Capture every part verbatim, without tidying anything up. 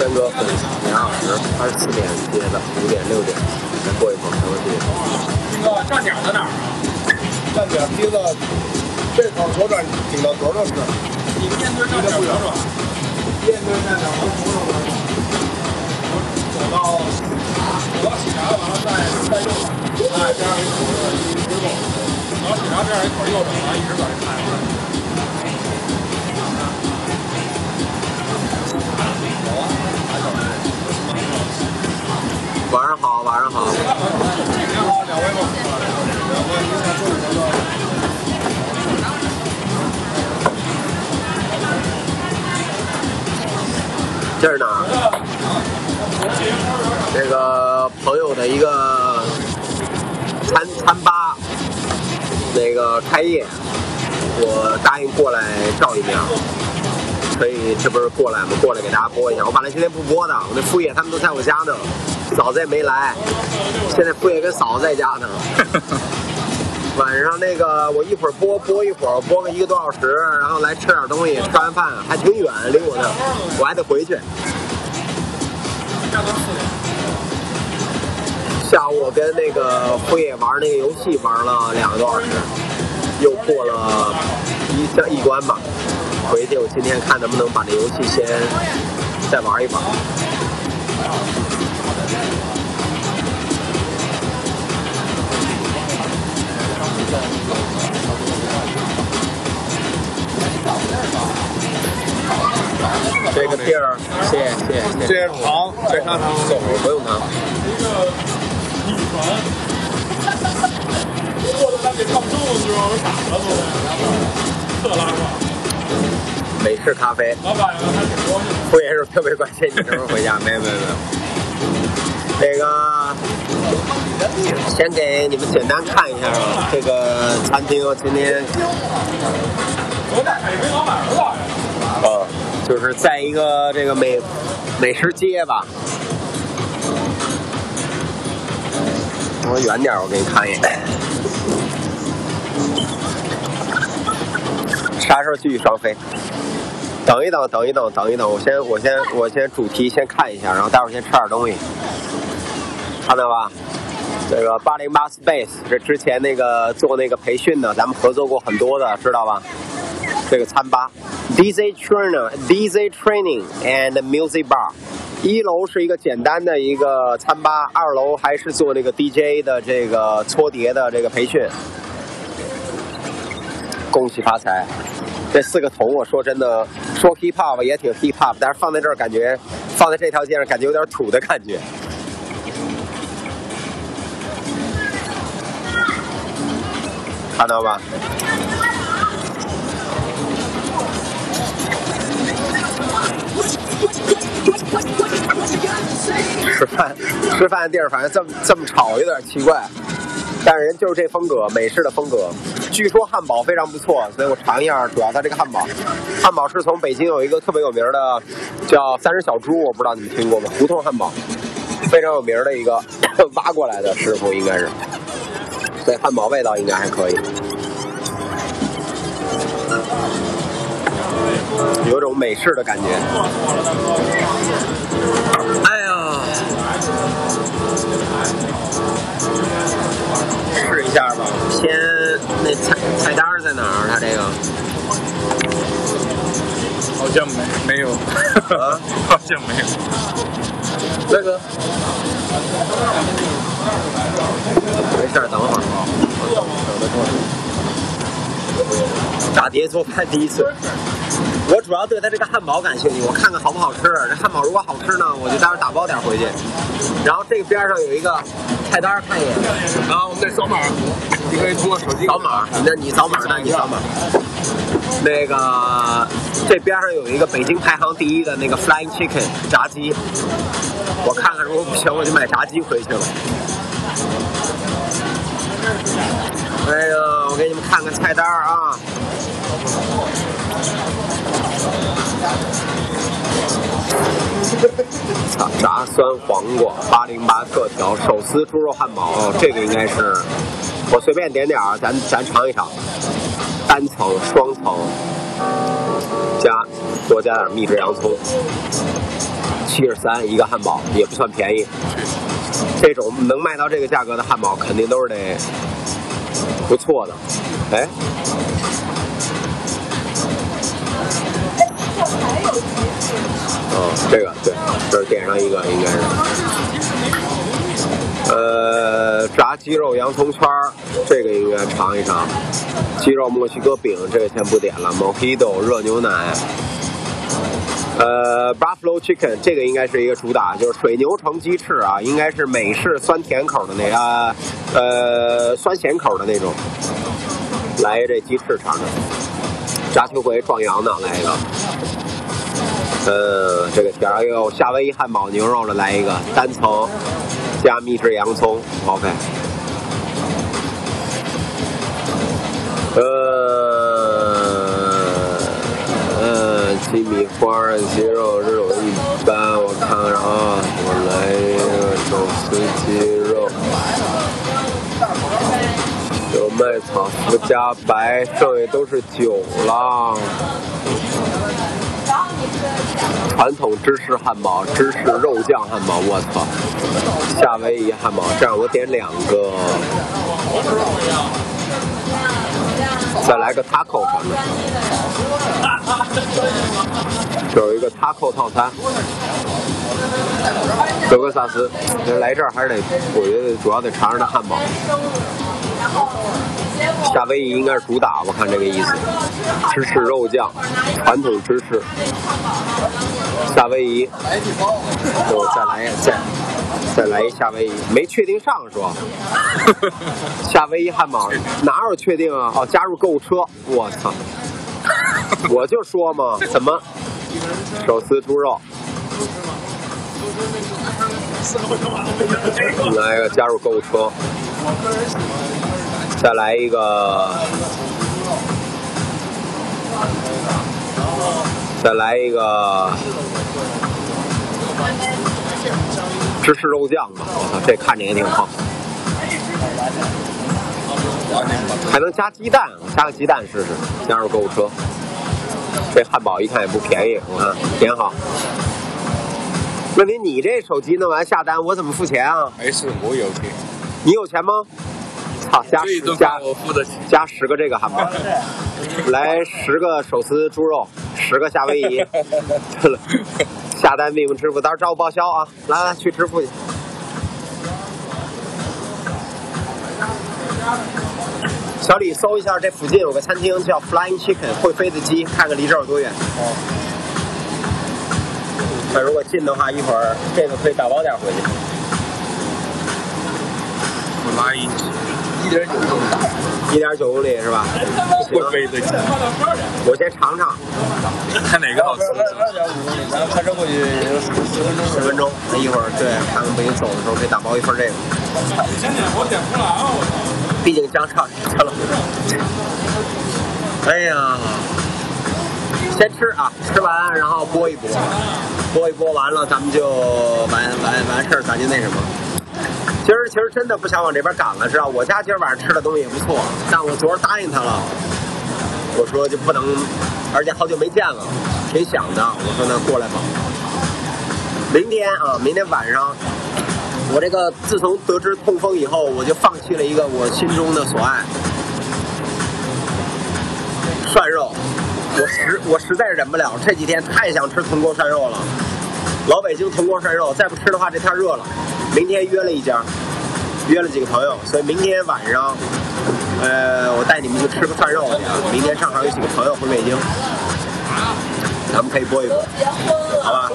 间隔很两小时，二十四点接的，五点六点，再过一会儿才会接。 那个站点在哪儿啊？ 站点接到这头左转顶到头就是。 你面对站点不远是吧？ 面对站点从头上走到走到喜茶，完了再再右转，哎，这样一口一直走，然后喜茶这样一口右转，完了一直往这开。 晚上好，晚上好。 你好，两位吗？两位，你想做什么？ 这是哪儿？这个朋友的一个餐餐吧，那个开业，我答应过来照一面。可以，这不是过来吗？过来给大家播一下。我本来今天不播的，我那副业他们都在我家呢，嫂子也没来，现在副业跟嫂子在家呢。晚上那个我一会儿播播一会儿，播个一个多小时，然后来吃点东西，吃完饭还挺远，离我那，我还得回去。下午我跟那个副业玩那个游戏玩了两个多小时，又过了一这一关吧。回去我今天看能不能把这游戏先再玩一把。这个地儿，谢谢谢谢。 这是糖，这砂糖， 不用糖。 一个女船，坐在那里看不动的时候傻了都，特拉垮。 美式咖啡， 老板还挺高兴。 副业是特别关心你什么时候回家？没有没有没有。那个，先给你们简单看一下啊，这个餐厅今天， 老板也没老板儿子呀。 呃，就是在一个这个美美食街吧。我远点，我给你看一眼。啥时候继续双飞？等一等，等一等，等一等，我先，我先，我先主题先看一下，然后待会儿先吃点东西，看到吧？这个八零八 Space， 这之前那个做那个培训的，咱们合作过很多的，知道吧？这个餐吧 ，D J Trainer，D J Training and Music Bar， 一楼是一个简单的一个餐吧，二楼还是做那个 D J 的这个搓碟的这个培训。恭喜发财！这四个桶，我说真的，说 hip hop 也挺 hip hop， 但是放在这儿感觉，放在这条街上感觉有点土的感觉。看到吧？吃饭吃饭的地儿，反正这么这么吵，有点奇怪。但是人就是这风格，美式的风格。据说汉堡非常不错，所以我尝一下。主要它这个汉堡，汉堡是从北京有一个特别有名的叫三只小猪，我不知道你们听过吗？胡同汉堡，非常有名的一个挖过来的师傅应该是，所以汉堡味道应该还可以，有种美式的感觉。哎呀！试一下吧，先那菜菜单在哪儿？它这个好像没没有， 啊， 好像没有。 那个没事，等会儿。打碟做饭第一次，我主要对它这个汉堡感兴趣，我看看好不好吃。这汉堡如果好吃呢，我就待会儿打包点回去。然后这个边上有一个菜单，看一眼。 然后我们再扫码，你可以通过手机扫码。那你扫码，那你扫码。那个这边上有一个北京排行第一的那个 Flying Chicken 炸鸡，我看看如果不行，我就买炸鸡回去了。哎呀，我给你们看看菜单啊。炸酸黄瓜八零八特调手撕猪肉汉堡，哦，这个应该是我随便点点儿，咱咱尝一尝，单层、双层加多加点秘制洋葱，七十三一个汉堡，也不算便宜。这种能卖到这个价格的汉堡，肯定都是得不错的。哎，哦，这个对，这是点上一个，应该是。呃，炸鸡肉洋葱圈儿，这个应该尝一尝。鸡肉墨西哥饼，这个先不点了。Mojito 热牛奶。呃 ，Buffalo Chicken 这个应该是一个主打，就是水牛城鸡翅啊，应该是美式酸甜口的那个，呃，酸咸口的那种。来这鸡翅尝尝。炸秋葵壮阳的，来一个。呃，这个点儿有夏威夷汉堡牛肉的，来一个单层。加秘制洋葱 ，OK。呃呃，鸡米花鸡肉这种一般，我看看啊，我来一个手撕鸡肉，有麦草福加白，剩下都是酒了。传统芝士汉堡，芝士肉酱汉堡，我操！夏威夷汉堡，这样我点两个，再来个 taco 什么的，这有一个 taco 套餐，德克萨斯，来这儿还是得，我觉得主要得尝尝这汉堡。夏威夷应该是主打，我看这个意思。芝士肉酱，传统芝士。夏威夷，我再来再再来一夏威夷，没确定上是吧？夏威夷汉堡哪有确定啊？哦，加入购物车，我操！我就说嘛，怎么手撕猪肉？来一个加入购物车。再来一个，再来一个芝士肉酱吧！我操，这看着也挺好。还能加鸡蛋，加个鸡蛋试试。加入购物车。这汉堡一看也不便宜，我看点好。问题你这手机弄完下单，我怎么付钱啊？ 没事，我有钱。 你有钱吗？好，加十加我付得起， 加十个这个汉堡，来十个手撕猪肉，十个夏威夷。对了，下单命令支付，到时候找我报销啊！来来，去支付去。小李搜一下，这附近有个餐厅叫 Flying Chicken， 会飞的鸡，看看离这儿有多远。哦。那如果近的话，一会儿这个可以打包点回去。 我拉一一点九公里， 一点九公里是吧？ 会飞的鸡， 我先尝尝， 看哪个好吃。 二点五公里，咱开车过去十十分钟。 十分钟，那一会儿对，看看不行走的时候可以打包一份这个。 你先点，我点不出来啊！我操！ 毕竟江上去了。哎呀，先吃啊，吃完然后拨一拨，拨一拨完了，咱们就完完完事儿，咱就那什么。今儿其实真的不想往这边赶了，知道？我家今儿晚上吃的东西也不错，但我昨儿答应他了，我说就不能，而且好久没见了，挺想的。我说那过来吧。明天啊，明天晚上，我这个自从得知痛风以后，我就放弃了一个我心中的所爱——涮肉。我实我实在忍不了，这几天太想吃铜锅涮肉了。老北京铜锅涮肉，再不吃的话，这天热了。明天约了一家，约了几个朋友，所以明天晚上，呃，我带你们去吃个涮肉去。明天正好有几个朋友回北京，咱们可以播一播，好吧？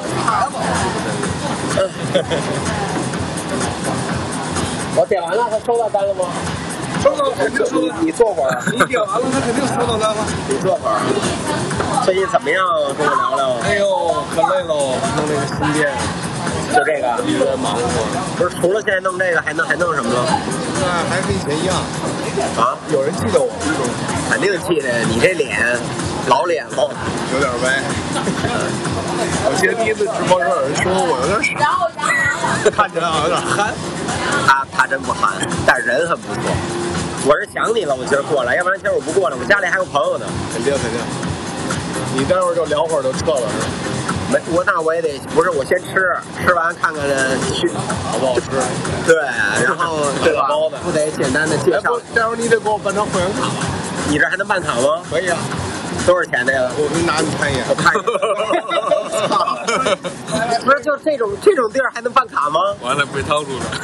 我点完了，他收到单了吗？ 收到肯定收到。 你你坐会儿， 你点完了，他肯定收到单了。 你坐会儿。最近怎么样？跟我聊聊。 哎呦，可累喽，弄这个新店。 就这个， 一直在忙活。 不是，除了现在弄这个，还弄还弄什么了？ 那还跟以前一样。 啊？ 有人记得我？ 肯定记得，你这脸，老脸了， 有点歪。我记得第一次直播时候有人说我有点傻，看起来好像有点憨。 他他真不憨，但人很不错。我是想你了，我今儿过来，要不然今儿我不过来，我家里还有朋友呢。 肯定肯定。 你待会儿就聊会儿就撤了是吧？ 没，我那我也得不是我先吃，吃完看看去好不好吃？ 对，然后对吧？ 包的不得简单的介绍。 待会儿你得给我办张会员卡吧？ 你这还能办卡吗？ 可以啊。 多少钱这个？ 我给你拿你看一眼。 我看一眼。不是，就这种这种地儿还能办卡吗？ 完了，被套路了。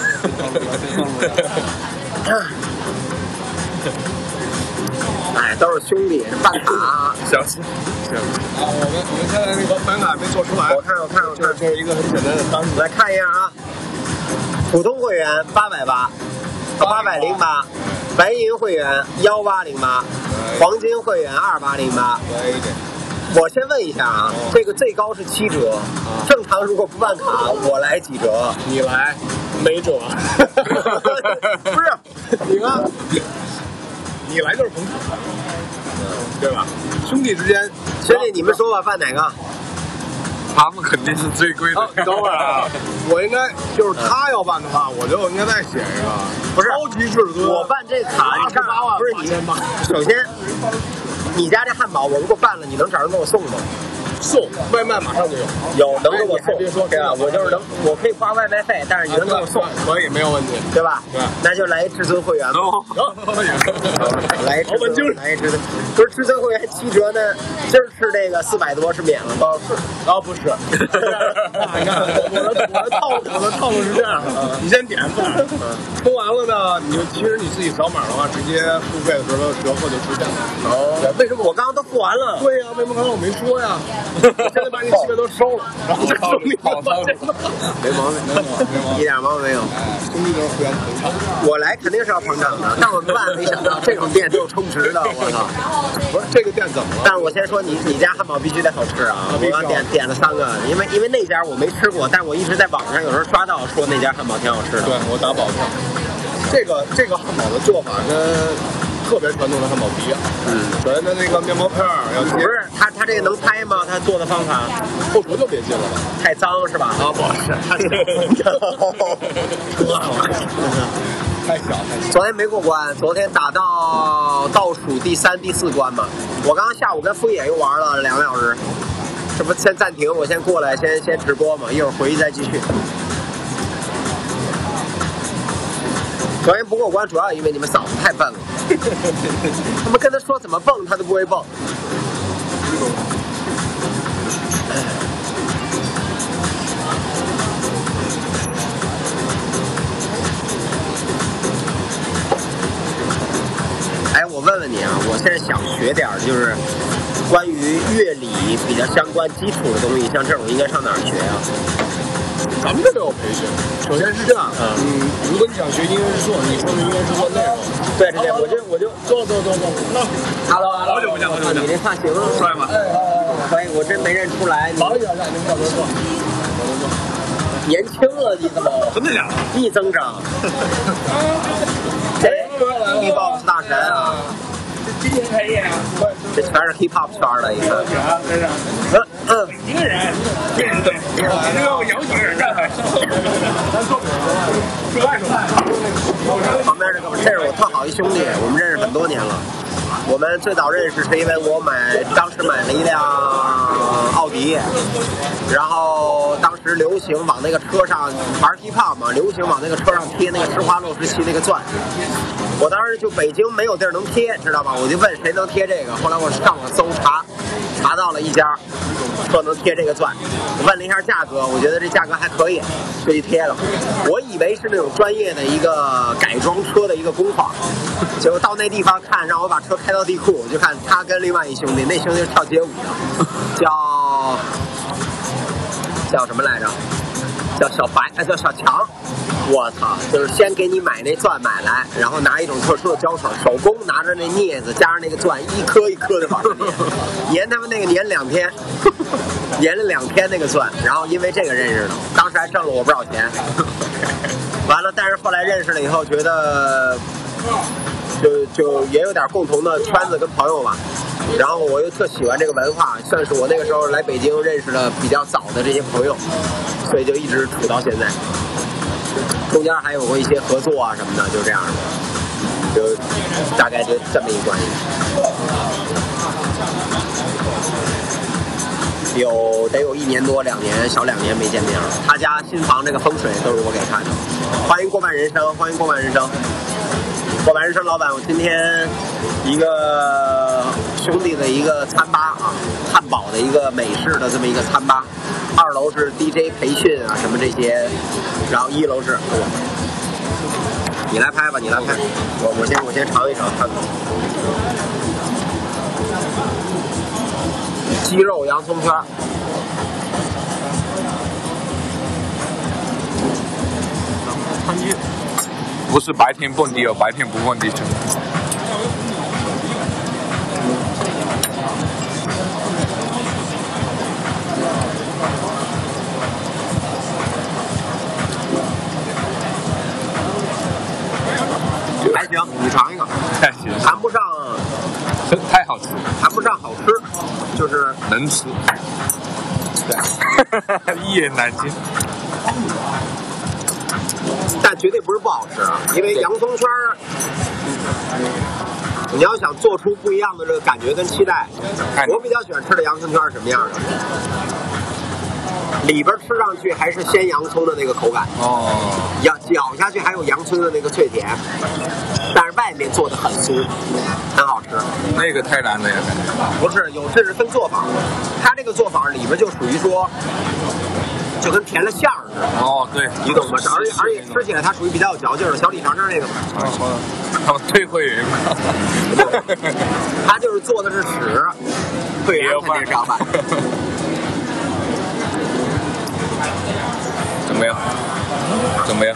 哎，都是兄弟，办卡。 小心，小心。 啊，我们我们现在那个会员卡没做出来。 我看，我看，我看， 这是一个很简单的单子。 来看一下啊，普通会员八百八，八百零八，白银会员幺八零八，黄金会员二八零八。 对对。 我先问一下啊，这个最高是七折，正常如果不办卡，我来几折？ 你来，没辙。 不是，你看， 你来就是捧场，对吧？兄弟之间， 兄弟你们说吧，办哪个？ 他们肯定是最贵的。 哦、等会儿啊，我应该就是他要办的话，我就应该再写一个， 不是超级至尊。 我办这卡，你看八万不是你首先。你家这汉堡，我如果办了，你能找人给我送吗？ 送外卖马上就有， 有能给我送。 别说对啊，我就是能，我可以花外卖费，但是你能给我送， 可以没有问题， 对吧？ 对， 那就来至尊会员吧。来至尊，来至尊，不是至尊会员七折呢？今儿吃这个四百多是免了吗？ 是啊，不是。你看我的我的套路，我的套路是这样的，你先点饭，充完了呢，你就其实你自己扫码的话，直接付费的时候折扣就出现了。 哦，为什么我刚刚都付完了？ 对呀，为什么刚才我没说呀？我现在把你七百都收了，然后套路，好套路， 没毛病，一点毛病没有。 兄弟就是会员捧场， 我来肯定是要捧场的，但我万万没想到这种店都有充值的，我操！ 不是这个店怎么了？ 但是我先说你，你家汉堡必须得好吃啊！我刚点点了三个，因为因为那家我没吃过，但我一直在网上有时候刷到说那家汉堡挺好吃的。 对，我打保票。这个这个汉堡的做法跟特别传统的汉堡不一样。嗯，首先它那个面包片儿要不是它它这个能拍吗？它做的方法后厨就别进了吧， 太脏是吧？ 啊，不是，它这太小太小。 昨天没过关，昨天打到倒数第三、第四关嘛。我刚刚下午跟敷衍又玩了两个小时，这不先暂停，我先过来先先直播嘛，一会儿回去再继续。昨天不过关，主要因为你们嫂子太笨了，他们跟他说怎么蹦，他都不会蹦。哎，我问问你啊，我现在想学点就是关于乐理比较相关基础的东西，像这种应该上哪儿学啊？ 咱们这边有培训。首先是这样，嗯，如果你想学音乐制作，你说的音乐制作内容， 对对对，我就我就坐坐坐坐。 Hello Hello， 好久不见，好久不见。 你这发型帅吗？ 可以，我真没认出来。 好一点，让您坐坐坐。 年轻了，你怎么？ 真的假的？ 逆增长。这 Hip-Hop 大神啊！ 今天开业啊？ 这全是 Hip-Hop 圈的，一个。 嗯嗯，一个人，对对，你这个摇滚人干还咱说说爱说爱。 旁边这个，这是我特好一兄弟，我们认识很多年了。我们最早认识是因为我买，当时买了一辆奥迪，然后当时流行往那个车上玩 hiphop 嘛，流行往那个车上贴那个施华洛世奇那个钻。我当时就北京没有地儿能贴，知道吧？我就问谁能贴这个，后来我上网搜查，查到了一家说能贴这个钻，我问了一下价格，我觉得这价格还可以，就去贴了。我以为是那种专业的一个改装车的一个工坊，结果到那地方看，让我把车开到地库，我就看他跟另外一兄弟，那兄弟是跳街舞的，叫叫什么来着？叫小白，哎，叫小强。我操！就是先给你买那钻买来，然后拿一种特殊的胶水，手工拿着那镊子，加上那个钻，一颗一颗的往上粘，粘他们那个粘两天，粘了两天那个钻，然后因为这个认识的，当时还挣了我不少钱。完了，但是后来认识了以后，觉得就就也有点共同的圈子跟朋友吧。然后我又特喜欢这个文化，算是我那个时候来北京认识的比较早的这些朋友，所以就一直处到现在。中间还有过一些合作啊什么的，就这样的，就大概就这么一关系。 有得有一年多两年小两年没见面了。他家新房这个风水都是我给看的。欢迎过半人生，欢迎过半人生。过半人生老板，我今天一个兄弟的一个餐吧啊，汉堡的一个美式的这么一个餐吧，二楼是 D J 培训啊什么这些，然后一楼是我。你来拍吧，你来拍，我我先我先尝一尝看看。鸡肉洋葱圈。 看你不是白天蹦迪哦，白天不蹦迪。 还行，你尝一个。 还行， 谈不上， 太好吃， 谈不上好吃，就是能吃。对，一言难尽。 但绝对不是不好吃啊，因为洋葱圈儿，你要想做出不一样的这个感觉跟期待，我比较喜欢吃的洋葱圈是什么样的？里边吃上去还是鲜洋葱的那个口感哦， 咬咬下去还有洋葱的那个脆甜，但是外面做的很酥，很好吃。 那个太难了呀，感觉。 不是，有这是分做法，它这个做法里边就属于说，就跟填了馅儿似的。 哦，对， 你懂吗？而且而且吃起来它属于比较有嚼劲的，小李尝尝那个。 哦，他们退会员嘛。 他就是做的是屎，会员肯定是要办。 怎么样？怎么样？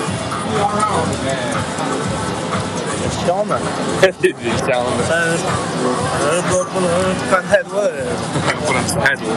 香的， 挺香的， 但是呃不不能干太多的， 不能吃太多。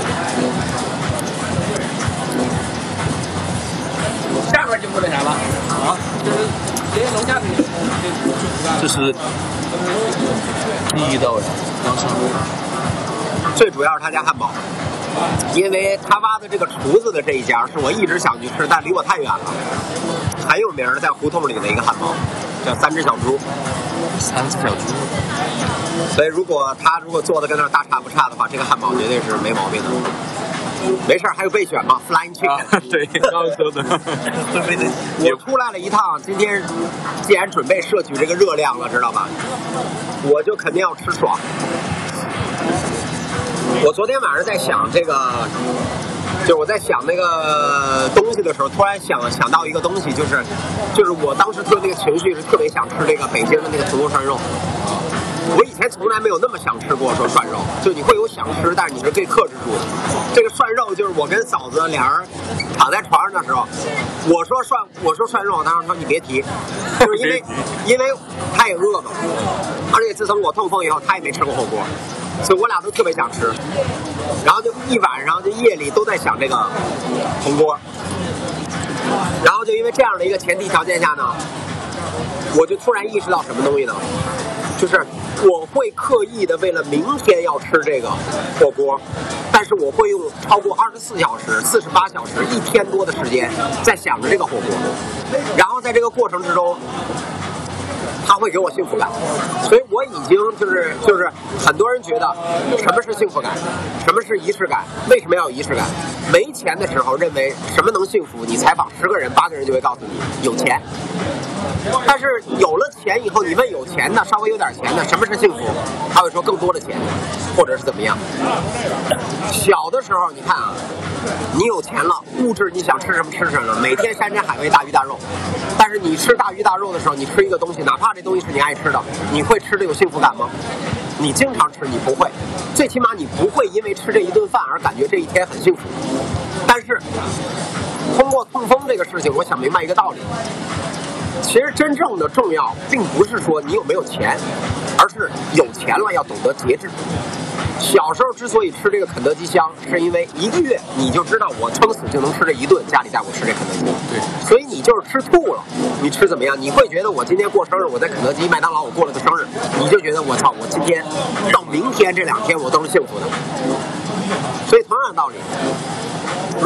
下边就不能啥了啊，就是这些农家的， 这是第一道洋葱。 最主要是他家汉堡，因为他挖的这个厨子的这一家是我一直想去吃，但离我太远了。很有名的，在胡同里的一个汉堡，叫三只小猪。 三只小猪。 所以如果他如果做的跟那儿大差不差的话，这个汉堡绝对是没毛病的。没事儿，还有备选嘛 ，Flying Chicken。 啊、对，刚说的。 我出来了一趟，今天既然准备摄取这个热量了，知道吧？我就肯定要吃爽。我昨天晚上在想这个，就我在想那个东西的时候，突然想想到一个东西，就是就是我当时特那个情绪是特别想吃这个北京的那个土豆涮肉。我以前从来没有那么想吃过说涮肉，就你会有想吃，但是你是可以克制住的。这个涮肉就是我跟嫂子俩人躺在床上的时候，我说涮我说涮肉，她说你别提，就是因为因为她也饿嘛，而且自从我痛风以后，她也没吃过火锅。所以我俩都特别想吃，然后就一晚上就夜里都在想这个铜锅，然后就因为这样的一个前提条件下呢，我就突然意识到什么东西呢？就是我会刻意的为了明天要吃这个火锅，但是我会用超过二十四小时、四十八小时、一天多的时间在想着这个火锅，然后在这个过程之中。它会给我幸福感，所以我已经就是就是很多人觉得什么是幸福感，什么是仪式感，为什么要有仪式感？没钱的时候认为什么能幸福？你采访十个人，八个人就会告诉你有钱。但是有了钱以后，你问有钱的，稍微有点钱的，什么是幸福？他会说更多的钱，或者是怎么样。小的时候，你看啊，你有钱了，物质你想吃什么吃什么，每天山珍海味、大鱼大肉。但是你吃大鱼大肉的时候，你吃一个东西，哪怕这东西是你爱吃的，你会吃的有幸福感吗？你经常吃，你不会，最起码你不会因为吃这一顿饭而感觉这一天很幸福。但是通过痛风这个事情，我想明白一个道理。其实真正的重要，并不是说你有没有钱，而是有钱了要懂得节制。小时候之所以吃这个肯德基香，是因为一个月你就知道我撑死就能吃这一顿，家里带我吃这肯德基。对，所以你就是吃吐了，你吃怎么样？你会觉得我今天过生日，我在肯德基、麦当劳我过了个生日，你就觉得我操，我今天到明天这两天我都是幸福的。所以同样的道理，如不管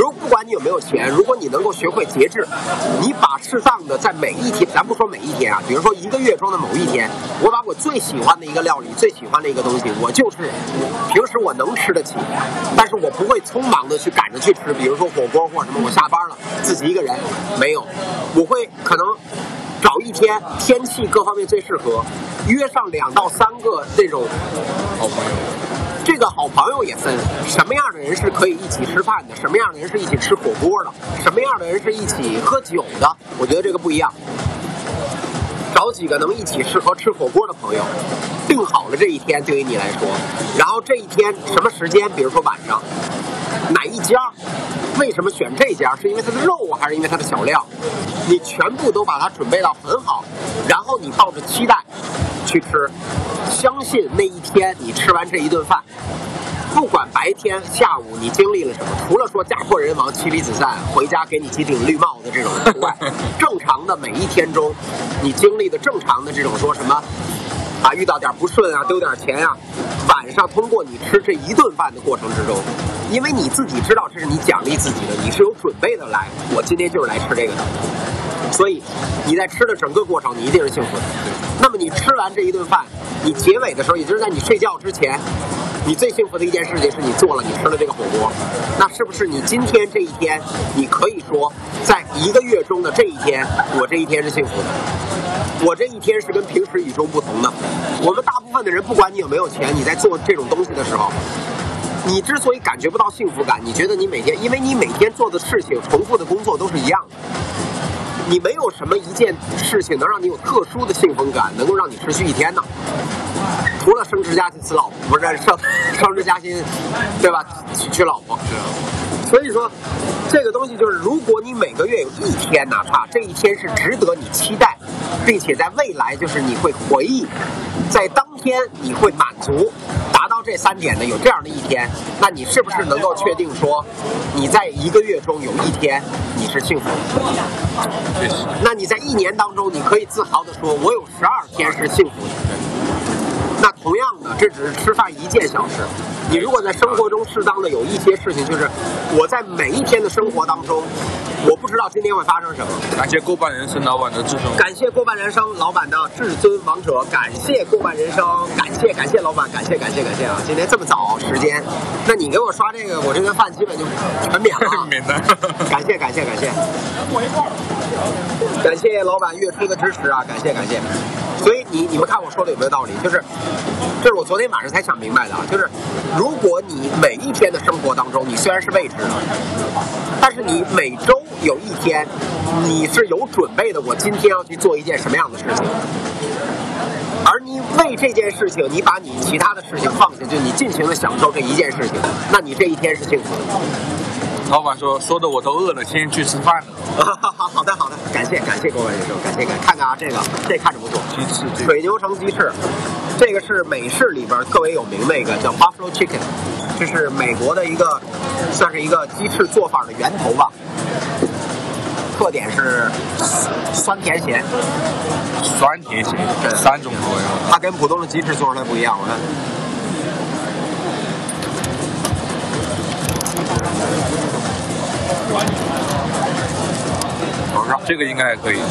你有没有钱，如果你能够学会节制，你把适当的在每一天，咱不说每一天啊，比如说一个月中的某一天，我把我最喜欢的一个料理，最喜欢的一个东西，我就是平时我能吃得起，但是我不会匆忙的去赶着去吃，比如说火锅或什么，我下班了自己一个人没有，我会可能找一天天气各方面最适合，约上两到三个那种好朋友。 这个好朋友也分什么样的人是可以一起吃饭的，什么样的人是一起吃火锅的，什么样的人是一起喝酒的，我觉得这个不一样。找几个能一起适合吃火锅的朋友，定好了这一天对于你来说，然后这一天什么时间，比如说晚上哪一家，为什么选这家，是因为它的肉还是因为它的小料，你全部都把它准备到很好，然后你抱着期待去吃，相信那一天你吃完这一顿饭，不管白天下午你经历了什么，除了说家破人亡妻离子散回家给你几顶绿帽子这种之外，正常的每一天中你经历的正常的这种说什么啊遇到点不顺啊丢点钱啊，晚上通过你吃这一顿饭的过程之中，因为你自己知道这是你奖励自己的，你是有准备的来，我今天就是来吃这个的，所以你在吃的整个过程你一定是幸福的。那么你吃完这一顿饭，你结尾的时候，也就是在你睡觉之前，你最幸福的一件事情是你做了，你吃了这个火锅，那是不是你今天这一天，你可以说在一个月中的这一天，我这一天是幸福的，我这一天是跟平时与众不同的。我们大部分的人，不管你有没有钱，你在做这种东西的时候，你之所以感觉不到幸福感，你觉得你每天，因为你每天做的事情、重复的工作都是一样的，你没有什么一件事情能让你有特殊的幸福感，能够让你持续一天呢？除了升职加薪、死老婆，不是升升职加薪，对吧？娶娶老婆。所以说，这个东西就是，如果你每个月有一天，哪怕这一天是值得你期待，并且在未来就是你会回忆，在当天你会满足，达到这三点的有这样的一天，那你是不是能够确定说，你在一个月中有一天你是幸福的？ 确实。 那你在一年当中，你可以自豪地说，我有十二天是幸福的。那同样的，这只是吃饭一件小事。你如果在生活中适当的有一些事情，就是我在每一天的生活当中，我不知道今天会发生什么。 感谢过半人生老板的至尊， 感谢过半人生老板的至尊王者，感谢过半人生，感谢感谢老板，感谢感谢感谢啊！今天这么早时间，那你给我刷这个，我这顿饭基本就全免了、啊。 免的。 感谢感谢感谢。感谢老板月初的支持啊！感谢感谢。所以你你们看我说的有没有道理？就是，这是我昨天晚上才想明白的啊！就是如果你每一天的生活当中，你虽然是未知的，但是你每周有一天，你是有准备的。我今天要去做一件什么样的事情？而你为这件事情，你把你其他的事情放下，就你尽情的享受这一件事情，那你这一天是幸福的。 老板说说的我都饿了，先去吃饭了。 好好好的好的，感谢感谢各位先生，感谢感谢看看啊，这个这看着不错， 鸡翅， 水牛城鸡翅，这个是美式里边特别有名的一个叫 Buffalo Chicken， 这是美国的一个算是一个鸡翅做法的源头吧。特点是酸甜咸， 酸甜咸三种口味， 它跟普通的鸡翅做出来不一样，我看。 这个应该还可以。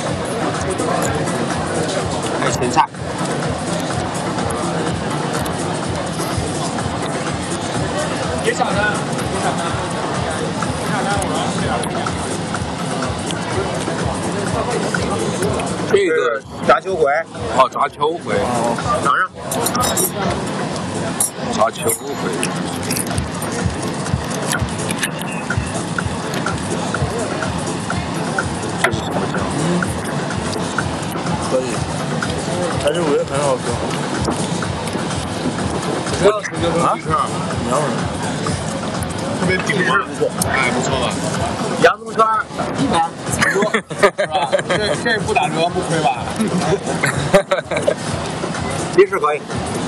还有芹菜， 别想着，别想着，别想着，我这个炸秋葵， 哦，炸秋葵， 尝尝， 炸秋葵。这是什么酱？ 可以，还是我觉得很好吃。不要吃这个鸡翅，你要特别顶嘛，不错，哎，不错吧？ 洋葱圈一百， 差不多，是吧？这这不打折不亏吧？ 鸡翅可以。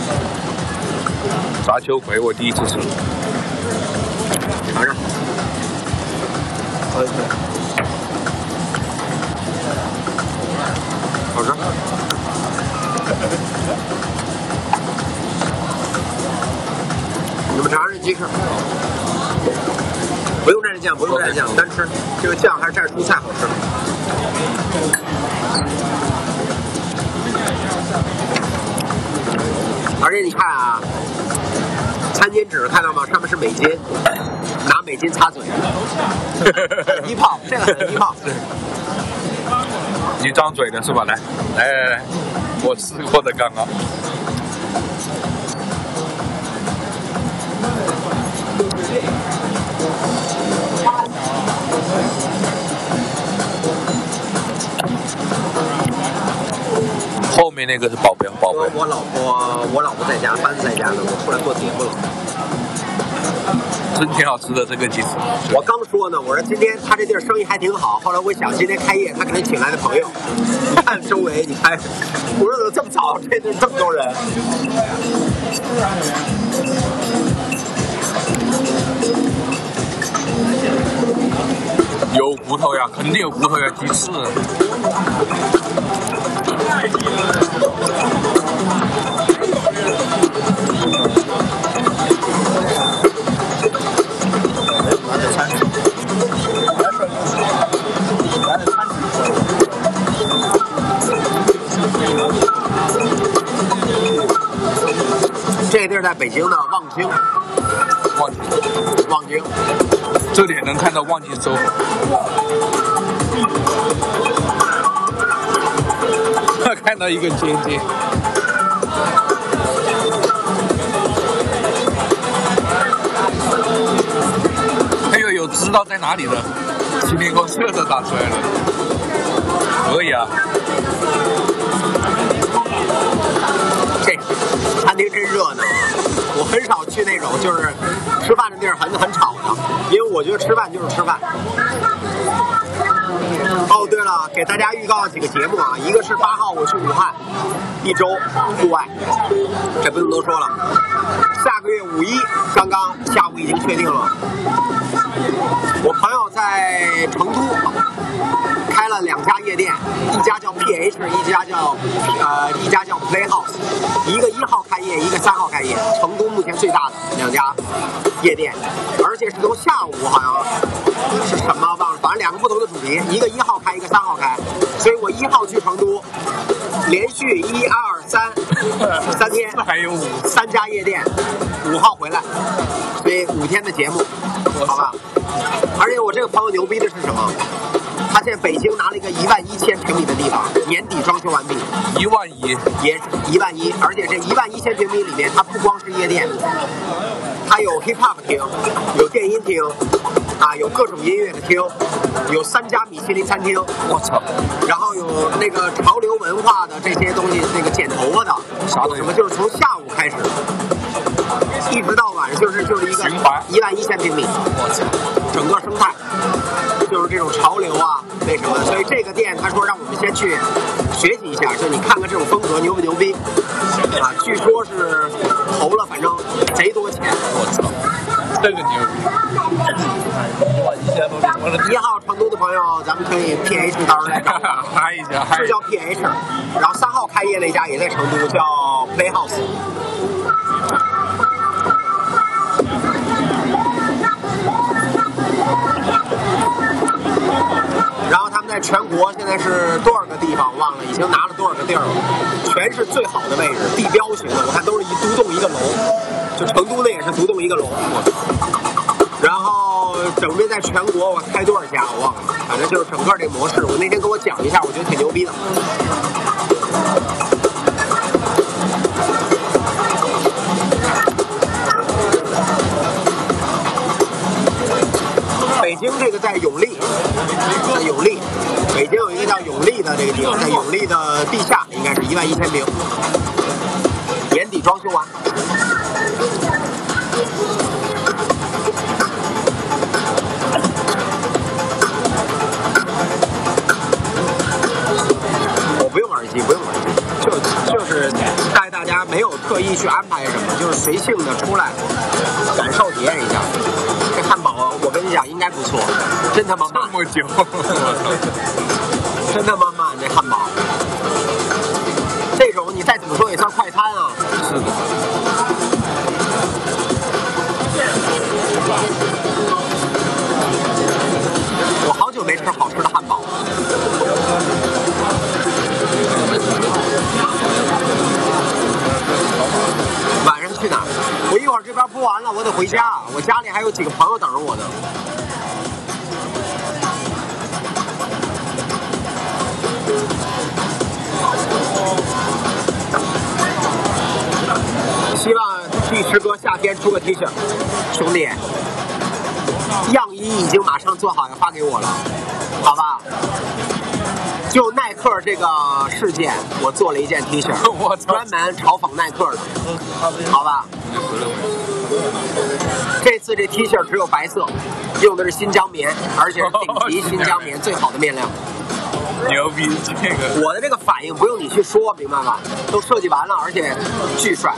炸秋葵我第一次吃， 尝尝， 可以。 好吃。你们尝尝这鸡翅，不用蘸着酱，不用蘸着酱，单吃。这个酱还是蘸蔬菜好吃。而且你看啊，餐巾纸看到吗？上面是美金，拿美金擦嘴。一泡，这个很一泡。 你张嘴的是吧？来，来来来，我吃过的刚刚。后面那个是保镖，保镖。 我老婆，我老婆在家，班子在家呢，我出来做节目了。 真挺好吃的这个鸡翅。 我刚说呢，我说今天他这地儿生意还挺好。后来我想，今天开业，他可能请来的朋友，你看周围，你看，我说怎么这么早，这地这么多人？ 有骨头呀，肯定有骨头呀，鸡翅。 这地儿在北京的望京， 望京， 望京， 这里能看到望京州。看到一个尖尖。还有有知道在哪里的，今天给我设置打出来了，可以啊。 这餐厅真热闹，我很少去那种就是吃饭的地儿很很吵的，因为我觉得吃饭就是吃饭。哦，对了，给大家预告几个节目啊，一个是八号我去武汉，一周户外，这不用多说了。下个月五一刚刚下午已经确定了，我朋友在成都开了两家夜店，一家叫 P H， 一家叫呃一家叫 Playhouse， 一个一号开业，一个三号开业，成都目前最大的两家夜店，而且是从下午好像是什么忘了，反正两个不同的主题，一个一号开，一个三号开，所以我一号去成都，连续一二三三天， 还有五三家夜店，五号回来，所以五天的节目，好吧？而且我这个朋友牛逼的是什么？他现在北京拿了一个一万一千平米的地方，年底装修完毕， 一万一， 也是一万一，而且这一万一千平米里面，它不光是夜店，它有 hip hop 厅，有电音厅，啊，有各种音乐的厅，有三家米其林餐厅， 我操！ 然后有那个潮流文化的这些东西，那个剪头发的， 啥都有什么，就是从下午开始，一直到晚上，就是就是一个循环一万一千平米， 我操！ 整个生态就是这种潮流啊，那什么的，所以这个店他说让我们先去学习一下，就你看看这种风格牛不牛逼啊？据说是投了反正贼多钱， 我操！这个牛逼！哇，一千多我的一号成都的朋友，咱们可以 P H 到时候来找我， 嗨一下，嗨是叫 P H， 然后三号开业那家也在成都，叫 Playhouse。然后他们在全国现在是多少个地方忘了，已经拿了多少个地儿了，全是最好的位置，地标型的，我看都是一独栋一个楼，就成都那也是独栋一个楼。然后准备在全国我开多少家我忘了，反正就是整个这模式，我那天跟我讲一下，我觉得挺牛逼的。北京这个在永利，在永利，北京有一个叫永利的这个地方，在永利的地下，应该是一万一千平，年底装修完。我不用耳机，不用耳机，就就是带大家没有特意去安排什么，就是随性的出来感受体验一下。这汉堡我跟你讲应该不错，真他妈慢， 这么久， 真他妈慢，这汉堡。这种你再怎么说也算快餐啊。 是的。 吃好吃的汉堡。晚上去哪儿？我一会儿这边播完了，我得回家，我家里还有几个朋友等着我呢。希望律师哥夏天出个 T 恤，兄弟，样衣已经马上做好要发给我了，好吧？就耐克这个事件，我做了一件 T 恤，专门嘲讽耐克的，好吧？这次这 T 恤只有白色，用的是新疆棉，而且是顶级新疆棉最好的面料。 牛逼，这个我的这个反应不用你去说，明白吗？都设计完了，而且巨帅。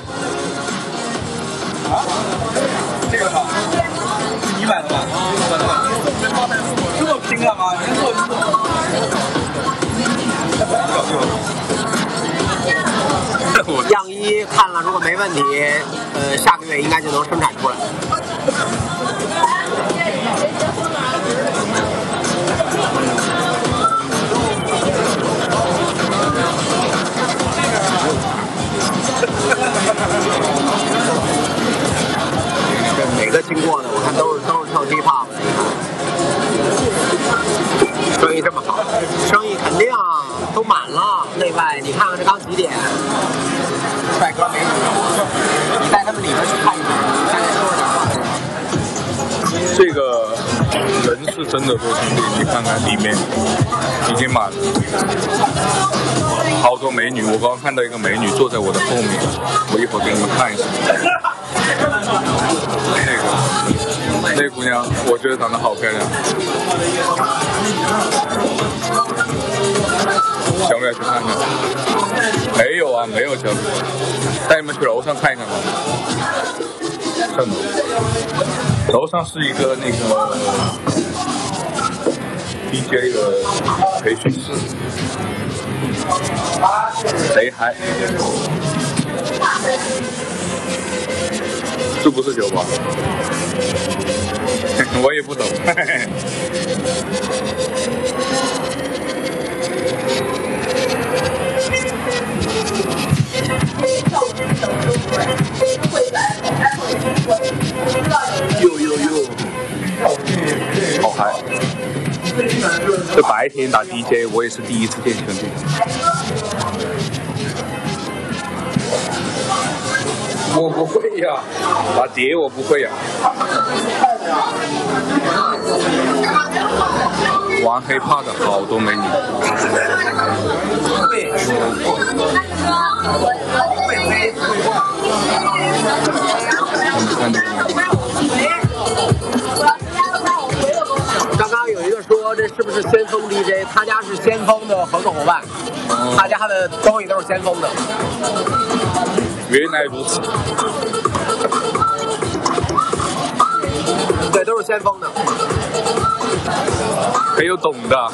这个啥？你买的吧？我的吧？这么拼干嘛？您做您做。 样衣看了，如果没问题，呃，下个月应该就能生产出来。每个经过的，我看都是都是唱 hiphop 的，生意这么好，生意肯定都满了，内外你看看这刚几点，帅哥美女，你带他们里边去看一看，看看都是啥。 这个人是真的多，兄弟，你看看里面已经满了，好多美女。我刚刚看到一个美女坐在我的后面，我一会儿给你们看一下。那个那个姑娘，我觉得长得好漂亮，想不想去看看？没有啊，没有小哥，带你们去楼上看一看吧。上楼，楼上是一个那个 D J 的培训室，贼嗨。这不是酒吧，我也不懂。呦呦呦，好嗨！这白天打 D J 我也是第一次见兄弟。我不会呀，打碟我不会呀。玩黑怕的好多美女。 刚刚有一个说这是不是先锋 D J？ 他家是先锋的合作伙伴，嗯、他家的东西都是先锋的。 原来如此。 对，都是先锋的。 没有懂的。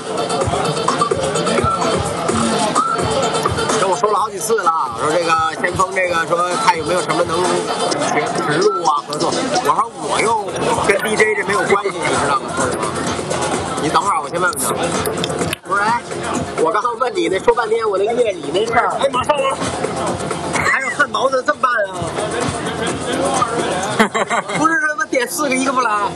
跟我说了好几次了，说这个先锋这个说看有没有什么能学植入啊合作。我说我又跟 D J 这没有关系，你知道吗？你等会儿，我先问问他。不是，哎，我刚刚问你那说半天我那乐理那事儿，哎，马上了。还有汉堡怎么这么慢啊？不是他妈点四个一个不来，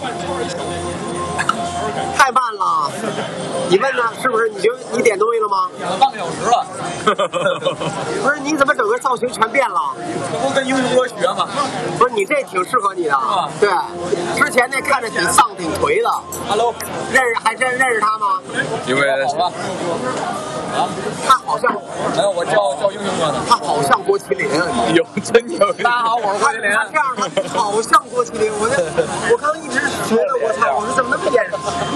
太慢了。你问呢？是不是？你觉得你点东西了吗？ 点了半个小时了。 不是，你怎么整个造型全变了？ 这不跟英雄哥学吗？ 不是，你这挺适合你的。啊、对，之前那看着挺丧挺颓的。 Hello， 认识还真认识他吗？ 因为好吧。啊， 他好像没有，我叫叫英雄哥呢。 他好像郭麒麟啊！ 有真有。 大家好，我是郭麒麟。 他这样他好像郭麒麟，我这我刚一直觉得我操，我说怎么那么眼熟？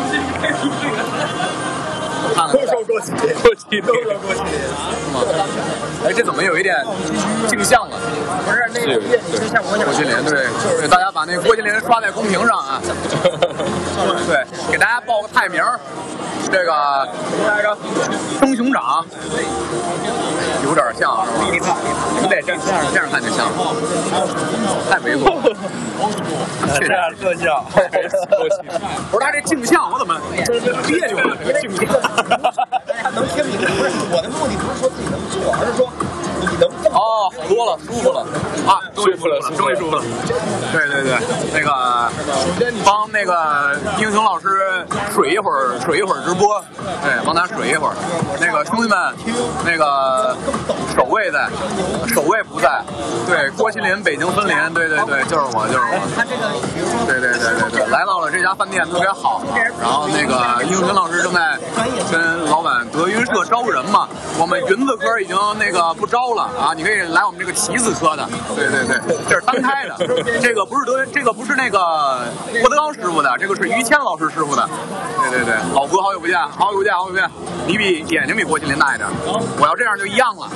都说郭麒麟， 郭麒麟， 都说郭麒麟。哎，这怎么有一点镜像了？不是那个，你像郭麒麟，对，就是大家把那郭麒麟刷在公屏上啊。 对，给大家报个菜名儿，这个什么来着？蒸熊掌，有点像是吧？你们得这样这样看就像，太猥琐了。这样特像，不是他这镜像，我怎么别扭了？这个镜像， 他能听你的，不是我的目的，不是说自己能做，而是说你能挣。 哦，好多了，舒服了啊，舒服了，终于舒服了。对对对，那个帮那个英雄老师水一会儿，水一会儿直播，对，帮他水一会儿。那个兄弟们，那个守卫在，守卫不在。对，郭麒麟北京森林，对对对，就是我，就是我。对对对对对，来到了这家饭店特别好，然后那个英雄老师正在跟老板德云社招人嘛，我们云字科已经那个不招了啊，你可以来我们这个旗子科的，对对对，这是单开的，这个不是德，这个不是那个郭德纲师傅的，这个是于谦老师师傅的，对对对，老哥好久不见，好久不见，好久不见，你比眼睛比郭麒麟大一点，我要这样就一样了。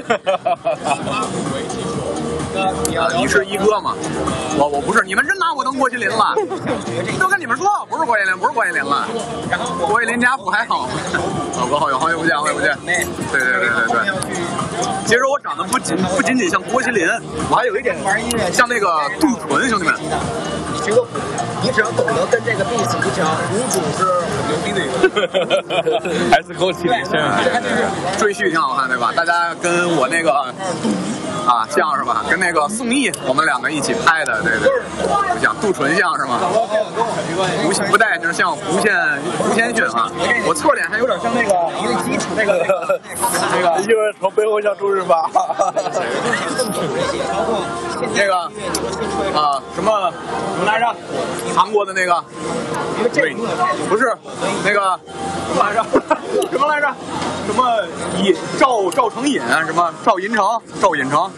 啊，你是一哥吗？我我不是，你们真拿我当郭麒麟了？都跟你们说，不是郭麒麟，不是郭麒麟了。郭麒麟家父还好。老哥好久好久不见，好久不见。对对对对对。其实我长得不仅不仅仅像郭麒麟，我还有一点像那个杜淳，兄弟们。 这个你只要懂得跟这个 beat 不讲，鼓主是很牛逼的一个， 还是郭麒麟像。赘婿挺好看对吧？大家跟我那个。啊，像是吧？跟那个宋轶，我们两个一起拍的，对对，不像杜淳像是吗？胡不戴就是像胡宪胡先逊啊，我侧脸还有点像那个那个那个， 一会儿从背后像周润发。 那个啊什么什么来着？韩国的那个，不是那个什么来着？什么来着？什么尹赵赵成尹？什么赵银成？赵尹成？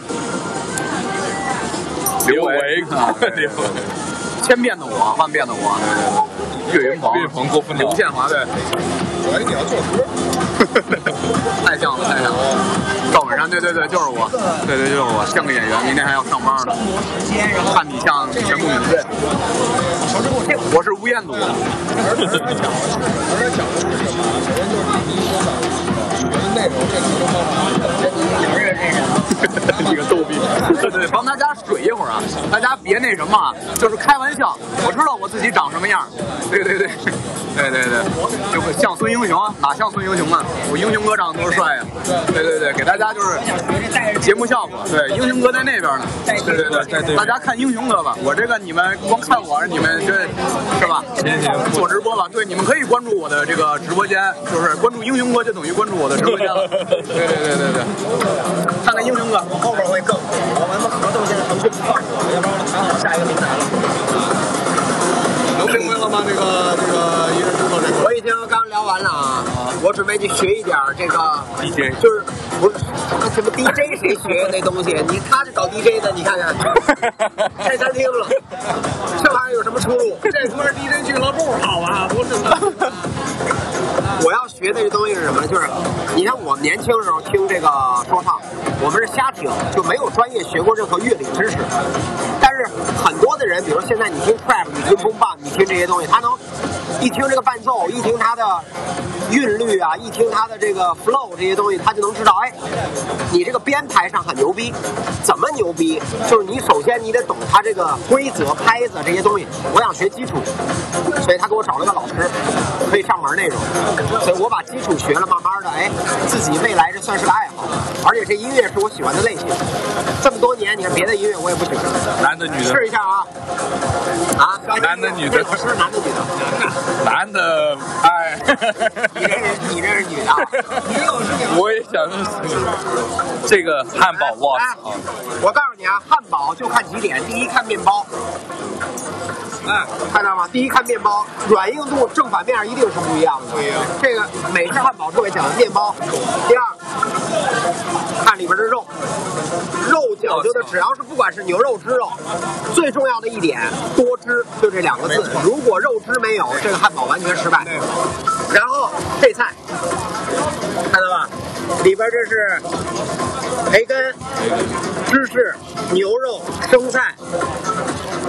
刘维啊，千变的我，万变的我，岳云鹏，岳云鹏过分，刘宪华对。 我以为你要做歌。 太像了，太像了。赵本山，对对对，就是我，对对就是我，像个演员，明天还要上班呢。看你像全部名字。我是吴彦祖。 而且他讲的是，而且讲的是什么？首先就是你你说的语言的内容，这个就方法，两个人这个。 你个逗逼！对对，帮大家水一会儿啊，大家别那什么，就是开玩笑。我知道我自己长什么样，对对对，对对对，就像孙英雄，哪像孙英雄呢？我英雄哥长得多帅呀！对对对，给大家就是节目效果。对，英雄哥在那边呢。对对对，在对。大家看英雄哥吧，我这个你们光看我，你们这是吧？行行，做直播吧。对，你们可以关注我的这个直播间，就是关注英雄哥就等于关注我的直播间了。对对对对对，看看英雄哥。 后边会更，我们合同现在腾讯不放我，要不然我们谈好下一个平台了。能明白了吗？这个这个一人之后这个， 我已经刚聊完了啊，我准备去学一点这个 D J， 就是不是什么 D J 谁学那东西？你他是搞 D J 的，你看看，开餐厅了，这玩意儿有什么出路？ 这他妈 D J 俱乐部好啊，不是？ 我要学的这东西是什么？就是你看我们年轻时候听这个说唱，我们是瞎听，就没有专业学过任何乐理知识。但是很多的人，比如现在你听 trap， 你听 boom bap， 你听这些东西，他能一听这个伴奏，一听它的韵律啊，一听它的这个 flow 这些东西，他就能知道，哎，你这个编排上很牛逼。怎么牛逼？就是你首先你得懂它这个规则、拍子这些东西。我想学基础，所以他给我找了个老师，可以上门那种。所以我把基础学了，慢慢的，哎，自己未来这算是个爱好，而且这音乐是我喜欢的类型。这么多年，你看别的音乐我也不喜欢。 男的女的？ 试一下啊！啊， 男的女的？ 老师，男的女的？ 男的，哎， 你这是你这是女的？女老师， 我也想认识这个汉堡哇！ 哎，我告诉你啊，汉堡就看几点，第一看面包。哎，看到吗？第一看面包，软硬度正反面一定是不一样的。 不一样。 这个美式汉堡特别讲究面包。第二，看里边的肉，肉讲究的只要是不管是牛肉、猪肉，最重要的一点多汁，就这两个字。如果肉汁没有，这个汉堡完全失败。然后这菜，看到吧？里边这是培根、芝士、牛肉、生菜。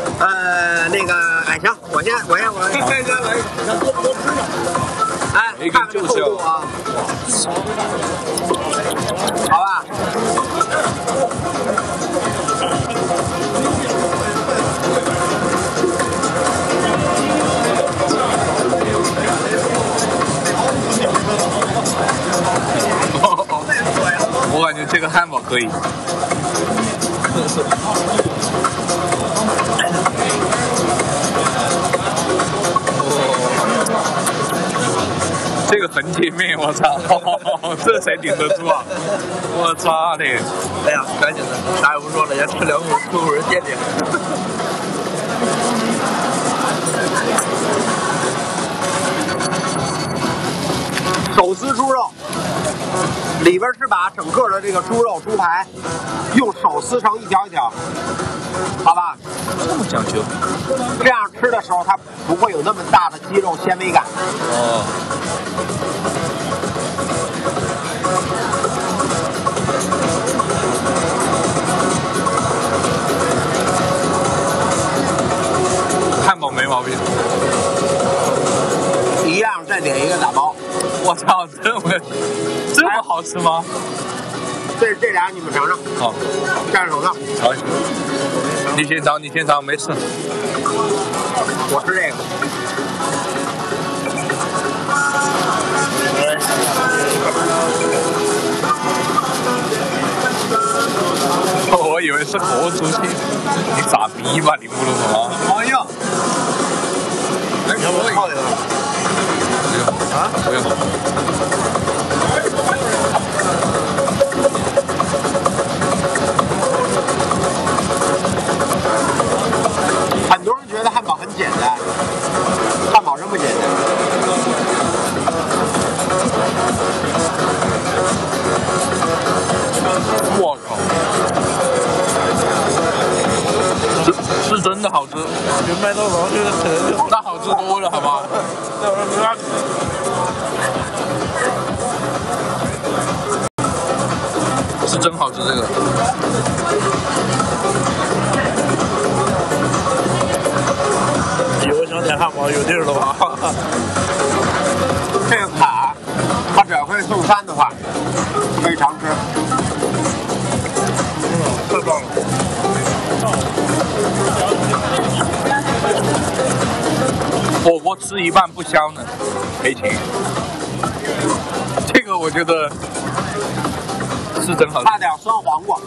呃，那个，哎，行，我先，我先，我先， 来来，先多多吃点。 哎，看看这厚度啊，好吧。 我感觉这个汉堡可以。这个很解面，我操，这谁顶得住啊？我操的！ 哎呀，赶紧的，啥也不说了，先吃两口，出口人垫垫。 手撕猪肉，里边是把整个的这个猪肉、猪排用手撕成一条一条，好吧？ 这么讲究？ 这样吃的时候，它不会有那么大的肌肉纤维感。 哦。汉堡没毛病。 一样，再点一个打包。 我操，这么这么好吃吗？ 这这俩你们尝尝。 好， 蘸着手上。 好，你先尝，你先尝，没事。 我吃这个。 我以为是活出去，你傻逼吧你，乌鲁木哎呀！ 哎，要不泡一个？ 不用啊，不用。 很多人觉得汉堡很简单，汉堡真不简单。 我靠！是是真的好吃， 比麦当劳这个可能就那好吃多了，好吧？ 那玩意没法比。 是真好吃这个。 以后想点汉堡有地儿了吧？ 这个卡，他只要会送餐的话，可以常吃。 太棒了！ 火锅吃一半不香呢，赔钱。这个我觉得是真好吃。 差点酸黄瓜。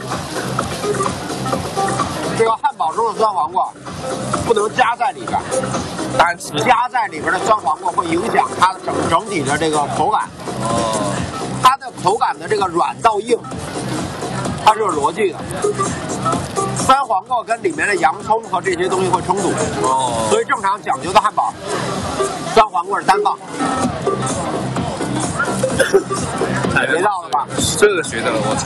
这个汉堡中的酸黄瓜不能夹在里边， 单吃夹在里边的酸黄瓜会影响它的整整体的这个口感。 哦， 它的口感的这个软到硬，它是有逻辑的。酸黄瓜跟里面的洋葱和这些东西会冲突， 哦， 所以正常讲究的汉堡，酸黄瓜是单放。学到了吧？ 这个学的了，我操！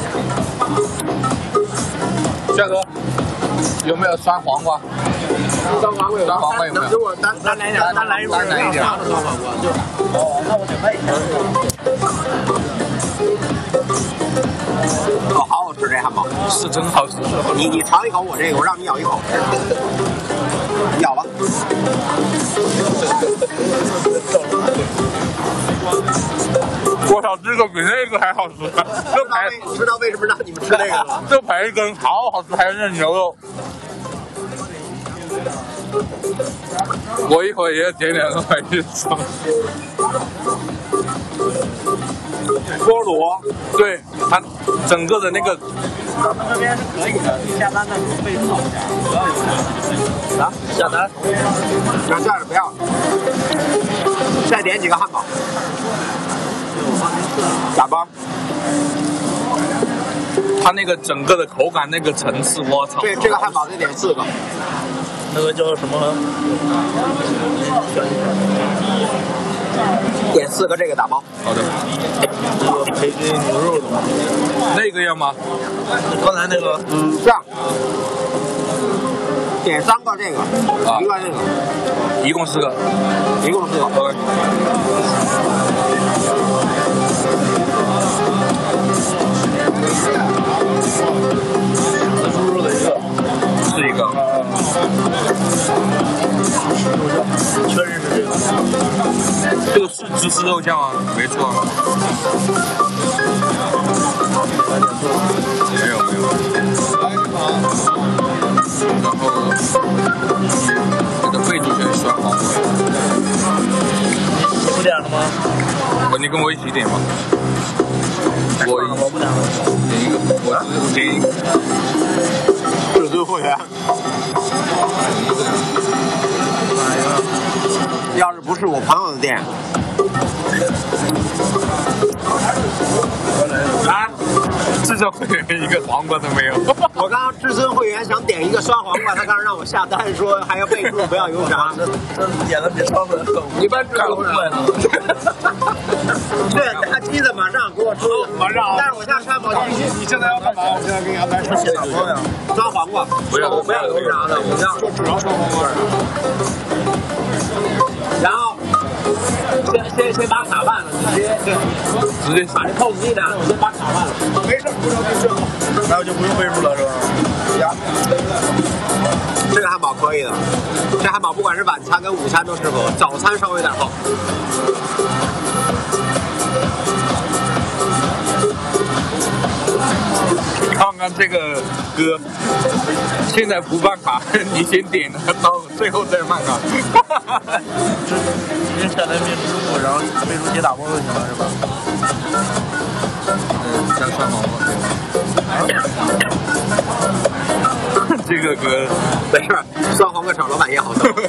帅哥，有没有酸黄瓜？ 酸黄瓜有， 酸黄瓜有没有？ 给我单单来一点，单来一单来一点。 酸黄瓜就。哦，那我准备一下。哦，好好吃这汉堡， 是真好吃。 你你尝一口我这个，我让你咬一口。你咬吧。 我操，这个比那个还好吃。这排知道为什么让你们吃这个了？ 这排根好好吃，还有那牛肉。我一会儿也要点两个回去吃。 菠萝， 对它整个的那个。 咱们这边是可以的，你下单的时候备注一下，不要有啥下单， 那这样不要了。再点几个汉堡。打包。 它那个整个的口感那个层次，我操！ 这这个汉堡再点四个。 那个叫什么？ 点四个这个打包。 好的。 这个培根牛肉的。 那个要吗？ 刚才那个， 嗯，这样。点三个这个， 啊、 一个这个， 一共四个， 一共四个。 OK。 猪肉的一个， 是一个。 确实是这个。 这个是芝士肉酱啊，没错啊。没有没有。然后这个备注选酸黄瓜。 你不点了吗？ 我你跟我一起点吗？我我不点了。 点一个，我我点一个。 至尊会员。 要是不是我朋友的店， 啊，至尊会员一个黄瓜都没有。 我刚刚至尊会员想点一个酸黄瓜，他刚让我下单说还要备注不要油炸。 这点的比上次狠。 一般至尊会员。对，他机子马上给我出， 马上。 但是我现在汉堡店， 你现在要干嘛？我现在给你安排吃什么呀？ 酸黄瓜， 不要不要油炸的，我要就只要酸黄瓜。 然后先先先把卡办了，直接对， 直接把这 P O S 机拿着，我先把卡办了。 没事，不着急就好。那我就不用备注了，是吧？呀， 这个汉堡可以的，这汉堡不管是晚餐跟午餐都适合，早餐稍微有点厚。 看看这个哥，现在不办卡，你先点了，到最后再办卡。 您下单备注，然后备注接打包就行了，是吧？ 嗯，加酸黄瓜对吧？这个哥， 没事，酸黄瓜炒老板也好吃。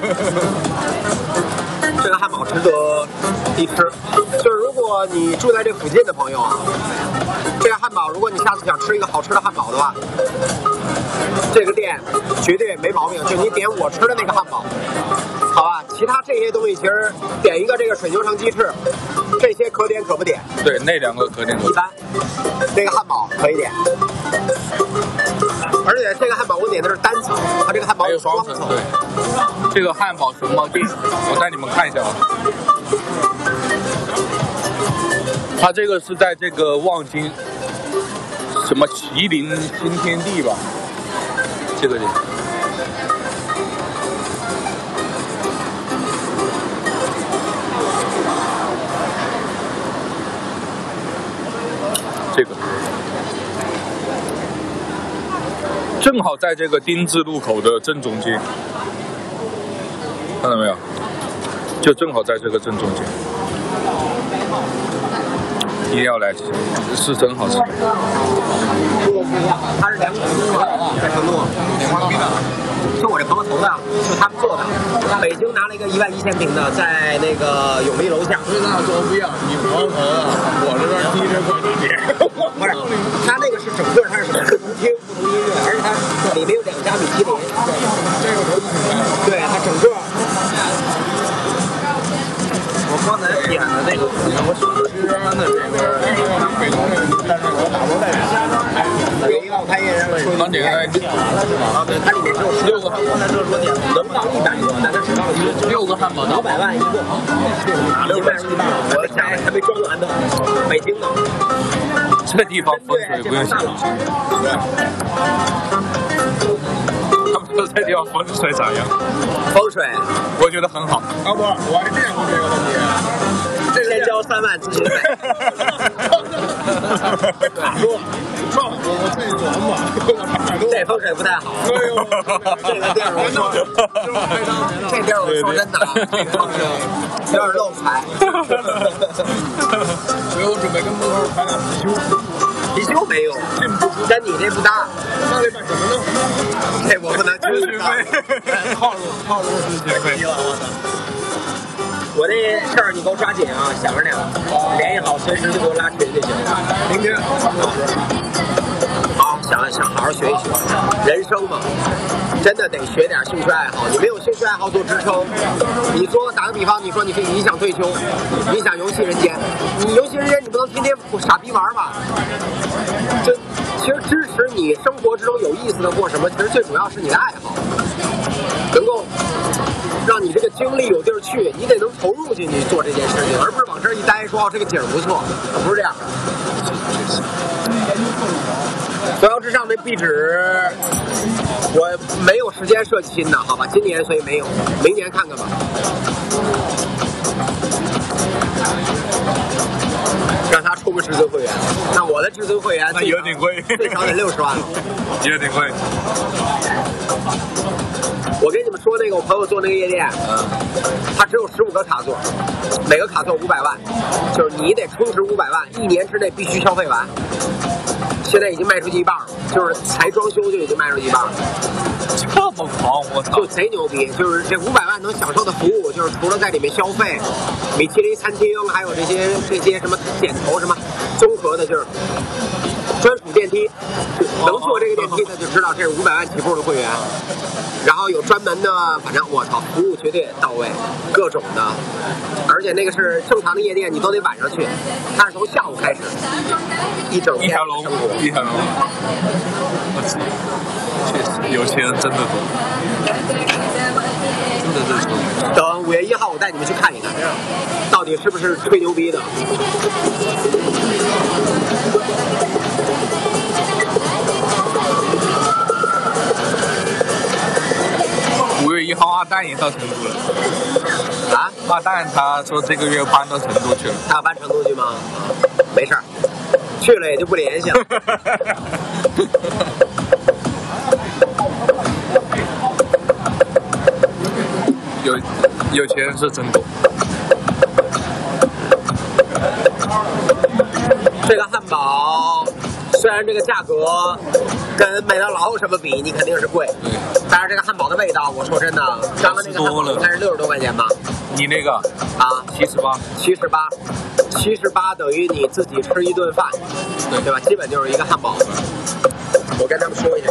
这个汉堡值得一吃，就是如果你住在这附近的朋友啊，这个汉堡，如果你下次想吃一个好吃的汉堡的话，这个店绝对没毛病。就你点我吃的那个汉堡，好吧？其他这些东西其实点一个这个水牛城鸡翅，这些可点可不点。 对，那两个可点可一般，那个汉堡可以点。而且这个汉堡我点的是单层，它这个汉堡还有双双层。对，这个汉堡熊猫店，我带你们看一下啊。它这个是在这个望京什么麒麟新天地吧，这个店。这个正好在这个丁字路口的正中间，看到没有？就正好在这个正中间，一定要来吃，是真好吃。 不不一样，它是两种在成都，是我这朋友投的，就他们做的。北京拿了一个一万一千平的，在那个永利楼下。 最大的做不一样，你朋友投的，我这边第一人可以点。 不是，它那个是整个它是什么？不同厅不同音乐，而且它里面有两家米其林。 这个头一品牌。 对，它整个。 我刚才点的那个，我选的是安的这边， 北东那个，但是我打包带点。 有一个我看一人说刚点开啊，对，它里面只有十六个汉堡，刚才这说点能到一百个，但它只到了六个汉堡， 五百万一个，六百一半，我想还没装完呢，北京的。 这地方风水不用想。他们说这地方风水咋样？ 风水， 我觉得很好。 啊不，我还见过这个问题。 先交三万咨询费。 卡住了，撞我我自己琢磨，我卡住了。 这风水不太好。 哎呦， 这个地儿我说，这地儿我说真的，这个风水有点漏财。 所以我准备跟门口谈点貔貅。 貔貅没有，跟你这不搭。 那得办什么呢？ 这我不能咨询费， 套路套路咨询费。 我这事儿你给我抓紧啊，想着呢，联系好，随时就给我拉群就行。 明天好，想想好好学一学，人生嘛，真的得学点兴趣爱好。你没有兴趣爱好做支撑，你说打个比方，你说你你想退休，你想游戏人间，你游戏人间你不能天天傻逼玩吧？就其实支持你生活之中有意思的过什么，其实最主要是你的爱好，能够让你这个精力有地儿去，你得能投入进去做这件事情，而不是往这儿一待说哦这个景儿不错，不是这样。扶摇直上那壁纸，我没有时间设计新的，好吧？今年所以没有，明年看看吧。 充个至尊会员。那我的至尊会员那有点贵， 最少得六十万了， 有点贵。 我跟你们说，那个我朋友做那个夜店， 嗯， 他只有十五个卡座，每个卡座五百万，就是你得充值五百万，一年之内必须消费完。现在已经卖出去一半了，就是才装修就已经卖出去一半了。 这么狂，我操！ 就贼牛逼，就是这五百万能享受的服务，就是除了在里面消费，米其林餐厅，还有这些这些什么点头什么综合的，就是专属电梯，能坐这个电梯的就知道这是五百万起步的会员。然后有专门的，反正我操，服务绝对到位，各种的，而且那个是正常的夜店，你都得晚上去，它是从下午开始，一整天一条龙，一条龙。我操，确实有钱人真的多，真的真的。 等五月一号我带你们去看一看，到底是不是吹牛逼的。 五月一号，阿蛋也到成都了。 啊？ 阿蛋他说这个月搬到成都去了。 他要搬成都去吗？没事儿，去了也就不联系了。 有有钱人是真多。 这个汉堡虽然这个价格跟麦当劳什么比，你肯定是贵，但是这个汉堡的味道，我说真的，刚刚那个汉堡应该是六十多块钱吧？ 你那个啊， 七十八， 七十八，七十八等于你自己吃一顿饭，对对吧？基本就是一个汉堡。我跟他们说一下。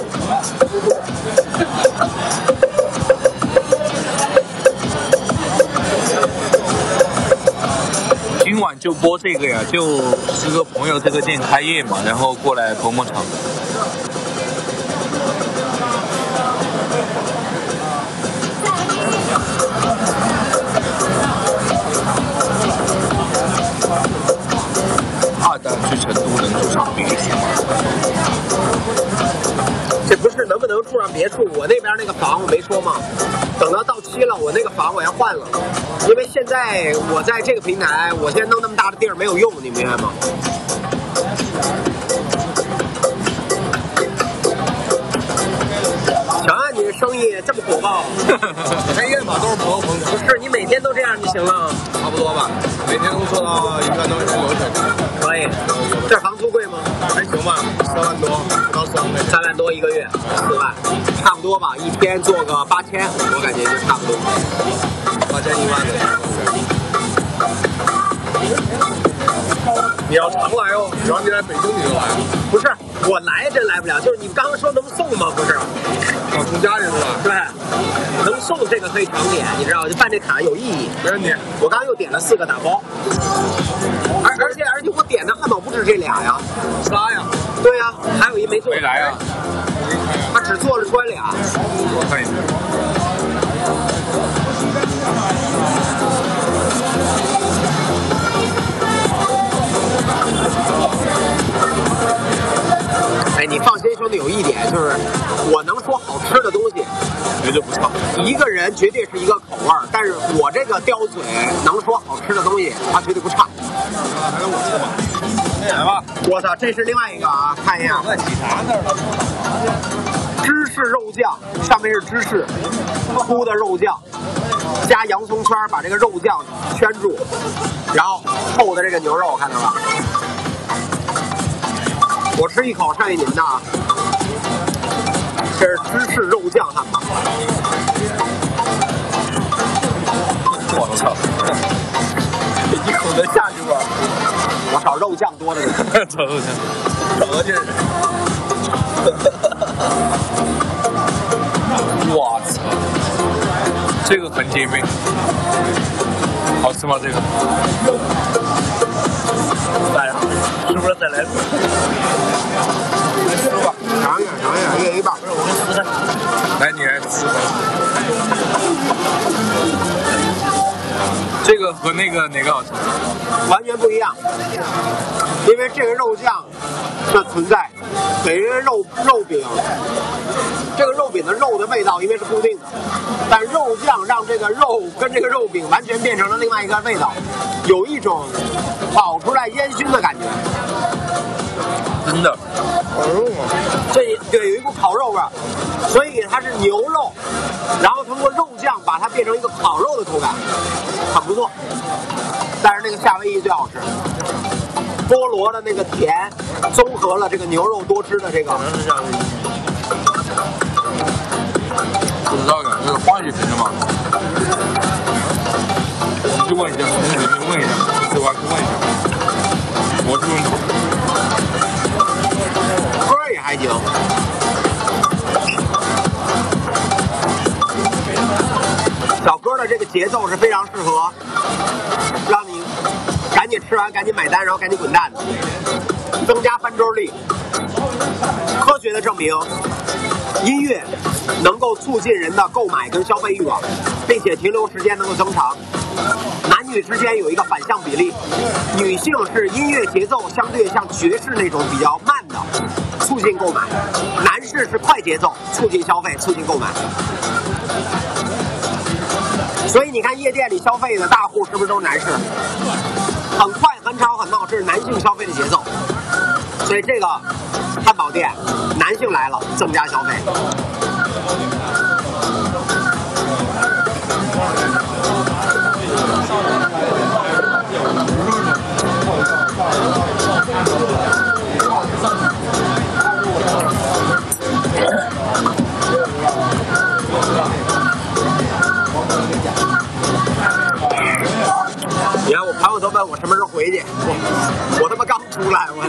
今晚就播这个呀，就是个朋友这个店开业嘛，然后过来捧捧场。二蛋去成都能住上别墅吗？ 这不是能不能住上别墅？我那边那个房我没说吗？等到到期了，我那个房我要换了，因为现在我在这个平台，我现在弄那么大的地儿没有用，你明白吗？瞧啊，你这生意这么火爆， 开业嘛都是朋友捧场， 不是你每天都这样就行了， 差不多吧，每天都做到一个多月流水。 可以。这房租贵吗？ 还行吧，三万多不到四万块钱。 三万多一个月，四万，差不多吧。一天做个八千，我感觉就差不多。 八千一万的。你要常来哦，只要你来北京你就来。 不是，我来真来不了，就是你刚刚说能送吗？不是。 啊，从家里是吧？ 对，能送这个可以常点，你知道，就办这卡有意义。 没问题。 我刚刚又点了四个打包，而而且而且我点的汉堡不止这俩呀， 仨呀。 对呀、啊，还有一没做。 没来啊？ 他只做了出来俩。 我看一下。 哎，你放心，兄弟，有一点就是，我能说好吃的东西， 绝对不差。 一个人绝对是一个口味儿，但是我这个刁嘴能说好吃的东西，它绝对不差。 还有我吃吧，来吧。 我操，这是另外一个啊，看一下。 那洗啥那儿了？ 芝士肉酱，上面是芝士，铺的肉酱，加洋葱圈，把这个肉酱圈住，然后厚的这个牛肉，看到了。我吃一口，剩下你们的啊。这是芝士肉酱汉堡。 我操！ 一口能下去吗？ 我找肉酱多的人。 找肉酱， 找个劲儿。 我操！这个很解闷。好吃吗？这个？ 来呀，是不是再来？来吃吧， 尝一下，尝一下，一人一半。 我们吃的。 来，你来吃。这个和那个哪个好吃？ 完全不一样，因为这个肉酱的存在给人肉肉饼，这个肉饼的肉的味道因为是固定的，但肉酱让这个肉跟这个肉饼完全变成了另外一个味道，有一种烤出来烟熏的感觉。 真的， 烤肉吗？ 这对有一股烤肉味儿，所以它是牛肉，然后通过肉酱把它变成一个烤肉的口感，很不错。但是那个夏威夷最好吃，菠萝的那个甜，综合了这个牛肉多汁的这个。 可能是夏威夷。 不知道的，那个化学品的嘛。你去问一下，你问一下，吃完去问一下。我去问他。 歌也还行。小哥的这个节奏是非常适合让你赶紧吃完、赶紧买单，然后赶紧滚蛋的，增加翻桌率。科学的证明，音乐能够促进人的购买跟消费欲望，并且停留时间能够增长。男女之间有一个反向比例，女性是音乐节奏相对像爵士那种比较慢的，促进购买；男士是快节奏，促进消费、促进购买。所以你看夜店里消费的大户是不是都是男士？很快、很吵、很闹，这是男性消费的节奏。所以这个汉堡店，男性来了，增加消费。你看我朋友都问我什么时候回去，我我他妈刚出来，我。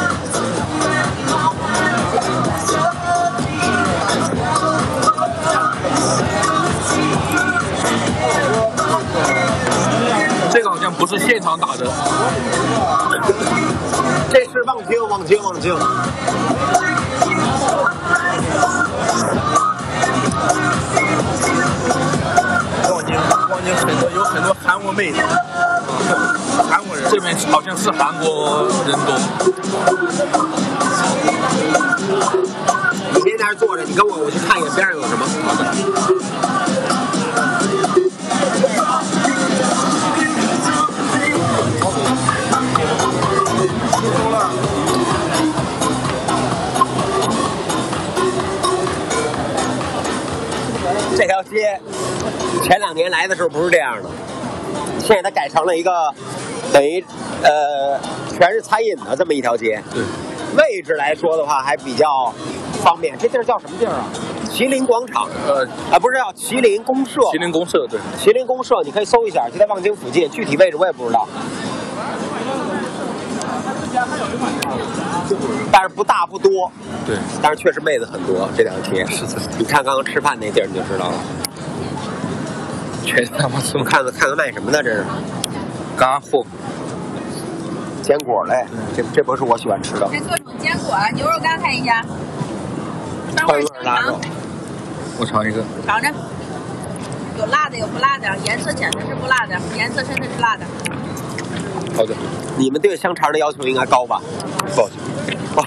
这个好像不是现场打的， 这是望京，望京，望京。 望京，望京很多有很多韩国妹子，韩国人这边好像是韩国人多。 你先在那儿坐着，你跟我，我去看一眼边上有什么。好的。这条街前两年来的时候不是这样的，现在它改成了一个等于呃全是餐饮的这么一条街。 对， 位置来说的话还比较方便。这地儿叫什么地儿啊？麒麟广场。 呃啊，不是叫麒麟公社。 麒麟公社，对。 麒麟公社，你可以搜一下，就在望京附近，具体位置我也不知道。但是不大不多， 对， 但是确实妹子很多。这条街是的，你看刚刚吃饭那地儿你就知道了， 全他妈是我看看看看卖什么的，这是干货， 坚果类，这这不是我喜欢吃的。 这各种坚果，牛肉干看一下，三川味味香腊肉肠，， 我尝一个。 尝着，有辣的有不辣的，颜色浅的是不辣的，颜色深的是辣的。 好的， 你们对香肠的要求应该高吧？ 抱歉， 哇，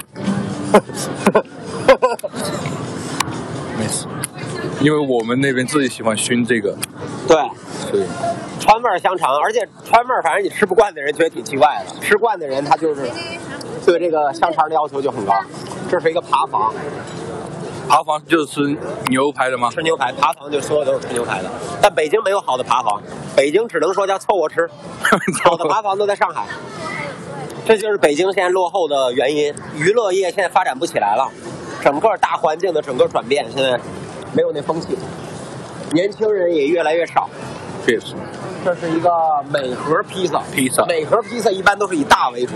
没事，因为我们那边自己喜欢熏这个， 对， 所以川味香肠，而且川味反正你吃不惯的人觉得挺奇怪的，吃惯的人他就是对这个香肠的要求就很高。这是一个扒房， 扒房就是吃牛排的吗？ 吃牛排，扒房就所有都是吃牛排的。但北京没有好的扒房，北京只能说叫凑合吃，好的扒房都在上海。这就是北京现在落后的原因，娱乐业现在发展不起来了，整个大环境的整个转变，现在没有那风气，年轻人也越来越少。 确实， 这是一个美盒披萨， 披萨美盒披萨一般都是以大为主，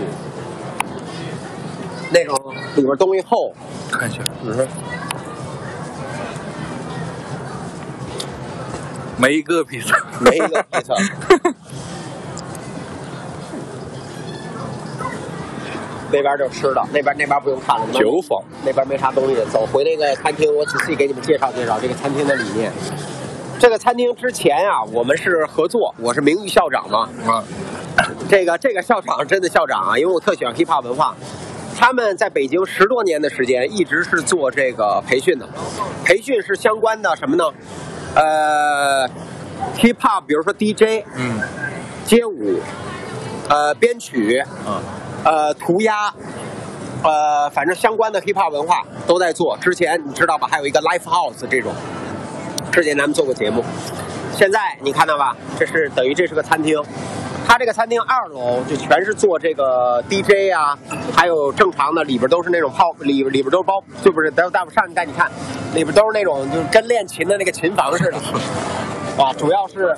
那种里边东西厚。 看一下， 嗯， 每一个披萨， 每一个披萨。那边就吃的，那边那边不用看了。 酒坊那边没啥东西，走回那个餐厅，我仔细给你们介绍介绍这个餐厅的理念。这个餐厅之前呀、啊，我们是合作，我是名誉校长嘛。 啊， 这个这个校长真的校长啊，因为我特喜欢 hiphop 文化。 他们在北京十多年的时间，一直是做这个培训的。培训是相关的什么呢？呃 ，hip hop， 比如说 D J， 嗯， 街舞，呃，编曲， 嗯， 呃，涂鸦，呃，反正相关的 hip hop 文化都在做。之前你知道吧？还有一个 live house 这种，之前咱们做过节目。现在你看到吧？这是等于这是个餐厅。它这个餐厅二楼就全是做这个 D J 啊，还有正常的里边都是那种泡里里边都是包，就不是待待会上去带你看，里边都是那种就是跟练琴的那个琴房似的，啊，主要是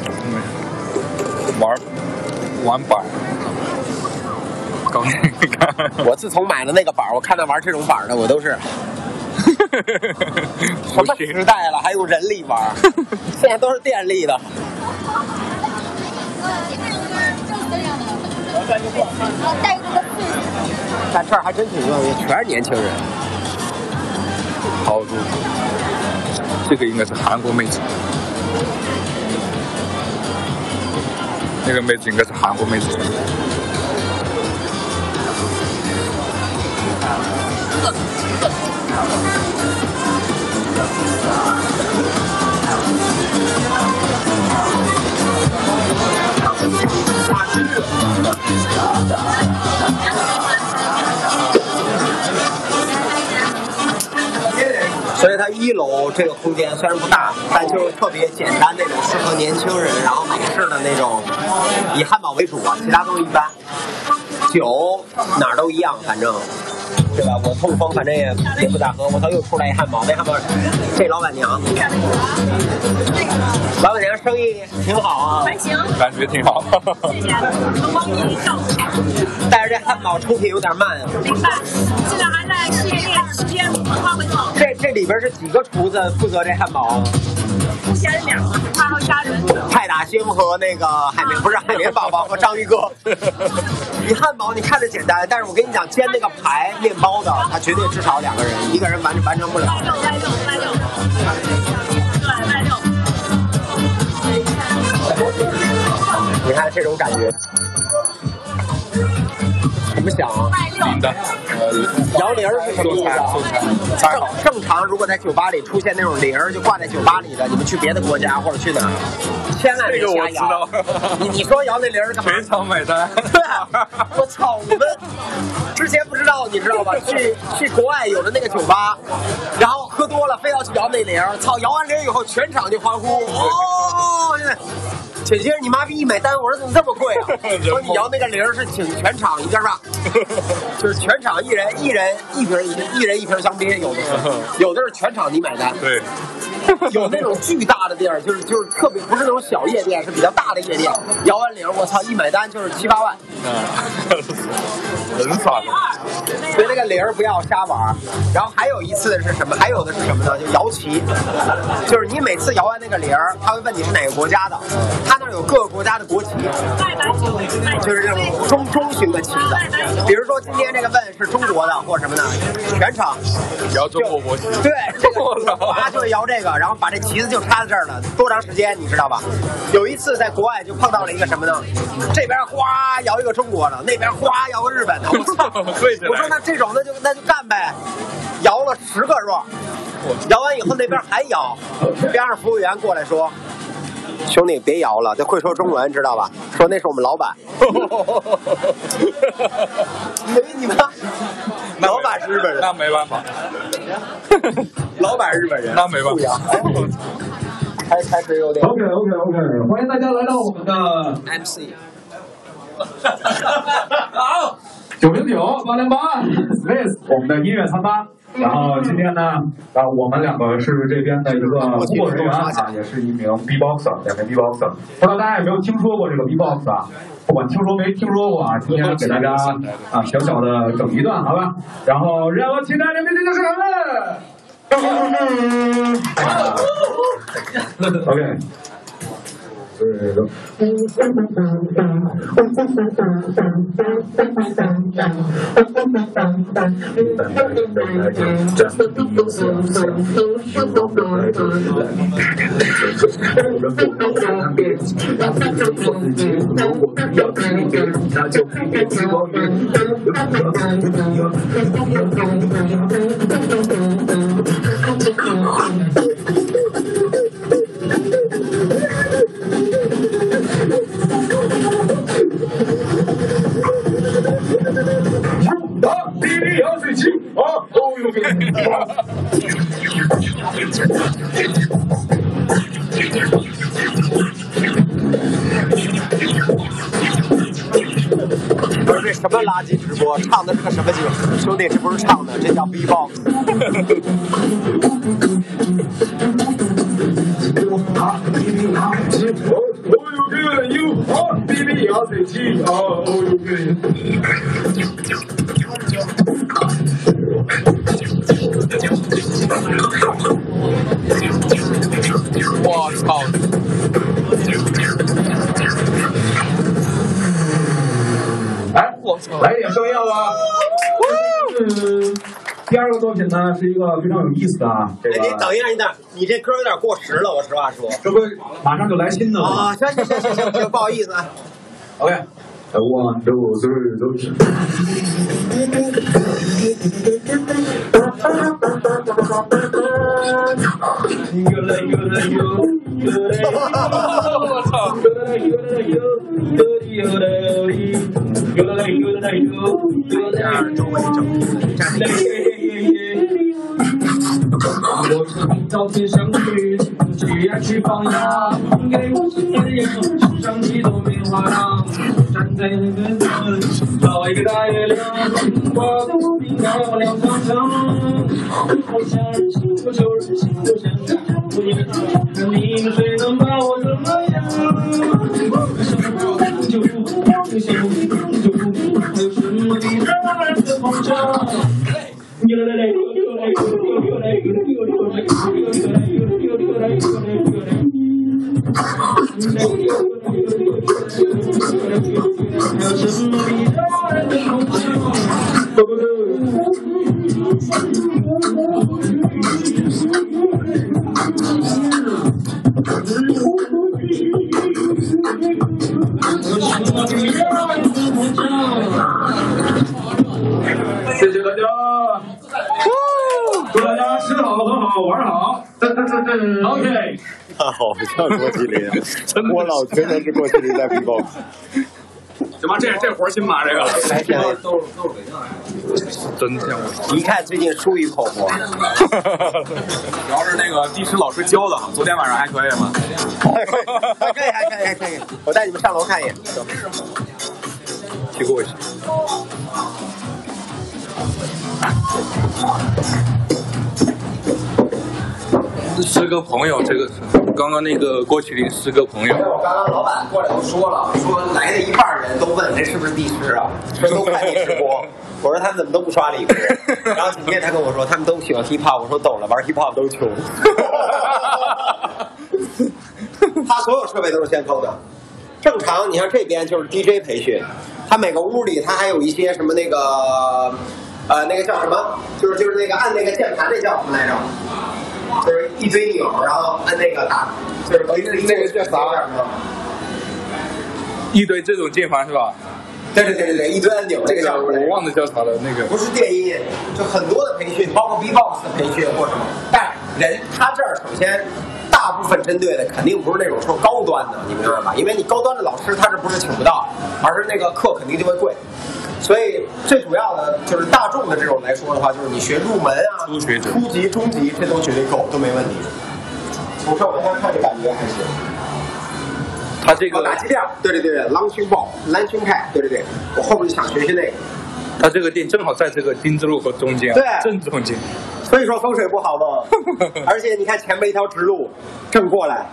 玩玩板。搞那个， 我自从买了那个板，我看到玩这种板的，我都是什么时代了，还用人力玩，现在都是电力的。但这儿还真挺热闹，全是年轻人。 好舒服。这个应该是韩国妹子，那个妹子应该是韩国妹子。 所以它一楼这个空间虽然不大，但就是特别简单那种适合年轻人，然后美式的那种，以汉堡为主啊，其他都一般。酒哪儿都一样，反正。对吧？我痛风反正也也不咋喝，我操又出来一汉堡，那汉堡这老板娘，老板娘生意挺好啊， 还行， 感觉挺好。 谢谢，能帮你照顾。 但是这汉堡出品有点慢啊。 明白，现在还在试验时间，很快会到。 这这里边是几个厨子负责这汉堡啊？ 目前是两个，还要加人。 派大星和那个海绵不是海绵宝宝和章鱼哥。你汉堡你看着简单，但是我跟你讲，煎那个排面包的，他绝对至少两个人，一个人完完成不了。 外肉，外肉，外肉，对，外肉。 你看这种感觉，怎么想啊？ 零的，呃， 摇铃儿是什么意思啊？正正常，如果在酒吧里出现那种铃儿，就挂在酒吧里的，你们去别的国家或者去哪儿，千万别这个我瞎摇。 知道。 你你说摇那铃儿干嘛？ 全场买单。 对啊，我操！我们之前不知道，你知道吧？去去国外有的那个酒吧，然后喝多了非要去摇那铃儿，操！摇完铃以后全场就欢呼，哦！紧接着你妈逼一买单，我说怎么这么贵啊？说你摇那个铃儿是请全场一个是吧？就是全场一人一人一瓶一人一瓶香槟，有的是，有的是全场你买单。 对。 有那种巨大的店儿，就是就是特别不是那种小夜店，是比较大的夜店。摇完铃，我操，一买单就是七八万。 嗯，人傻的。 所以那个铃儿不要瞎玩。然后还有一次是什么？还有的是什么呢？就摇旗，就是你每次摇完那个铃儿，他会问你是哪个国家的，他那儿有各个国家的国旗，就是这种中中型的旗子。比如说今天这个问是中国的或者什么的，全场摇中国国旗。 对，这个他就会摇这个，然后把这旗子就插在这儿了，多长时间你知道吧？有一次在国外就碰到了一个什么呢？这边哗摇一个中国的，那边哗摇个日本的，我操！我说那这种那就那就干呗，摇了十个肉，摇完以后那边还摇，边上服务员过来说。兄弟，别摇了，这会说中文，知道吧？说那是我们老板。没你们，老板是日本人， 那没办法。 老板日本人， 那没办法。 开开始有点。 OK OK OK， 欢迎大家来到我们的 M C。 好，九零九八零八 Smith， 我们的音乐餐吧。然后今天呢，啊，我们两个是这边的一个工作人员啊，也是一名 B-boxer， 两名 B-boxer。不知道大家有没有听说过这个 B-box 啊？不管听说没听说过啊，今天给大家啊小小的整一段，好吧？然后让我期待的明天就是他们。OK。 对的。 不是这什么垃圾直播，唱的是个什么歌？兄弟，这不是唱的，这叫 B-box。 我操！ 哎，我操！来一点声音好吧？嗯，第二个作品呢是一个非常有意思的啊。这个、 哎，你等一下，你等，你这歌有点过时了，我实话说。 这不马上就来新的了吗？ 啊，行行行行行行，不好意思啊。 OK。One, two, three, three. 我操！ 我从到天上去，去呀去放羊，给我新的阳，世上几朵棉花糖，站在那个灯，照一个大月亮，我的无名高粱长长，我想人心，我求人心，我想人不一样，看你们谁能把我怎么样？生活就不光想就不还有什么比这儿的膨胀？有来来有有来有有来有有有来有有来有有有来有来有来。有什么比这儿的膨胀？不不不。谢谢大家，祝大家吃好喝好玩好。OK。 他好像郭麒麟，我老觉得是郭麒麟在 B-box。 行吧，这这活新吧？这个来天， 都是都是北京来的， 真像我。 一看最近疏于口活。 主要是那个地师老师教的，昨天晚上还可以吗？ 还可以，还可以，还可以，还可以。我带你们上楼看一眼。 去过去。是个朋友，这个刚刚那个郭麒麟是个朋友。 我刚刚老板过来都说了，说来的一半人都问这是不是地师啊，说都看你直播。我说他们怎么都不刷礼物？然后紧接着他跟我说他们都喜欢 hiphop， 我说懂了，玩 hiphop 都穷。他所有设备都是先锋的。正常，你看这边就是 D J 培训，他每个屋里他还有一些什么那个呃那个叫什么，就是就是那个按那个键盘那叫什么来着？就是一堆钮，然后按那个打，就是那个叫啥玩意儿？ 一堆这种键盘是吧？ 对对对对对，一堆按钮，这个叫我忘了叫啥了，那个不是电音，就很多的培训，包括 B-box 的培训或什么。但人他这儿首先大部分针对的肯定不是那种说高端的，你明白吧？因为你高端的老师他这不是请不到，而是那个课肯定就会贵。所以最主要的就是大众的这种来说的话，就是你学入门啊、 初学者、 初级、中级，这都绝对够，都没问题。从上往下看，这感觉还行。 他这个打击量，对对对对，狼群豹、蓝群派，对对对，我后面就想学习那个。 他这个店正好在这个丁字路口中间， 对， 正中间。 所以说风水不好嘛。而且你看前面一条直路，正过来。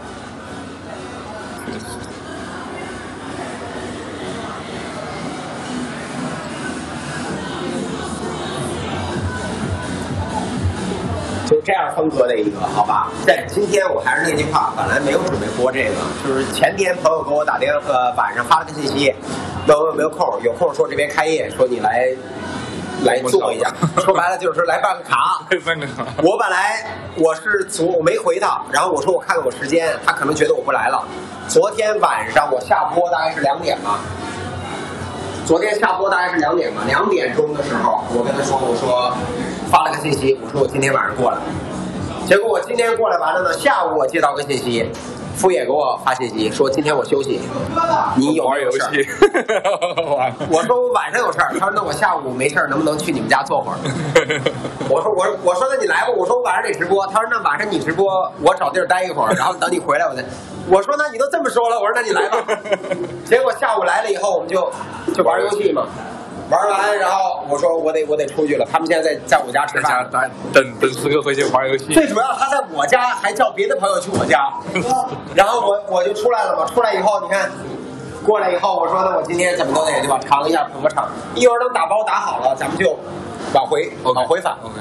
就是这样风格的一个，好吧？在今天我还是那句话，本来没有准备播这个，就是前天朋友给我打电话，晚上发了个信息，问我有没有空，有空说这边开业，说你来来做一下。说白了就是来办个卡。 办个卡。 我本来我是昨我没回他，然后我说我看看我时间，他可能觉得我不来了。昨天晚上我下播大概是两点吧。昨天下播大概是两点吧，两点钟的时候，我跟他说，我说发了个信息，我说我今天晚上过来。结果我今天过来完了呢，下午我接到个信息，傅也给我发信息说今天我休息，你有没有事？我说我晚上有事儿，他说那我下午没事儿，能不能去你们家坐会儿？我说我我说那你来吧，我说我晚上得直播，他说那晚上你直播，我找地儿待一会儿，然后等你回来我再。我说那你都这么说了，我说那你来吧。结果下午来了以后，我们就就玩游戏嘛，玩完然后我说我得我得出去了，他们现在在在我家吃饭， 等等四哥回去玩游戏。 最主要他在我家还叫别的朋友去我家，然后我我就出来了嘛，出来以后你看。过来以后，我说那我今天怎么都得对吧，尝一下捧个场。一会儿等打包打好了，咱们就往回 okay, 往回返。 OK。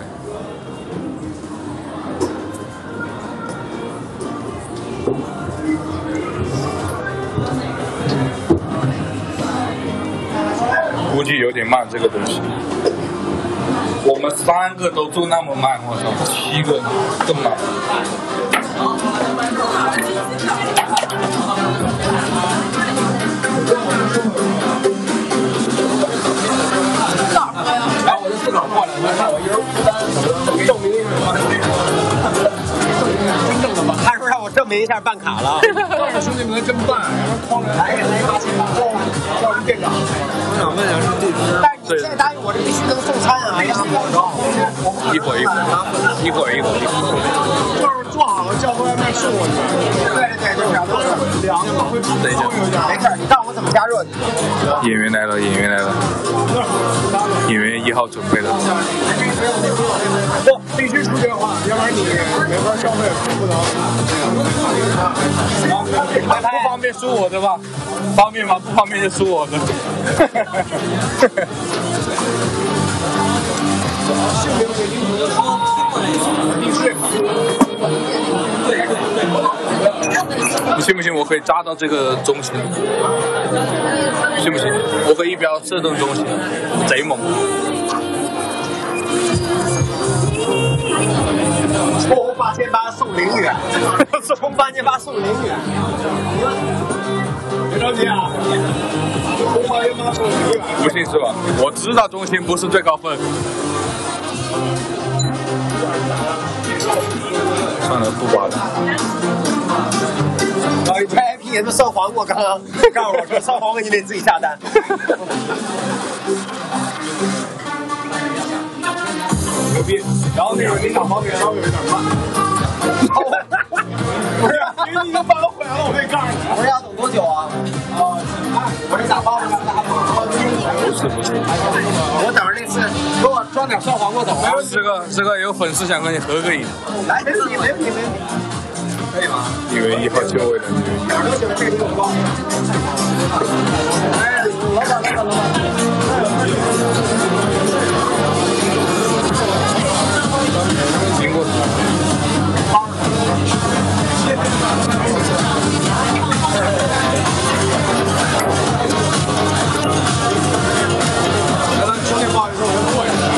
估计有点慢，这个东西。我们三个都做那么慢，我操，七个更慢。然后我就自个儿过来，我看我一人负担，证明一下真正的办，他说让我证明一下办卡了。但是兄弟们真办，然后哐来来八千八，叫人店长。我想问一下是这只，但是你现在答应我，这必须能送餐啊！一会儿一会儿，一会儿一会儿一会儿，就是做好了叫过来卖送过去。对对对，就是都是凉的嘛。等一下，没事，你告诉我怎么加热就行。 演员来了，演员来了，演员一号准备了。 不，必须出电话，要不然你没法消费，不能。 不方便输我的吧？方便吗？不方便就输我的。你信不信我可以扎到这个中心？信不信？我可以一标射中中心，贼猛！ 充八千八送零元，充八千八送零元。 别着急啊，充八千八送零元。 不信是吧？我知道中心不是最高分。算了，不拔了。 然后你拍 I P 也是烧黄瓜，刚刚告诉我说烧黄瓜你得自己下单。 牛逼！然后那个你打方便稍微有点慢。不是，因为你已经办了会了，我可以告诉你。 不是要等多久啊？啊，我这打包是打包。 不是不是， 我等着那次给我装点烧黄瓜走。 这个这个有粉丝想跟你合个影。 来，没问题，没问题，没问题。可以吗？ 因为一号就位了。 哪儿都行，这个给我包。哎，老板，老板，老板。 经过。 兄弟，不好意思，我先坐一下。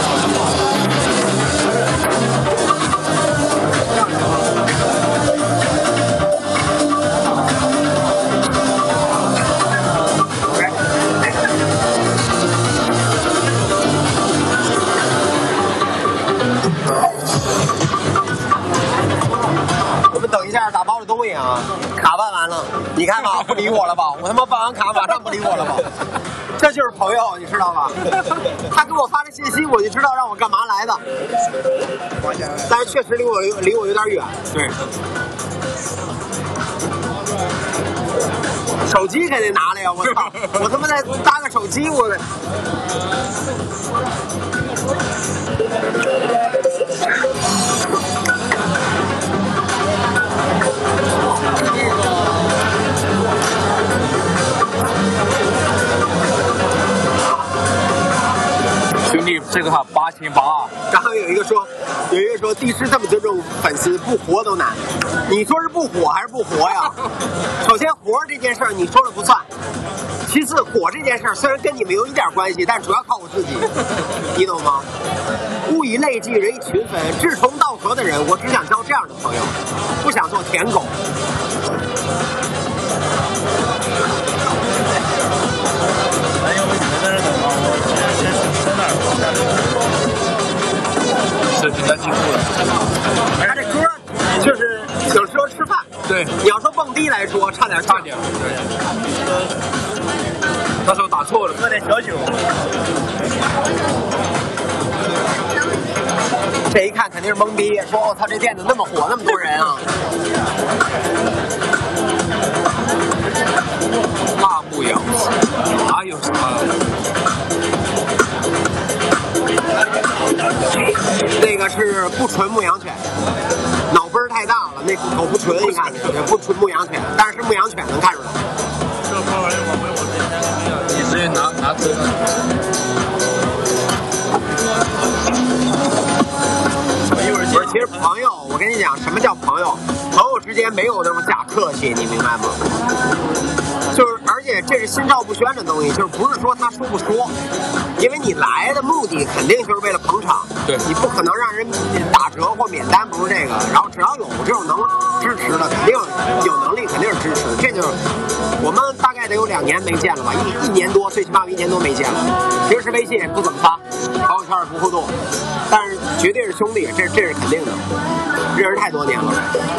我们等一下打包的东西啊，卡办完了，你看吧，不理我了吧？我他妈办完卡马上不理我了吧？这就是朋友，你知道吧？他给我发的信息，我就知道让我干嘛来的。但是确实离我离我有点远。 对。 手机可得拿来呀！我操！我他妈再搭个手机，我。 兄弟这个哈八千八。 然后有一个说，有一个说，帝师这么尊重粉丝，不活都难。你说是不火还是不活呀？首先活这件事儿你说了不算，其次火这件事儿虽然跟你们有一点关系，但主要靠我自己，你懂吗？物以类聚，人以群分，志同道合的人，我只想交这样的朋友，不想做舔狗。 咱要不你们在这等吧，我先先到那儿，我下来。 是比较辛苦的。 他这歌就是想说吃饭， 对， 你要说蹦迪来说，差点差点。对。那时候打错了， 喝点小酒。 这一看肯定是懵逼，说我操，这店怎么那么火，那么多人啊！ 辣目洋子，哪有什么？ 那个是不纯牧羊犬，脑杯太大了，那骨头不纯，一看不纯牧羊犬，但是是牧羊犬能看出来。 这包玩意我回我之前你直接拿拿车。 不是，其实朋友，我跟你讲，什么叫朋友？朋友之间没有那种假客气，你明白吗？就是，而且这是心照不宣的东西，就是不是说他说不说，因为你来的目的肯定就是为了捧场， 对， 你不可能让人打折或免单，不是这个。然后只要有这种能支持的，肯定有能力，肯定是支持。这就是我们大概得有两年没见了吧，一一年多，最起码有一年多没见了。平时微信也不怎么发，朋友圈也不互动，但是绝对是兄弟，这这是肯定的，认识太多年了。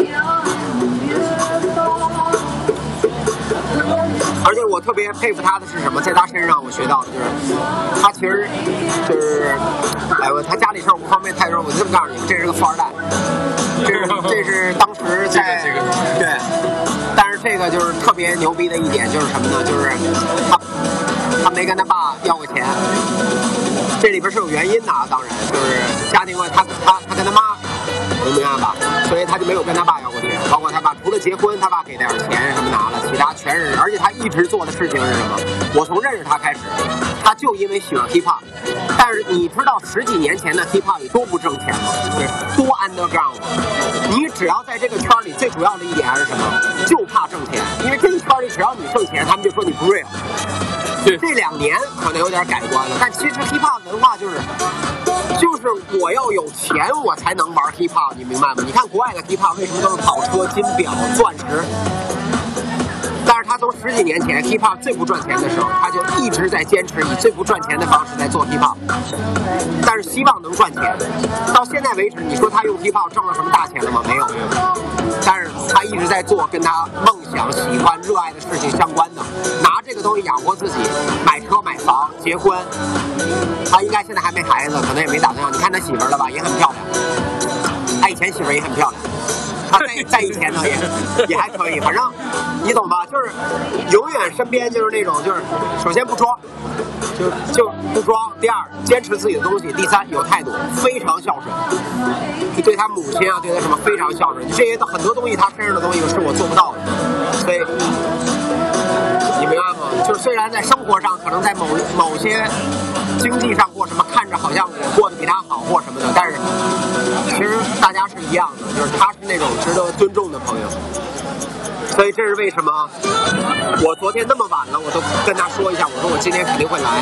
而且我特别佩服他的是什么？在他身上我学到的就是，他其实就是，哎我他家里事儿我不方便太说，我就这么告诉你们，这是个富二代，这是这是当时在这个这个对，但是这个就是特别牛逼的一点就是什么呢？就是他他没跟他爸要过钱，这里边是有原因的啊，当然就是家庭关系，他他他跟他妈。你明白吧？所以他就没有跟他爸要过钱，包括他爸除了结婚，他爸给点钱什么拿了，其他全是。而且他一直做的事情是什么？我从认识他开始，他就因为喜欢 hip hop。但是你知道十几年前的 hip hop 有多不挣钱吗？对，多 underground。你只要在这个圈里，最主要的一点还是什么？就怕挣钱，因为这个圈里只要你挣钱，他们就说你不 real。这两年可能有点改观了，但其实 hip hop 文化就是。就是我要有钱，我才能玩 hip hop， 你明白吗？你看国外的 hip hop 为什么都是跑车、金表、钻石？但是他从十几年前 hip hop 最不赚钱的时候，他就一直在坚持以最不赚钱的方式在做 hip hop， 但是希望能赚钱。到现在为止，你说他用 hip hop 挣了什么大钱了吗？没有。但是他一直在做跟他梦想、喜欢、热爱的事情相关的，拿这个东西养活自己，买车、买房、结婚。他应该现在还没孩子，可能也没打算要。你看他媳妇儿了吧，也很漂亮。他以前媳妇儿也很漂亮。他在在以前呢也也还可以，反正你懂吧？就是永远身边就是那种，就是首先不装，就就不装；第二，坚持自己的东西；第三，有态度，非常孝顺，就对他母亲啊，对他什么非常孝顺。这些很多东西，他身上的东西是我做不到的，所以你明白吗？就是虽然在生活上，可能在某某些经济上或什么，看着好像我过得比他好或什么的，但是其实大家是一样的，就是他是那种值得尊重的朋友。所以这是为什么我昨天那么晚了，我都跟他说一下，我说我今天肯定会来。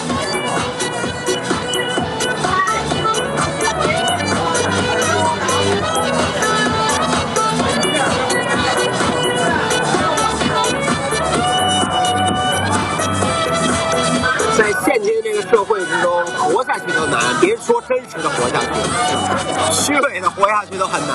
在现今这个社会之中，活下去都难，别说真实的活下去，虚伪的活下去都很难。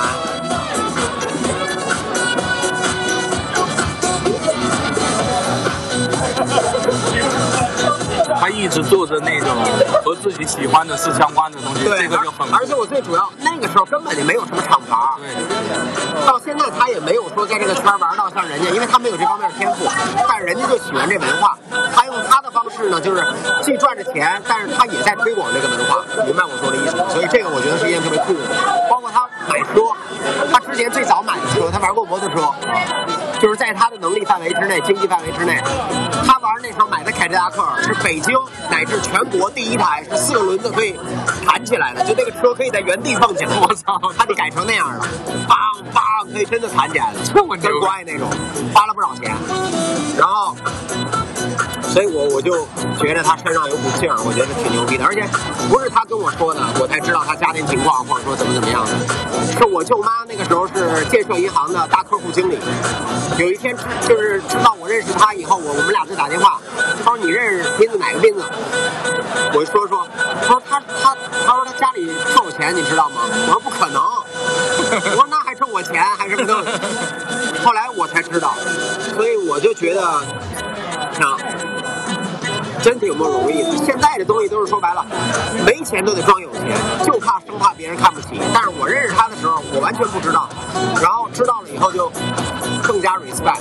他一直做着那种和自己喜欢的事相关的东西， 对， 这个就很。 而且我最主要，那个时候根本就没有什么厂牌， 对。 到现在他也没有说在这个圈玩到像人家，因为他没有这方面的天赋，但是人家就喜欢这文化，他用他的方式呢，就是既赚着钱，但是他也在推广这个文化，明白我说的意思吗？所以这个我觉得是一件特别酷的，包括他买车，他之前最早买的车，他玩过摩托车。 就是在他的能力范围之内、经济范围之内。他玩那时候买的凯迪拉克是北京乃至全国第一台，是四个轮子可以弹起来的，就那个车可以在原地蹦起来。我操，他就改成那样了，梆梆可以真的弹起来了，这么真乖那种，花了不少钱。然后。所以我我就觉得他身上有股劲儿，我觉得挺牛逼的，而且不是他跟我说的，我才知道他家庭情况，或者说怎么怎么样的。是我舅妈那个时候是建设银行的大客户经理，有一天就是知道我认识他以后，我我们俩就打电话，他说你认识斌子哪个斌子？我就说说，他说他他他说他家里特有钱，你知道吗？我说不可能，我说那还挣我钱还是不挣？后来我才知道，所以我就觉得，啊。真挺不容易的。现在的东西都是说白了，没钱都得装有钱，就怕生怕别人看不起。但是我认识他的时候，我完全不知道，然后知道了以后就更加 respect。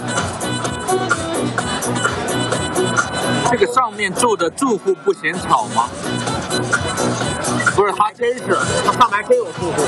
这个上面住的住户不嫌吵吗？ 不是，他真是，他上面还真有住户。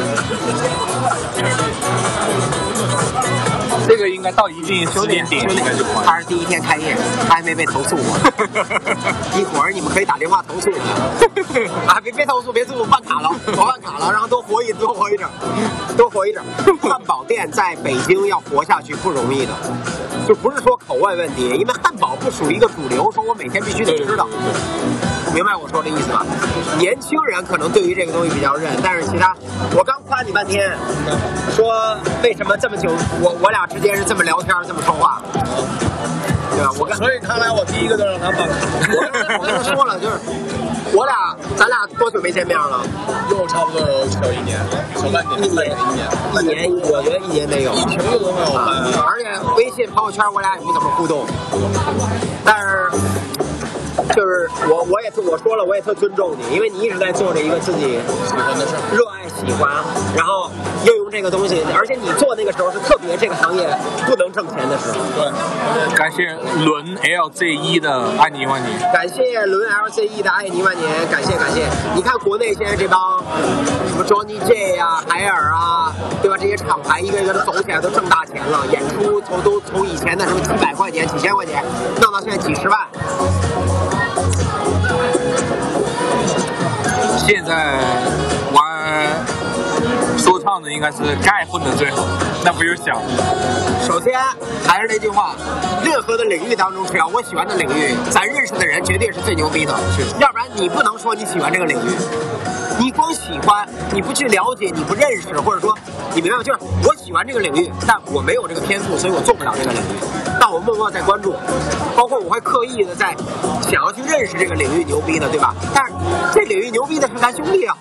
这个应该到一定时间点应该就关。 他是第一天开业，他还没被投诉过。一会儿你们可以打电话投诉他。啊，别别投诉，别投诉，办卡了，我办卡了，然后多活一多活一阵，多活一阵。汉堡店在北京要活下去不容易的，就不是说口味问题，因为汉堡不属于一个主流，说我每天必须得知道。明白我说的意思吧？年轻人可能对于这个东西比较认，但是其他，我刚夸你半天，说为什么这么久，我我俩之间是这么聊天，这么说话，对吧？我跟所以看来我第一个就让他办。 我跟他说了，就是我俩，咱俩多久没见面了？ 又差不多有小一年，小半年， 一年，一年，我觉得一年没有， 疫情就都没有办。 而且微信朋友圈我俩也不怎么互动，但是。就是我，我也我说了，我也特尊重你，因为你一直在做着一个自己喜欢的事， 热爱、喜欢，然后应用这个东西，而且你做那个时候是特别这个行业不能挣钱的时候。 对， 感谢轮 L Z 一的爱你一万年， 感谢轮 L Z 一的爱你一万年，感谢感谢。你看国内现在这帮什么 Johnny J 啊、海尔啊，对吧？这些厂牌一个一个都走起来，都挣大钱了，演出从都从以前的什么几百块钱、几千块钱，弄到现在几十万。 现在玩说唱的应该是盖混的最好，那不用想。 首先还是那句话，任何的领域当中，只要我喜欢的领域，咱认识的人绝对是最牛逼的。要不然你不能说你喜欢这个领域，你光喜欢，你不去了解，你不认识，或者说你明白吗？就是我喜欢这个领域，但我没有这个天赋，所以我做不了这个领域。但我默默在关注，包括我会刻意的在想要去认识这个领域牛逼的，对吧？但是这领域牛逼的是咱兄弟啊。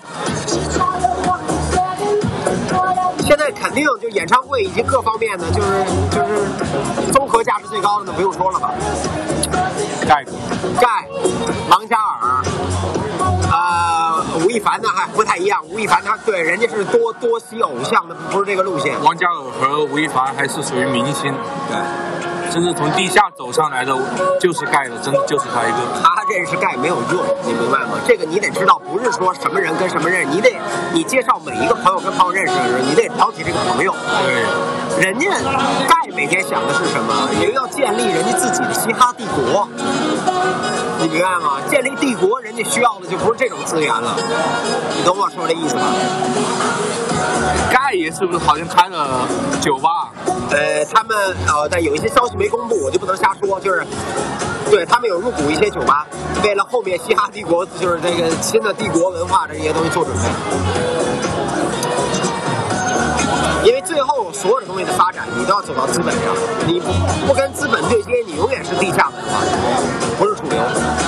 现在肯定就演唱会以及各方面的，就是就是综合价值最高的，不用说了吧。 盖盖，王嘉尔，啊、呃，吴亦凡呢还不太一样。吴亦凡他对人家是多多吸偶像的，不是这个路线。 王嘉尔和吴亦凡还是属于明星， 对。 真是从地下走上来的，就是盖的，真的就是他一个。 他认识盖没有用，你明白吗？这个你得知道，不是说什么人跟什么认识，你得你介绍每一个朋友跟朋友认识的时候，你得了解这个朋友。 对， 人家盖每天想的是什么？人要建立人家自己的嘻哈帝国，你明白吗？建立帝国，人家需要的就不是这种资源了，你懂我说的意思吧？ 盖爷是不是好像开了酒吧？ 呃，他们呃，但有一些消息没公布，我就不能瞎说。就是，对他们有入股一些酒吧，为了后面嘻哈帝国，就是这个新的帝国文化这些东西做准备。因为最后所有的东西的发展，你都要走到资本上，你不不跟资本对接，你永远是地下文化，不是主流。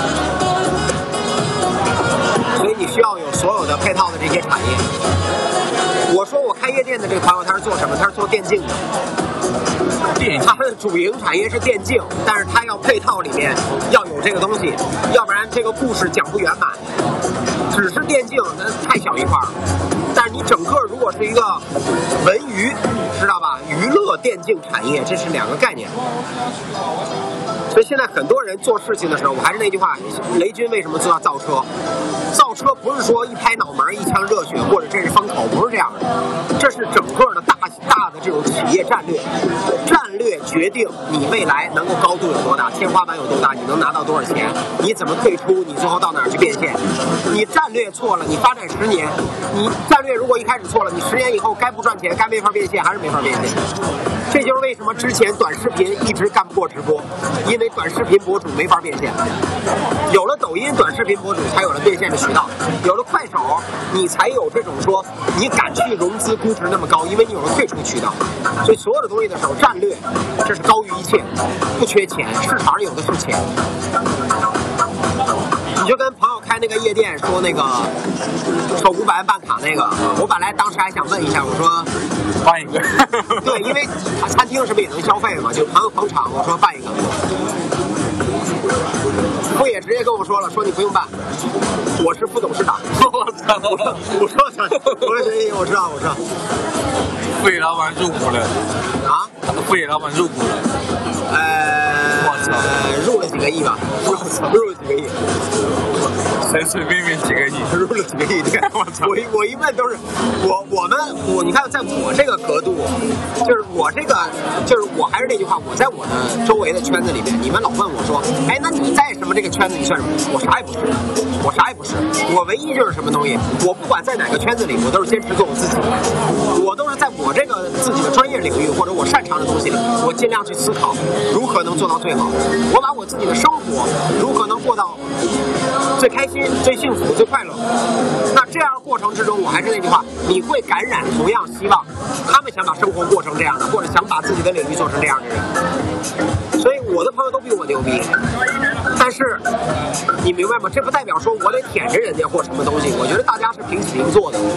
所以你需要有所有的配套的这些产业。我说我开夜店的这个朋友，他是做什么？他是做电竞的。 电他的主营产业是电竞，但是他要配套里面要有这个东西，要不然这个故事讲不圆满。只是电竞那太小一块了，但是你整个如果是一个文娱，知道吧？娱乐电竞产业，这是两个概念。所以现在很多人做事情的时候，我还是那句话，雷军为什么做到造车？造车不是说一拍脑门一腔热血，或者这是风口，不是这样的，这是整个的大大的这种企业战略，战略略决定你未来能够高度有多大，天花板有多大，你能拿到多少钱，你怎么退出，你最后到哪儿去变现。你战略错了，你发展十年，你战略如果一开始错了，你十年以后该不赚钱，该没法变现还是没法变现。这就是为什么之前短视频一直干不过直播，因为短视频博主没法变现。有了抖音短视频博主，才有了变现的渠道；有了快手，你才有这种说你敢去融资估值那么高，因为你有了退出渠道。所以所有的东西的时候，战略这是高于一切，不缺钱，市场上有的是钱。你就跟朋友开那个夜店，说那个收五百万办卡那个，我本来当时还想问一下，我说办一个， 对，因为餐厅什么也能消费嘛，就朋友捧场，我说办一个。傅也直接跟我说了，说你不用办，我是副董事长。我操！我说我说我说我知道我知道。 傅野老板入股了啊？ 傅野老板入股了。 呃， 我操！ 入了几个亿吧？入入了几个亿？ 随随便便几个亿， 入了几个亿？我操！我我一问都是我我们我你看，在我这个格度，就是我这个就是我还是那句话，我在我的周围的圈子里面，你们老问我说，哎，那你在什么这个圈子你算什么？我啥也不是，我啥也不是，我唯一就是什么东西，我不管在哪个圈子里，我都是坚持做我自己，我都是在我这个自己的专业领域或者我擅长的东西里，我尽量去思考如何能做到最好，我把我自己的生活如何能过到最开心、最幸福、最快乐。那这样过程之中，我还是那句话，你会感染同样希望他们想把生活过成这样的，或者想把自己的领域做成这样的人。所以我的朋友都比我牛逼，但是你明白吗？这不代表说我得舔着人家或什么东西。我觉得大家是平起平坐的。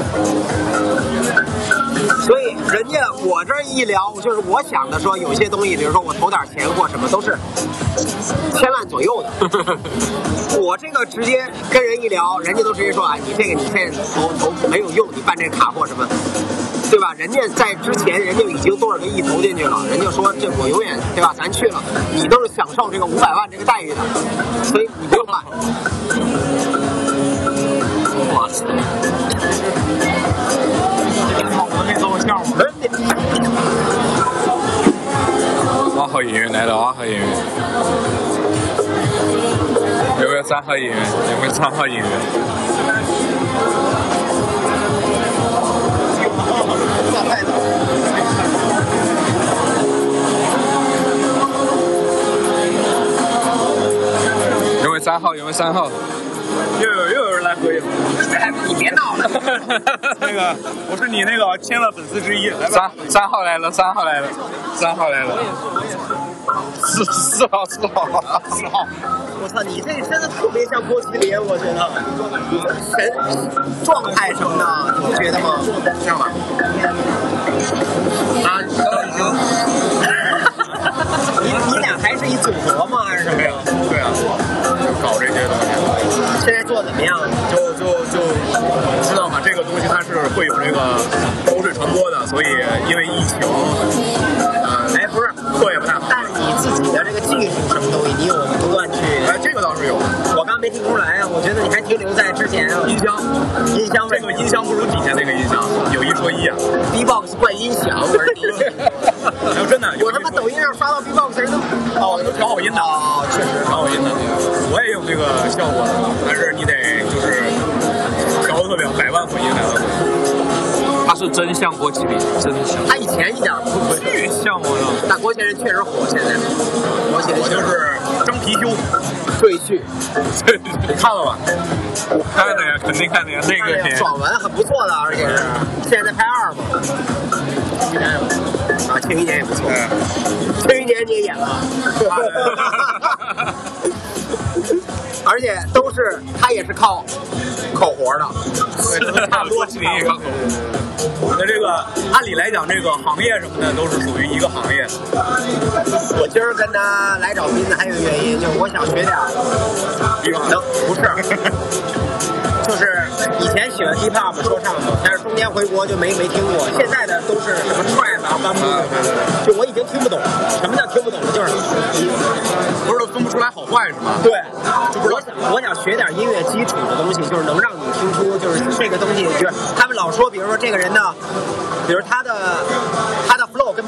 所以人家我这一聊，就是我想的说，有些东西，比如说我投点钱或什么，都是千万左右的。我这个直接跟人一聊，人家都直接说啊，你这个你现在投投没有用，你办这卡或什么，对吧？人家在之前人家已经多少个亿投进去了，人家说这我永远对吧？咱去了，你都是享受这个五百万这个待遇的，所以你不用办。 哇塞！ 我没做过项目。 二号演员来了，二号演员。有没有三号演员？有没有三号演员？有没有三号？有没有三号？ 又有又有人来合影， 你别闹了。 那个我是你那个签了粉丝之一，来吧。 三三号来了，三号来了，三号来了。四四号，四号，四号。 我操，你这真的特别像郭麒麟，我觉得神状态什么的，你不觉得吗？这样吧。啊，你你俩还是一组合吗？还是什么呀？ 对啊，搞这些东西。 现在做怎么样？ 就就就知道嘛，这个东西它是会有这个口水传播的，所以因为疫情，呃， 哎，不是， 课也不太好。 但是你自己的这个技术什么东西，你有不断去？ 哎，这个倒是有。 我刚没听出来啊，我觉得你还停留在之前音箱， 音箱这个音箱不如底下那个音箱，有一说一啊。 B box 怪音响，不是你。 还有真的， 我他妈抖音上刷到 B box 人都哦，都调好音的。 哦，确实调好音的。我也有那个效果的，但是你得就是调的特别好，百万混音来了。 他是真像郭麒麟，真像。 他以前一点不会巨像我的。 但郭麒麟确实火，现在。郭麒麟我就是张貔貅， 赘婿， 你看了吧？ 看的呀，肯定看的呀，那个片。 爽文很不错的，而且是现在在拍二嘛。啊，庆余年也不错。庆余年你也演了。而且都是他也是靠口活的， 差不多麒麟也靠口活。那这个按理来讲，这个行业什么的都是属于一个行业。 我今儿跟他来找斌子还有一个原因，就是我想学点能不是，就是以前喜欢 hip hop 说唱嘛，但是中间回国就没没听过，现在的都是什么 trap 啊、bamboo，就我已经听不懂了。什么叫听不懂？就是不是都分不出来好坏是吗？ 对，就我想我想学点音乐基础的东西，就是能让你听出就是这个东西，就是他们老说，比如说这个人的，比如他的他的 flow 跟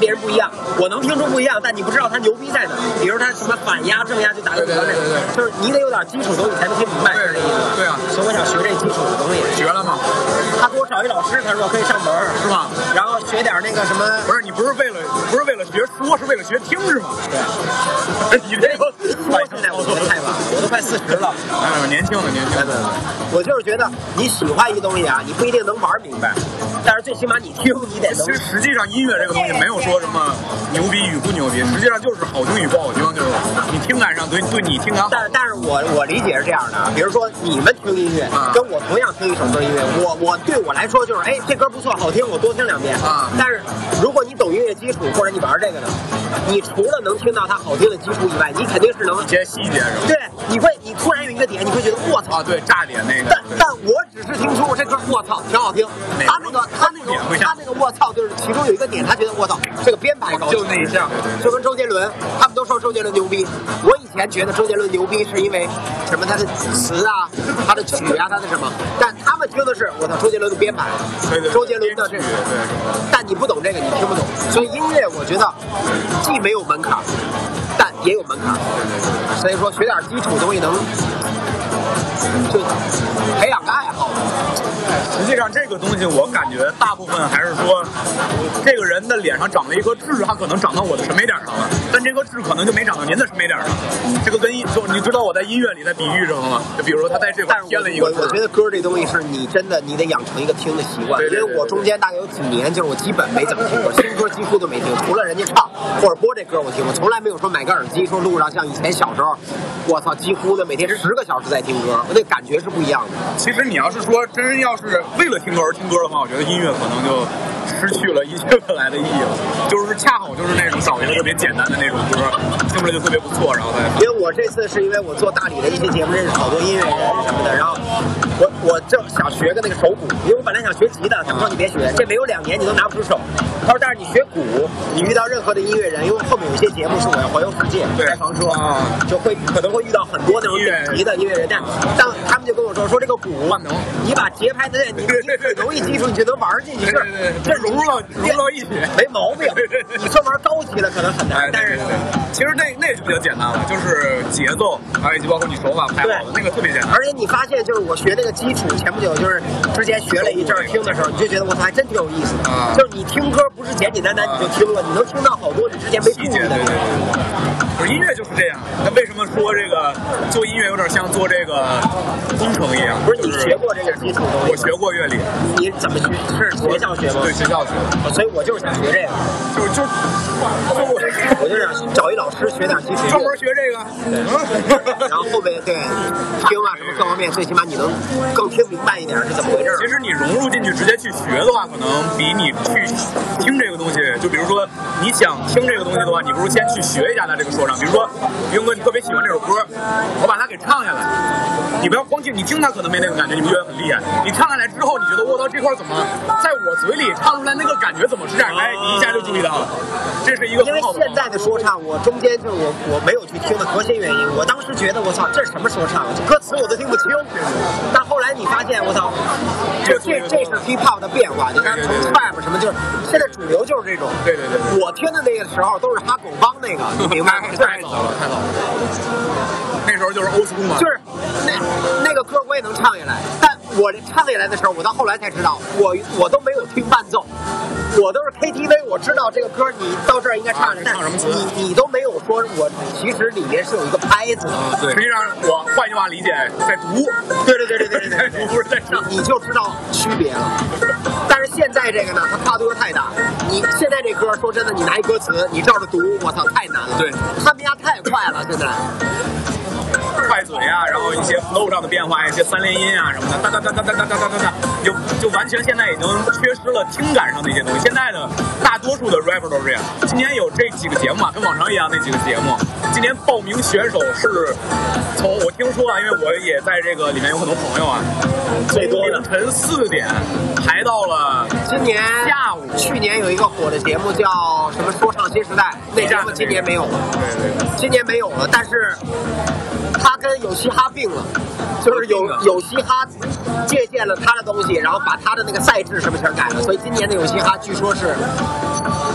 别人不一样，我能听出不一样，但你不知道他牛逼在哪。比如他什么反压、正压，就打个比方这个，就是你得有点基础东西才能听明白，是这意思。 对啊， 所以我想学这基础的东西。 学了吗？ 他给我找一老师，他说可以上门， 是吗？ 然后学点那个什么。 不是你不是为了不是为了学说，是为了学听是吗？ 对。 你这个说现在我觉得太晚了，我都快四十了。 哎，年轻了，年轻了。 我就是觉得你喜欢一东西啊，你不一定能玩明白，但是最起码你听，你得能。 其实实际上音乐这个东西没有说什么牛逼与不牛逼，实际上就是好听与不好听，就是你听感上对对你听感好。 但但是我我理解是这样的，比如说你们听音乐， 啊、 跟我同样听一首歌音乐，我我对我来说就是哎这歌不错好听，我多听两遍啊。 但是如果你懂音乐基础或者你玩这个的，你除了能听到它好听的基础以外，你肯定是能一些细节是吧？ 对，你会你突然有一个点，你会觉得我操啊，对，炸点那个。 但但我只是听出这歌我操挺好听，他那个他那个他那个我操就是其中有一个点，他觉得我操这个编排高， 就那一项， 就跟周杰伦，他们都说周杰伦牛逼。我以前觉得周杰伦牛逼是因为什么？他的词啊，他的曲啊，他的什么？但他们听的是我操周杰伦的编排， 对对， 周杰伦的这个。但你不懂这个，你听不懂。所以音乐我觉得既没有门槛，但也有门槛。所以说学点基础东西能就培养个爱好。 实际上这个东西我感觉大部分还是说，这个人的脸上长了一颗痣，他可能长到我的审美点上了，但这颗痣可能就没长到您的审美点上。这个跟音，就你知道我在音乐里在比喻什么吗？就比如说他在这块添了一个痣。 我我觉得歌这东西是你真的你得养成一个听的习惯， 对对对对， 因为我中间大概有几年就是我基本没怎么听过新歌，几乎都没听，除了人家唱或者播这歌我听，我从来没有说买个耳机说路上像以前小时候，我操几乎的每天十个小时在听歌，我那感觉是不一样的。 其实你要是说真要是为了听歌而听歌的话，我觉得音乐可能就失去了音乐本来的意义了，就是恰好就是那种找一个特别简单的那种歌，听出来就特别不错，然后再。 因为我这次是因为我做大理的一些节目，认识好多音乐人什么的，然后我我正想学个那个手鼓，因为我本来想学吉他，他们说你别学，这没有两年你都拿不出手。他说但是你学鼓，你遇到任何的音乐人，因为后面有一些节目是我要环游世界开房车啊，就会可能会遇到很多那种顶级的音乐人，但但他们就跟我说说这个鼓，你把节拍的你你容易记住，你就能玩进去，是这融入到融入到一起， 没毛病。你说玩高级了可能很难，但是其实那那就比较简单了，就是节奏，还有以及包括你手法拍好的那个特别简单。 而且你发现就是我学那个基础，前不久就是之前学了一阵儿听的时候，你就觉得我操还真挺有意思的。啊、就是你听歌不是简简单单你就听了，你能听到好多你之前没注意的。 对对对对。不是音乐就是这样，那为什么说这个做音乐有点像做这个工程一样？ 不是你学过这个基础东西？ 我学过乐理。 你怎么学？是学校学吗？ 对，学校学的。 所以我就是想学这个， 就就我我就想找一老师学点基础， 专门学这个。 对。然后后面对听啊什么各方面，最起码你能更听明白一点是怎么回事。 其实你融入进去直接去学的话，可能比你去听这个东西，就比如说你想听这个东西的话，你不如先去学一下它这个说唱。比如说勇哥，你特别喜欢这首歌，我把它给唱下来，你不要光听，你听它可能没那个感觉，你不觉得很厉害？你唱下来之后，你觉得我操这块怎么在我嘴里唱出来那个感觉怎么是这样？哎，你一下就注意到了，这是一个很好的。 因为现在的说唱，我中间就是我我没有去听的核心原因，我当时觉得我操这是什么说唱，歌词我都听不清。但后来你发现我操，就这这是 hip hop 的变化，你看从 trap 什么就是现在主流就是这种。 对对对。 我听的那个时候都是哈狗帮那个，你明白吗？ 太早了，太早了。那时候就是old school嘛。 就是那那个歌我也能唱下来，但我唱下来的时候，我到后来才知道，我我都没有听伴奏，我都是 K T V， 我知道这个歌你到这儿应该唱的，但你你都没有说我其实里面是有一个拍子的。 对，实际上我换句话理解，在读。 对对对对对对对，不是在唱， 你就知道区别了。但是现在这个呢，它跨度太大。你现在这歌，说真的，你拿一歌词，你照着读，我操，太难了。 对， 他们家太快了，现在。 快嘴啊，然后一些 flow 上的变化，一些三连音啊什么的，哒哒哒哒哒哒哒哒哒哒，就就完全现在已经缺失了听感上的一些东西。现在的大多数的 rapper 都是这样。今年有这几个节目啊，跟往常一样那几个节目。今年报名选手是从我听说啊，因为我也在这个里面有很多朋友啊， 最多凌晨四点排到了今年下午。 去年有一个火的节目叫什么说唱新时代，那节目今年没有了。 对对对， 今年没有了，但是。他跟有嘻哈并了，就是有有嘻哈借鉴了他的东西，然后把他的那个赛制什么全改了，所以今年的有嘻哈据说是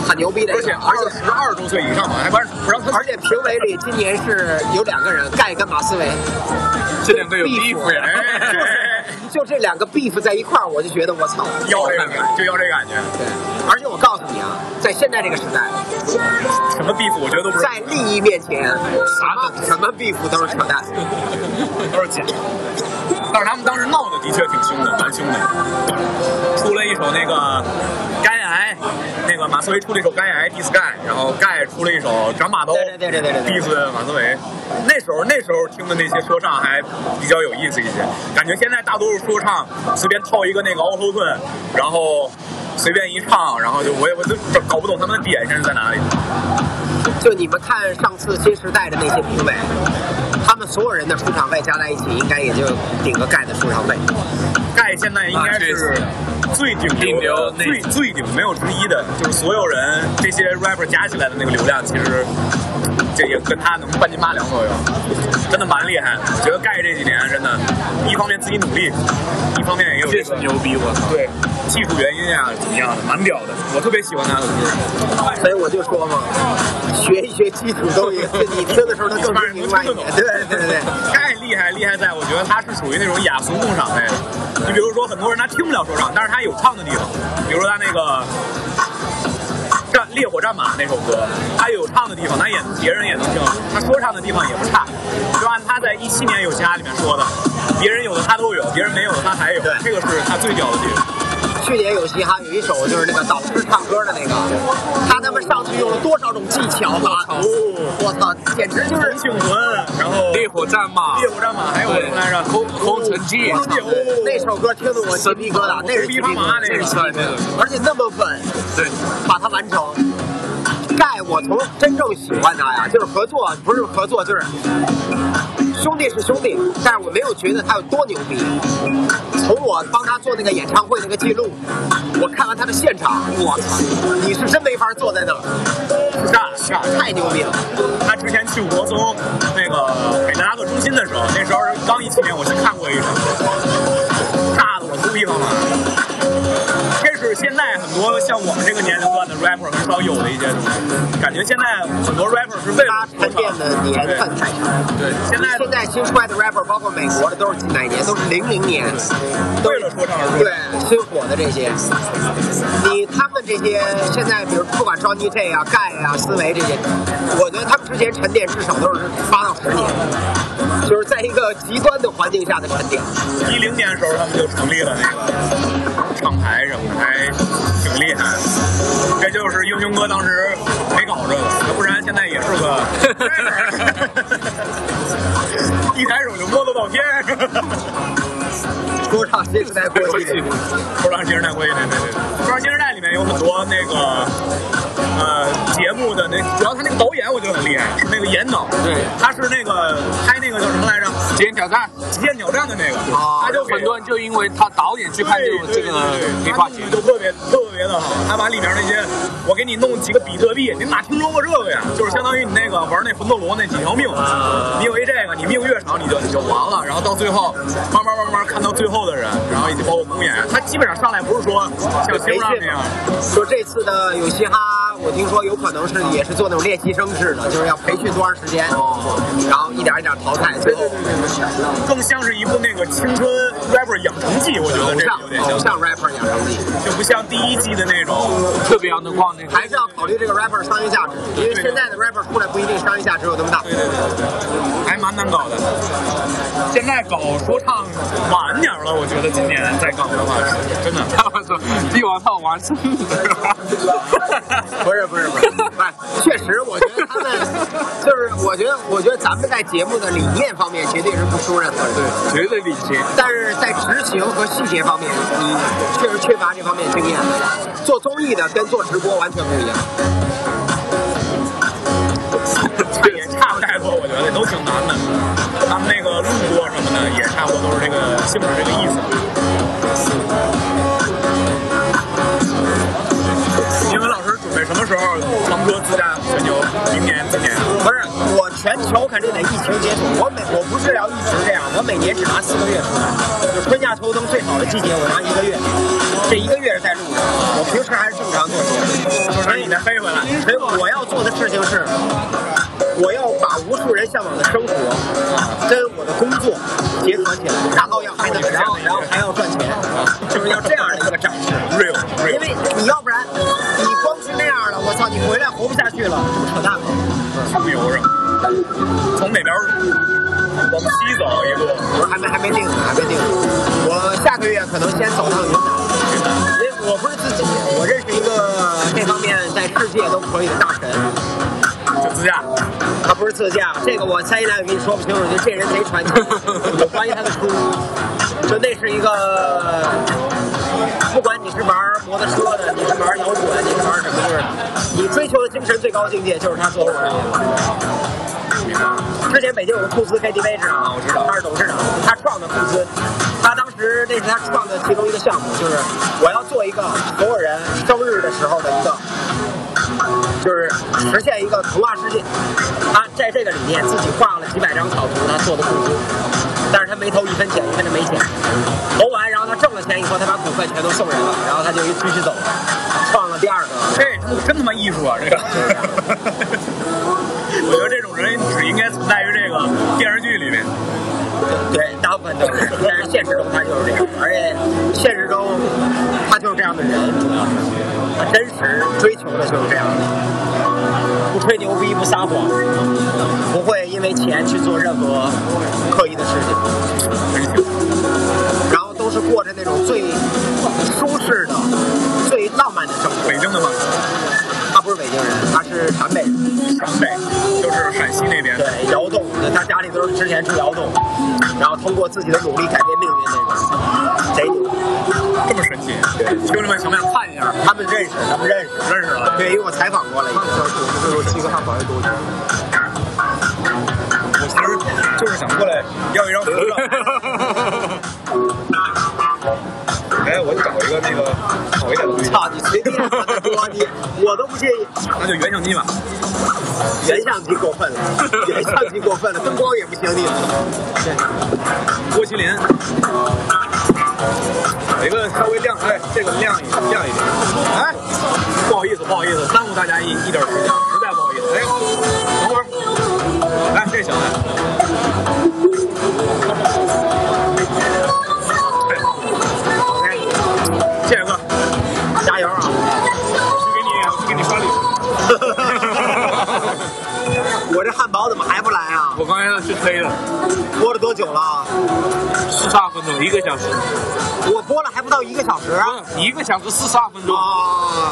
很牛逼的， 而且二十二周岁以上嘛，还不不让他。 而且评委里今年是有两个人，盖跟马思唯， 这两个有 beef 呀， 就这两个 beef 在一块儿，我就觉得我操， 要这个感觉，就要这个感觉。 对，而且我告诉你啊，在现在这个时代， 什么 beef 我觉得都不是在利益面前，啥的什么 beef 都是扯淡， 都是假。但是他们当时闹的的确挺凶的，蛮凶的。出了一首那个《该癌》，那个马思唯出了一首《该癌》diss 盖，然后盖出了一首《长马兜》 对对对对对对 diss 马思唯。那时候那时候听的那些说唱还比较有意思一些，感觉现在大多数说唱随便套一个那个凹头顿，然后随便一唱，然后就我也我都搞不懂他们的点现在在哪里。 就你们看上次新时代的那些评委，他们所有人的出场费加在一起，应该也就顶个盖的出场费。 盖现在应该是最顶流、最最顶没有之一的，就是所有人这些 rapper 加起来的那个流量，其实这也跟他能半斤八两左右，真的蛮厉害。觉得盖这几年真的，一方面自己努力，一方面也有这个牛逼，我操！ 对，技术原因啊怎么样的，蛮屌的，我特别喜欢他的歌。 所以我就说嘛，学一学基础都也，你听的时候能更明白一点。对对对对， 盖厉害厉害在，我觉得他是属于那种雅俗共赏类的。你比如说，很多人他听不了说唱，但是他有唱的地方，比如说他那个战烈火战马那首歌，他有唱的地方，他也别人也能听，他说唱的地方也不差。就按他在一七年有嘻哈里面说的，别人有的他都有，别人没有的他还有，这个是他最屌的地方。 去年有嘻哈有一首就是那个导师唱歌的那个，他他妈上去用了多少种技巧啊！哦，我操，简直就是幸魂，然后烈火战马， 烈火战马还有什么来着？ 空空城计， 那首歌听得我鸡皮疙瘩，那是鸡皮疙瘩，那是那个，而且那么稳， 对， 把它完成。盖，我从真正喜欢他呀，就是合作，不是合作，就是兄弟是兄弟，但是我没有觉得他有多牛逼。从我帮他做那个演唱会那个记录，我看完他的现场，我操，你是真没法坐在那儿， 炸炸太牛逼了。 他之前去国松那个海纳克中心的时候，那时候刚一七年我去看过一场，炸的我头皮发麻。这是现在很多像我们这个年龄段的 rapper 很少有的一些东西，感觉现在很多 rapper 是为了他沉淀的年份太长。 对，现在现在新出来的 rapper， 包括美国的，都是哪年？都是零零年， 为了说唱而说。 对，新火的这些，你他们这些现在，比如不管 Johnny J 啊、盖啊、思维这些，我觉得他们之前沉淀至少都是八到十年，就是在一个极端的环境下的沉淀。 一零年的时候，他们就成立了那个厂牌什么的，还挺厉害。这就是英雄哥当时没搞这个，要不然现在也是个一抬手就摸得到天。 说唱新时代过去， 说唱新时代过去，对对对。说唱新时代里面有很多那个呃节目的那，主要他那个导演我觉得很厉害，是那个严导，对，他是那个拍那个叫什么来着？极限挑战，极限挑战的那个，他就很多人就因为他导演去看这个这个黑化节目， 就特别特别的好。他把里面那些，我给你弄几个比特币，你哪听说过这个呀？就是相当于你那个玩那魂斗罗那几条命，你有一这个，你命越长你就你就完了，然后到最后慢慢慢慢看到最后的人，然后以及包括公演，他基本上上来不是说像新浪那样， 说这次的有嘻哈，我听说有可能是也是做那种练习生式的，就是要培训多长时间，然后一点一点淘汰，最后更像是一部那个青春 rapper 养成记，我觉得这有点像像 rapper 养成记， 就不像第一季的那种特别能逛那个， 还是要考虑这个 rapper 商业价值，因为现在的 rapper 出来不一定商业价值有那么大， 对对对，还蛮难搞的。现在搞说唱晚点了，我觉得今年再搞的话，真的， 他们说帝王套完胜， 不是不是不是，不是，确实，我觉得他们就是，我觉得我觉得咱们在节目的理念方面绝对是不输任何人， 对，绝对领先， 但是在执行和细节方面，你确实缺乏这方面经验。做综艺的跟做直播完全不一样。 也差不太多，我觉得都挺难的。他们那个录播什么的也差不多都是这个性质，这个意思。英文老师准备什么时候长歌自驾全球？明年、今年？ 不是，我全球肯定得疫情结束。我每我不是要一直这样，我每年只拿四个月出来，就春夏秋冬最好的季节我拿一个月。 这一个月是在录的，我平时还是正常做节目。 说是你再飞回来， 所以我要做的事情是，我要把无数人向往的生活跟我的工作结合起来，然后要还能，然后然后还要赚钱，就是要这样的一个展示。 real real， 因为你要不然你光是那样了，我操，你回来活不下去了，这不扯淡吗？ 他们游着，从哪边往西走一路， 我还没还没定呢，还没定呢。我下个月可能先走趟云南，因为我不是自己，我认识一个这方面在世界都可以的大神。 就自驾， 他不是自驾，这个我三言两语跟你说不清楚，就这人贼传奇。我怀疑他的书，就那是一个，不管你是玩摩托车的，你是玩摇滚，你是玩什么，就是你追求的精神最高境界，就是他做出来的。之前北京有个库兹 K T V 知道吗？我知道，他是董事长，他创的库兹。他当时那是他创的其中一个项目，就是我要做一个所有人生日的时候的一个，就是实现一个童话世界。他在这个里面自己画了几百张草图，他做的库兹，但是他没投一分钱，因为他没钱。投完，然后他挣了钱以后，他把股份全都送人了，然后他就继续走，创了第二个。 这真他妈艺术啊！这个。我觉得这种人只应该存在于这个电视剧里面。 对，大部分都是，但是现实中他就是这样，而且现实中他就是这样的人，主要是他真实追求的就是这样的，不吹牛逼，不撒谎，不会因为钱去做任何刻意的事情，然后都是过着那种最舒适的、最浪漫的生活。 北京的吗？ 他不是北京人，他是陕北人。 陕北就是陕西那边。 对，窑洞，他家里都是之前住窑洞，然后通过自己的努力改变命运那种，贼牛， 这么神奇。对，兄弟们想不想看一下？ 他们认识，他们认识， 认识了。 对，因为我采访过了。一个小时，我们这时候七个汉堡还多久？ 我其实就是想过来要一张合照。哎，我就找一个那个好一点的东西。 操，你随便说，你我都不介意。 那就原相机吧。 原相机过分了，原相机过分了，灯光也不行，你。对。 郭麒麟。有一个稍微亮，哎，这个亮一亮一点。哎，不好意思，不好意思，耽误大家一一点时间，实在不好意思。哎，等会儿。哎，这行了。谢谢哥， 加油啊！ 去给你，去给你刷礼物。我这汉堡怎么还不来啊？ 我刚才去推了， 播了多久了？ 四十二分钟，一个小时。 我播了还不到一个小时啊！ 一个小时四十二分钟。 啊！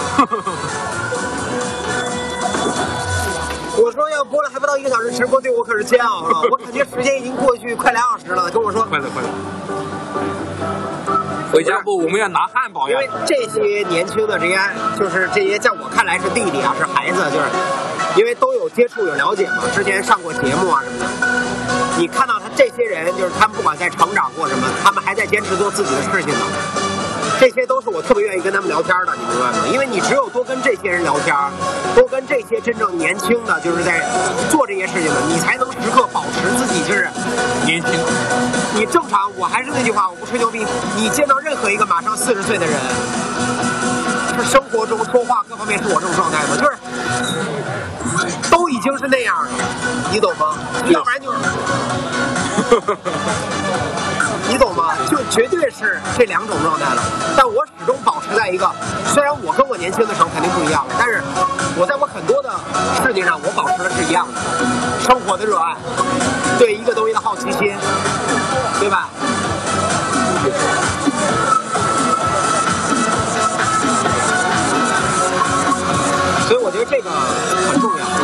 我说要播了还不到一个小时直播，对我可是煎熬啊！我感觉时间已经过去快俩小时了，跟我说快了快了。回家不，我们要拿汉堡呀。 因为这些年轻的这些，就是这些在我看来是弟弟啊，是孩子，就是因为都有接触有了解嘛，之前上过节目啊什么的。你看到他这些人，就是他们不管在成长或什么，他们还在坚持做自己的事情呢。这些都是我特别愿意跟他们聊天的，你明白吗？因为你只有多跟这些人聊天，多跟这些真正年轻的，就是在做这些事情的，你才能时刻保持自己就是年轻。 你正常，我还是那句话，我不吹牛逼。你见到任何一个马上四十岁的人，是生活中说话各方面是我这种状态吗？就是都已经是那样了，你懂吗？要不然就是。你懂吗？就绝对是这两种状态了。但我始终保持在一个，虽然我跟我年轻的时候肯定不一样，但是我在我很多的事情上，我保持的是一样的。生活的热爱，对一个东西的好奇心，对吧？所以我觉得这个很重要。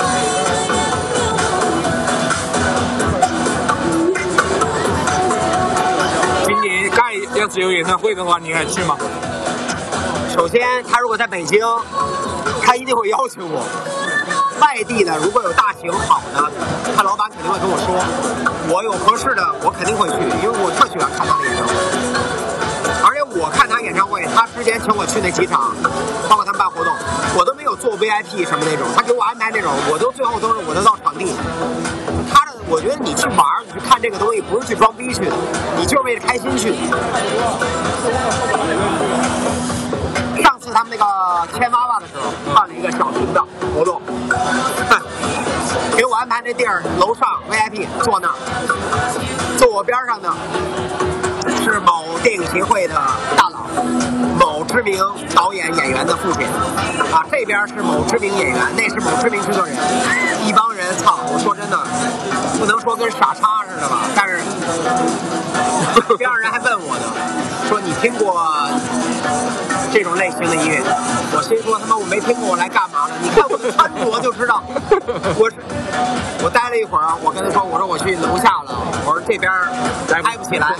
要是有演唱会的话，你还去吗？ 首先，他如果在北京，他一定会邀请我。外地的如果有大型好的，他老板肯定会跟我说，我有合适的，我肯定会去，因为我特喜欢看他的演唱会。而且我看他演唱会，他之前请我去那几场，包括他们办活动，我都没有做 V I P 什么那种，他给我安排那种，我都最后都是我都到场地。他的，我觉得你去玩，你去去看这个东西，不是去装逼去的，你就是为了开心去的。上次他们那个牵娃娃的时候，办了一个小型的活动，给我安排那地儿，楼上 V I P 坐那儿，坐我边上呢是某电影协会的大佬，某知名导演演员的父亲，啊，这边是某知名演员，那是某知名制作人，一帮人，操！我说真的，不能说跟傻叉似的吧，但是边上人还问我呢，说你听过这种类型的音乐？我心说他妈我没听过，我来干嘛呢？你看我的穿着就知道，我是我待了一会儿，我跟他说，我说我去楼下了，我说这边嗨不起来。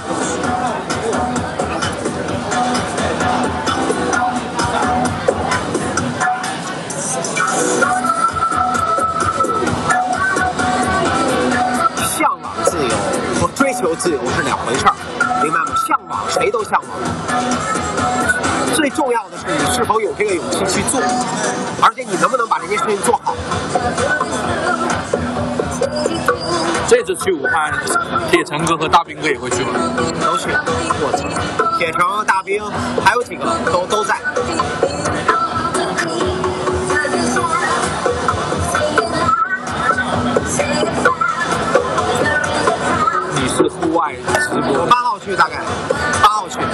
向往自由和追求自由是两回事儿，明白吗？向往谁都向往，最重要的是你是否有这个勇气去做，而且你能不能把这件事情做好。 这次去武汉，铁城哥和大兵哥也会去吗？ 都去，我操！铁城、大兵还有几个都都在。 你是户外直播？ 我八号去，大概八号去。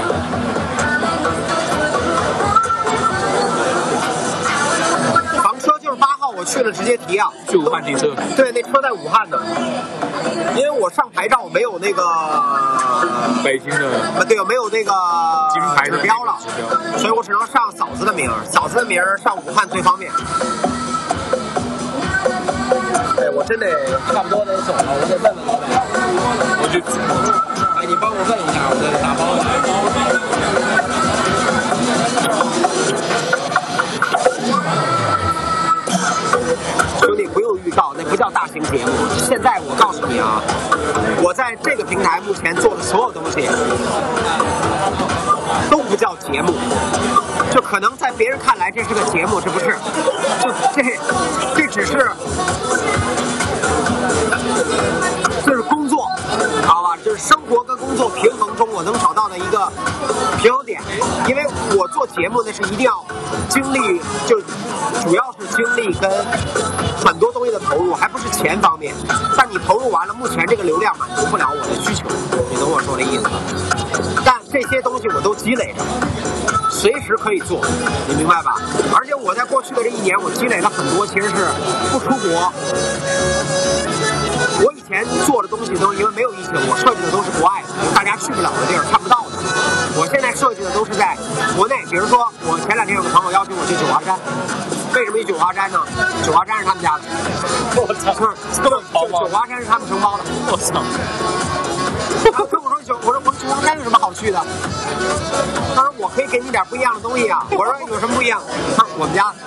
房车就是八号，我去了直接提啊。 去武汉提车？ 对，那车在武汉呢。因为我上牌照没有那个北京的， 对，没有那个金牌指标了，所以我只能上嫂子的名，嫂子的名上武汉最方便。哎，我真得差不多得走了，我得问问老板。 我就， 哎，你帮我问一下，我得打包了。兄弟，不用预告，那不叫大型节目。现在我告诉你啊，我在这个平台目前做的所有东西都不叫节目，就可能在别人看来这是个节目，这不是，就这这只是这是工作，好吧？就是生活跟工作平衡中我能找到的一个平衡点，因为我做节目那是一定要精力，就主要是精力跟很多东西的投入，还不是钱方面。但你投入完了，目前这个流量满足不了我的需求，你懂我说的意思？但这些东西我都积累着，随时可以做，你明白吧？而且我在过去的这一年，我积累了很多，其实是不出国。我以前做的东西都是因为没有疫情，我设计的都是国外的，大家去不了的地儿，看不到的。我现在设计的都是在国内，比如说我前两天有个朋友邀请我去九华山，为什么去九华山呢？九华山是他们家的， 我操，这么好吗？ 九华山是他们承包的， 我操！ 他跟我说九，我说我说九华山有什么好去的？他说我可以给你点不一样的东西啊。我说有什么不一样？他说我们家，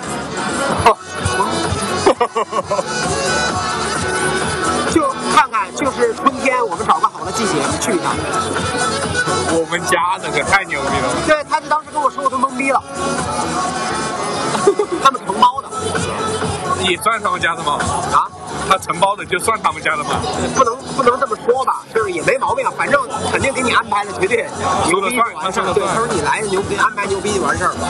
就看看，就是春天，我们找个好的季节去一趟。 我们家那个太牛逼了。 对，他就当时跟我说，我都懵逼了。他们承包的， 也算他们家的吗？ 啊？ 他承包的就算他们家的吗？ 不能不能这么说吧，就是也没毛病，反正肯定给你安排的绝对牛逼就完事儿。对，他说你来牛逼，安排牛逼就完事儿了。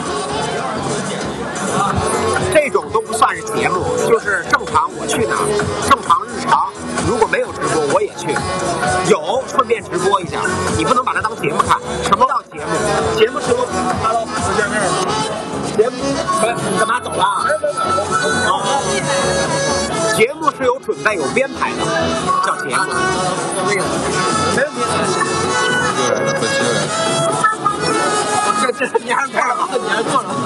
这种都不算是节目，就是正常我去哪儿，正常日常，如果没有直播我也去，有顺便直播一下，你不能把它当节目看。什么叫节目？节目是由 Hello 见面了，节目你干嘛走了？啊，节目是有准备有编排的，叫节目。没问题。 又来了，本期又来了。 这这你还干嘛？你还做了？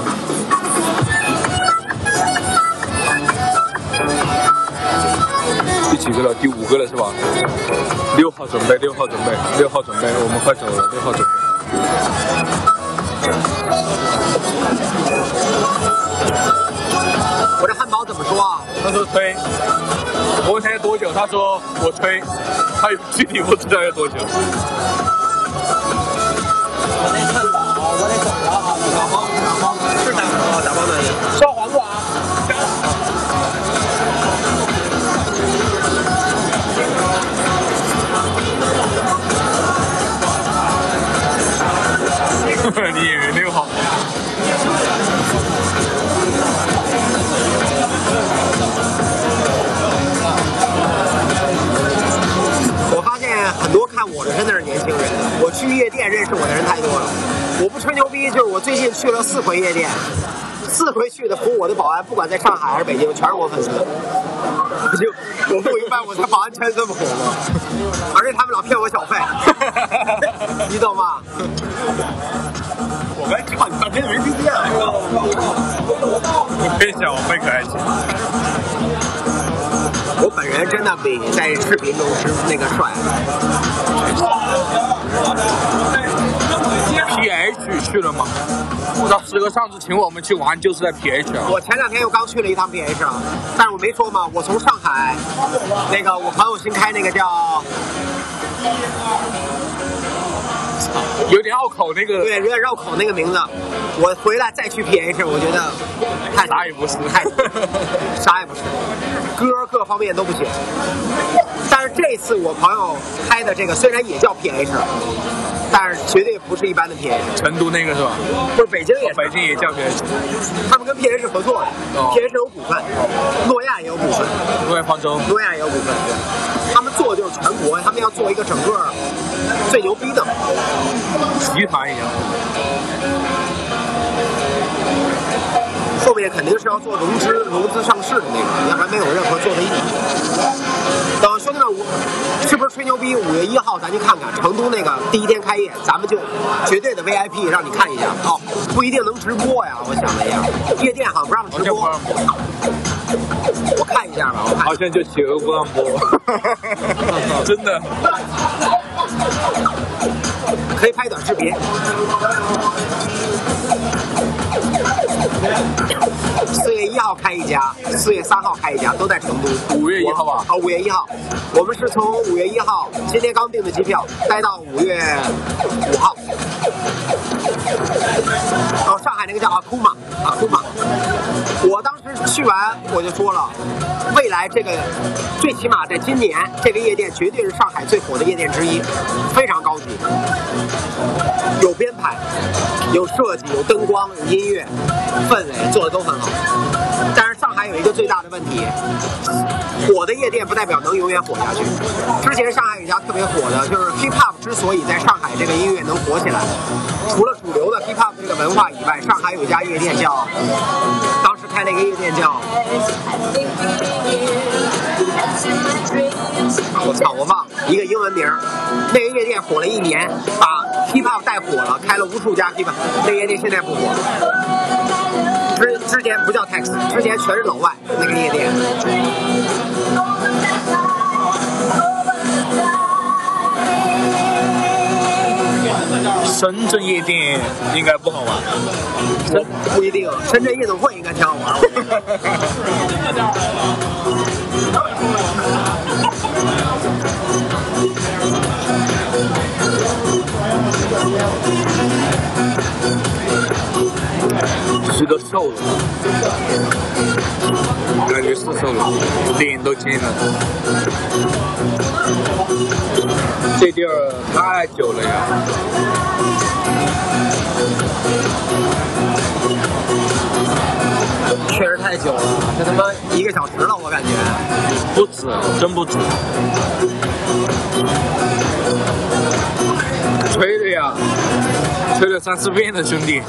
第几个了？第五个了是吧？六号准备，六号准备，六号准备，我们快走了，六号准备。 我这汉堡怎么说啊？ 他说吹。我问他要多久，他说我吹，他具体不知道要多久。 我那汉堡，我得走了啊！打包，打包，是打包，打包的。烧黄瓜。 你演员那个好。 我发现很多看我的真的是年轻人，我去夜店认识我的人太多了。我不吹牛逼，就是我最近去了四回夜店，四回去的服务我的保安，不管在上海还是北京，全是我粉丝。我就我不明白，我在保安圈这么火吗？而且他们老骗我小费，你懂吗？ 我该靠你半天没听见。 别小费可爱情。 我本人真的比在视频中是那个帅。 P H 去了吗？我操，师哥上次请我们去玩就是在 P H 啊。 我前两天又刚去了一趟 P H 啊，但是我没说嘛，我从上海那个我朋友新开那个叫。 有点拗口那个， 对，有点绕口那个名字。我回来再去 P H， 我觉得太啥也不是， 太啥也不是，歌各方面都不行。但是这次我朋友开的这个虽然也叫 P H， 但是绝对不是一般的 P H。 成都那个是吧？ 不是，北京也是， 北京也叫 P H， 他们跟 P H 合作的、哦、，P H 有股份，诺亚也有股份， 诺亚方舟， 诺亚也有股份，对。他们做的就是全国，他们要做一个整个最牛逼的集团一样。 后面肯定是要做融资、融资上市的那个，要不然没有任何做的意义。等兄弟们，我是不是吹牛逼？五月一号咱去看看成都那个第一天开业，咱们就绝对的 V I P 让你看一下哦，不一定能直播呀。我想了一下，夜店好像不让直播。我看一下吧，我看。 好像就企鹅不让播，真的。 可以拍短视频。四月一号开一家，四月三号开一家，都在成都。 五月一号吧？ 哦，五月一号，我们是从五月一号，今天刚订的机票，待到五月五号。哦，上海那个叫阿库玛，阿库玛。我当时去完我就说了，未来这个最起码在今年这个夜店绝对是上海最火的夜店之一，非常高级，有编排，有设计，有灯光，有音乐，氛围做的都很好。但是上海有一个最大的问题，火的夜店不代表能永远火下去。之前上海有一家特别火的，就是 hip hop 之所以在上海这个音乐能火起来，除了主流的 hip hop 这个文化以外，上海有一家夜店叫，当时开了一个夜店叫，我操，我忘了一个英文名。那个夜店火了一年，把 hip hop 带火了，开了无数家 hip hop。那个夜店现在不火了。之之前不叫 Tex， 之前全是老外那个夜店。 深圳夜店应该不好玩， 深不一定，深圳夜总会应该挺好玩。 是个瘦了，感觉是瘦了，脸都尖了。这地儿太久了呀。 确实太久了，这他妈一个小时了，我感觉。 不止，真不止。吹的呀，吹了三四遍了，兄弟。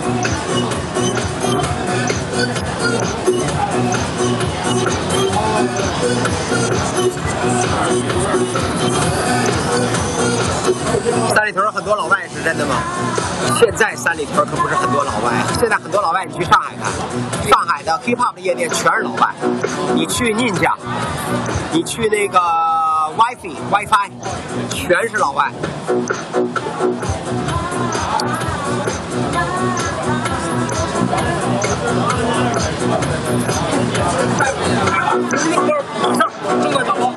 三里屯很多老外是真的吗？现在三里屯可不是很多老外，现在很多老外你去上海看，上海的 hip hop 的夜店全是老外。你去 Ninja， 你去那个 WiFi WiFi， 全是老外。 正在打包。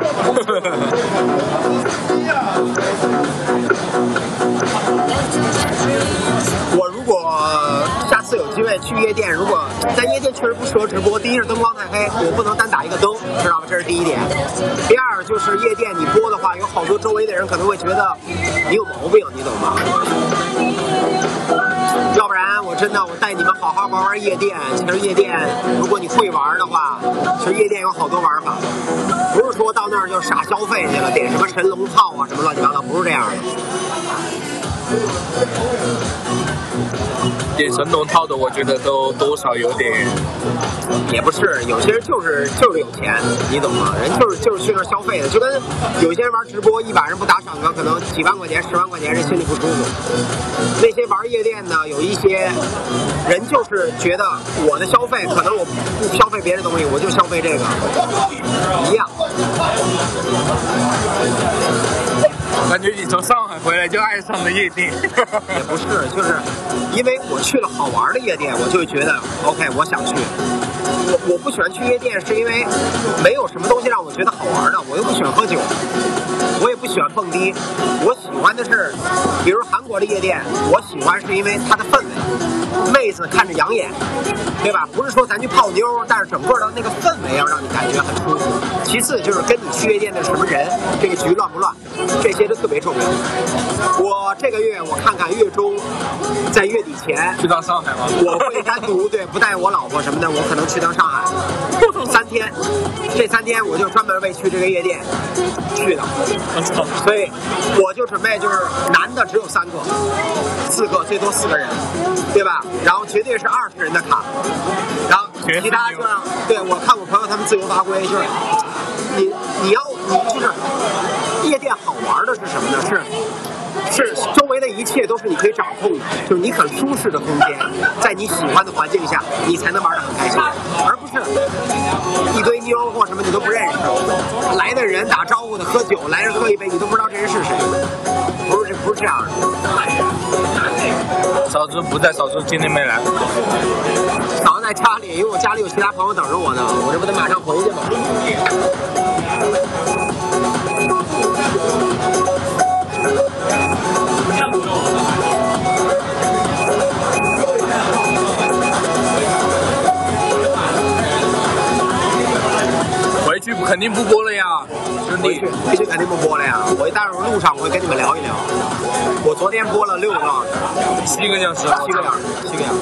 我如果下次有机会去夜店，如果在夜店确实不适合直播，第一是灯光太黑，我不能单打一个灯，知道吧？这是第一点。第二就是夜店你播的话，有好多周围的人可能会觉得你有毛病，你懂吗？ 我真的我带你们好好玩玩夜店。其实夜店，如果你会玩的话，其实夜店有好多玩法，不是说到那儿就傻消费去了，点什么神龙套啊，什么乱七八糟，不是这样的。 点神龙套的，我觉得都多少有点， 也不是，有些人就是就是有钱，你懂吗？人就是就是去那儿消费的，就跟有些人玩直播，一晚上不打赏个可能几万块钱、十万块钱，人心里不舒服。那些玩夜店的，有一些人就是觉得我的消费可能我不消费别的东西，我就消费这个，一样。 感觉你从上海回来就爱上了夜店。 也不是，就是因为我去了好玩的夜店，我就会觉得 OK， 我想去。我我不喜欢去夜店，是因为没有什么东西让我觉得好玩的。我又不喜欢喝酒，我也不喜欢蹦迪。我喜欢的是，比如韩国的夜店，我喜欢是因为它的氛围，妹子看着养眼，对吧？不是说咱去泡妞，但是整个的那个氛围要让你感觉很舒服。其次就是跟你去夜店的什么人，这个局乱不乱，这些都特别重要。我这个月我看看月中，在月底前去趟上海吗？ 我会单独对不带我老婆什么的，我可能去趟上海三天，这三天我就专门为去这个夜店去的。所以我就准备就是男的只有三个、四个，最多四个人，对吧？然后绝对是二十人的卡，然后其他就让对我看我朋友他们自由发挥，就是你你要你就是夜店好玩的是什么呢？是。是周围的一切都是你可以掌控的，就是你很舒适的空间，在你喜欢的环境下，你才能玩得很开心，而不是一堆妞或什么你都不认识，来的人打招呼的喝酒，来人喝一杯你都不知道这人是谁，不是不是这样的。 嫂子不在，嫂子今天没来。 嫂子在家里，因为我家里有其他朋友等着我呢，我这不得马上回去吗？ 回去肯定不播了呀，兄弟。 回去肯定不播了呀。我待会儿路上我会跟你们聊一聊。我昨天播了六个小时， 七个小时， 七个小时，七个小时。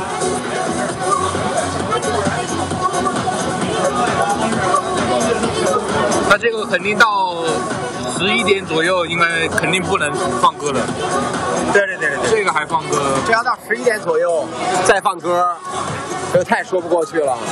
他这个肯定到十一点左右，应该肯定不能放歌了。 对对对对对， 这个还放歌， 这要到十一点左右再放歌，这太说不过去了。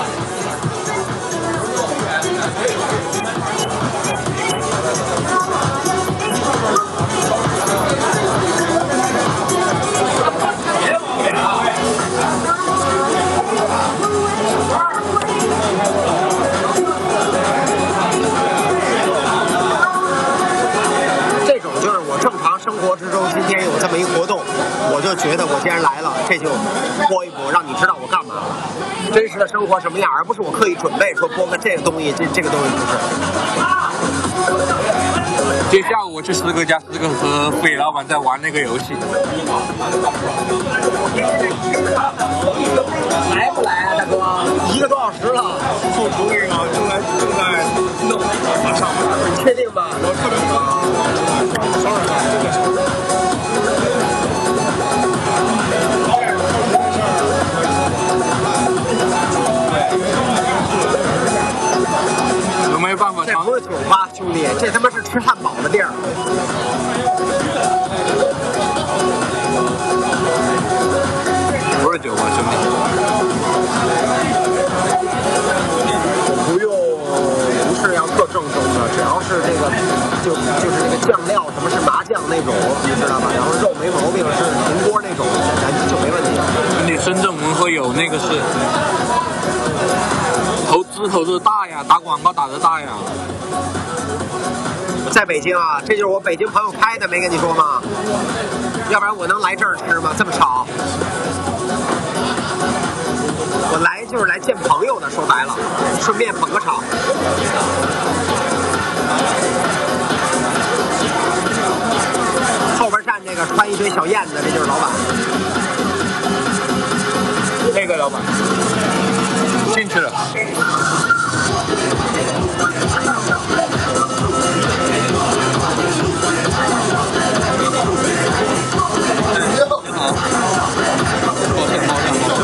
这种就是我正常生活之中，今天有这么一活动，我就觉得我既然来了，这就播一播，让你知道我干嘛。真实的生活什么样，而不是我刻意准备说播个这个东西，这这个东西不是。 今天下午我去四哥家，四哥和费老板在玩那个游戏。 来不来啊，大哥？一个多小时了， 后厨那个正在正在弄，马上。 你确定吗？ 我特别忙，当然了，这个是。 没办法， 这不是酒吧，兄弟，这他妈是吃汉堡的地儿。 不是酒吧，兄弟。 不用，不是要特正宗的，只要是这个，就就是那个酱料，什么是麻酱那种，你知道吧？然后肉没毛病，是铜锅那种，咱就没问题。 你深圳文和友那个是。投资投资大呀，打广告打得大呀。 在北京啊，这就是我北京朋友开的，没跟你说吗？要不然我能来这儿吃吗？这么吵。我来就是来见朋友的，说白了，顺便捧个场。后边站这个穿一堆小燕子，这就是老板。 那个老板进去了。抱歉抱歉抱歉。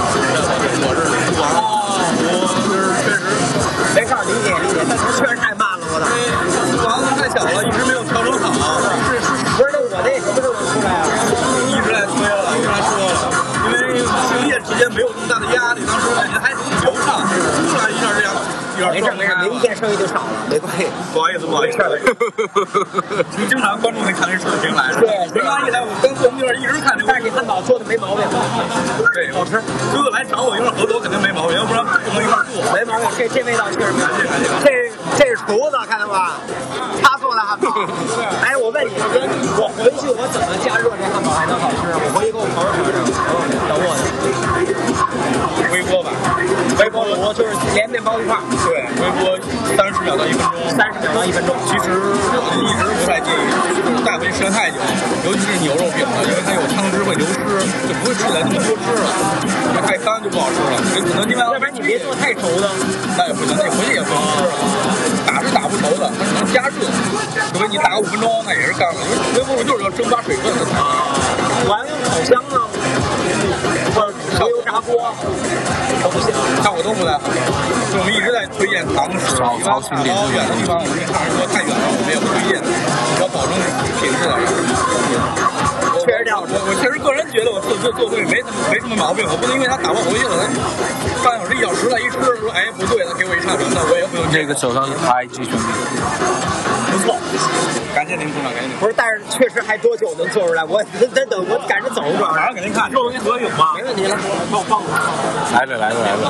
没事没事，明天生意就少了，没关系。 不好意思，不好意思。你经常关注那看那视频来着？对，没关系，来我跟我们这边一直看那个。但是你汉堡做的没毛病，对，好吃。如果来找我一块合作，肯定没毛病，要不然不能一块做。没毛病，这这味道确实没毛病。这这是厨子，看到吗？他做的汉堡。哎，我问你，我回去我怎么加热这汉堡还能好吃？我回去给我朋友尝尝，等我呢。微波吧，微波炉就是连面包一块。对，微波三十秒到一分钟。三十秒到一分钟。其实我一直不太建议带回去时间太久，尤其是牛肉饼的，因为它有汤汁会流失，就不会吃起来那么多汁了。它太干就不好吃了。有可能另外，要不然你别做太稠的，那也不行，那回去也不能吃了。打是打不稠的，它只能加热。除非你打个五分钟，那也是干了。因为微波炉就是要蒸发水分的。我还用烤箱呢，或者烧油炸锅都不行，效果都不太好。所以我们一直在推荐堂食，一般打到远的地方，我们看说太远了，我们也不推荐，要保证品质的。确实这样，我我确实个人觉得我做做做东西没没什么毛病，我不能因为他打包回去了，他半小时一小时了，一吃说哎不对了，给我一差评，那我也不用。 这个手上是埃及兄弟， 不错，感谢您鼓掌，感谢您。 不是，但是确实还多久能做出来？我真等我赶着走，主要马上给您看，肉给你合影吗？ 没问题了，帮我放了。 来了来了来了。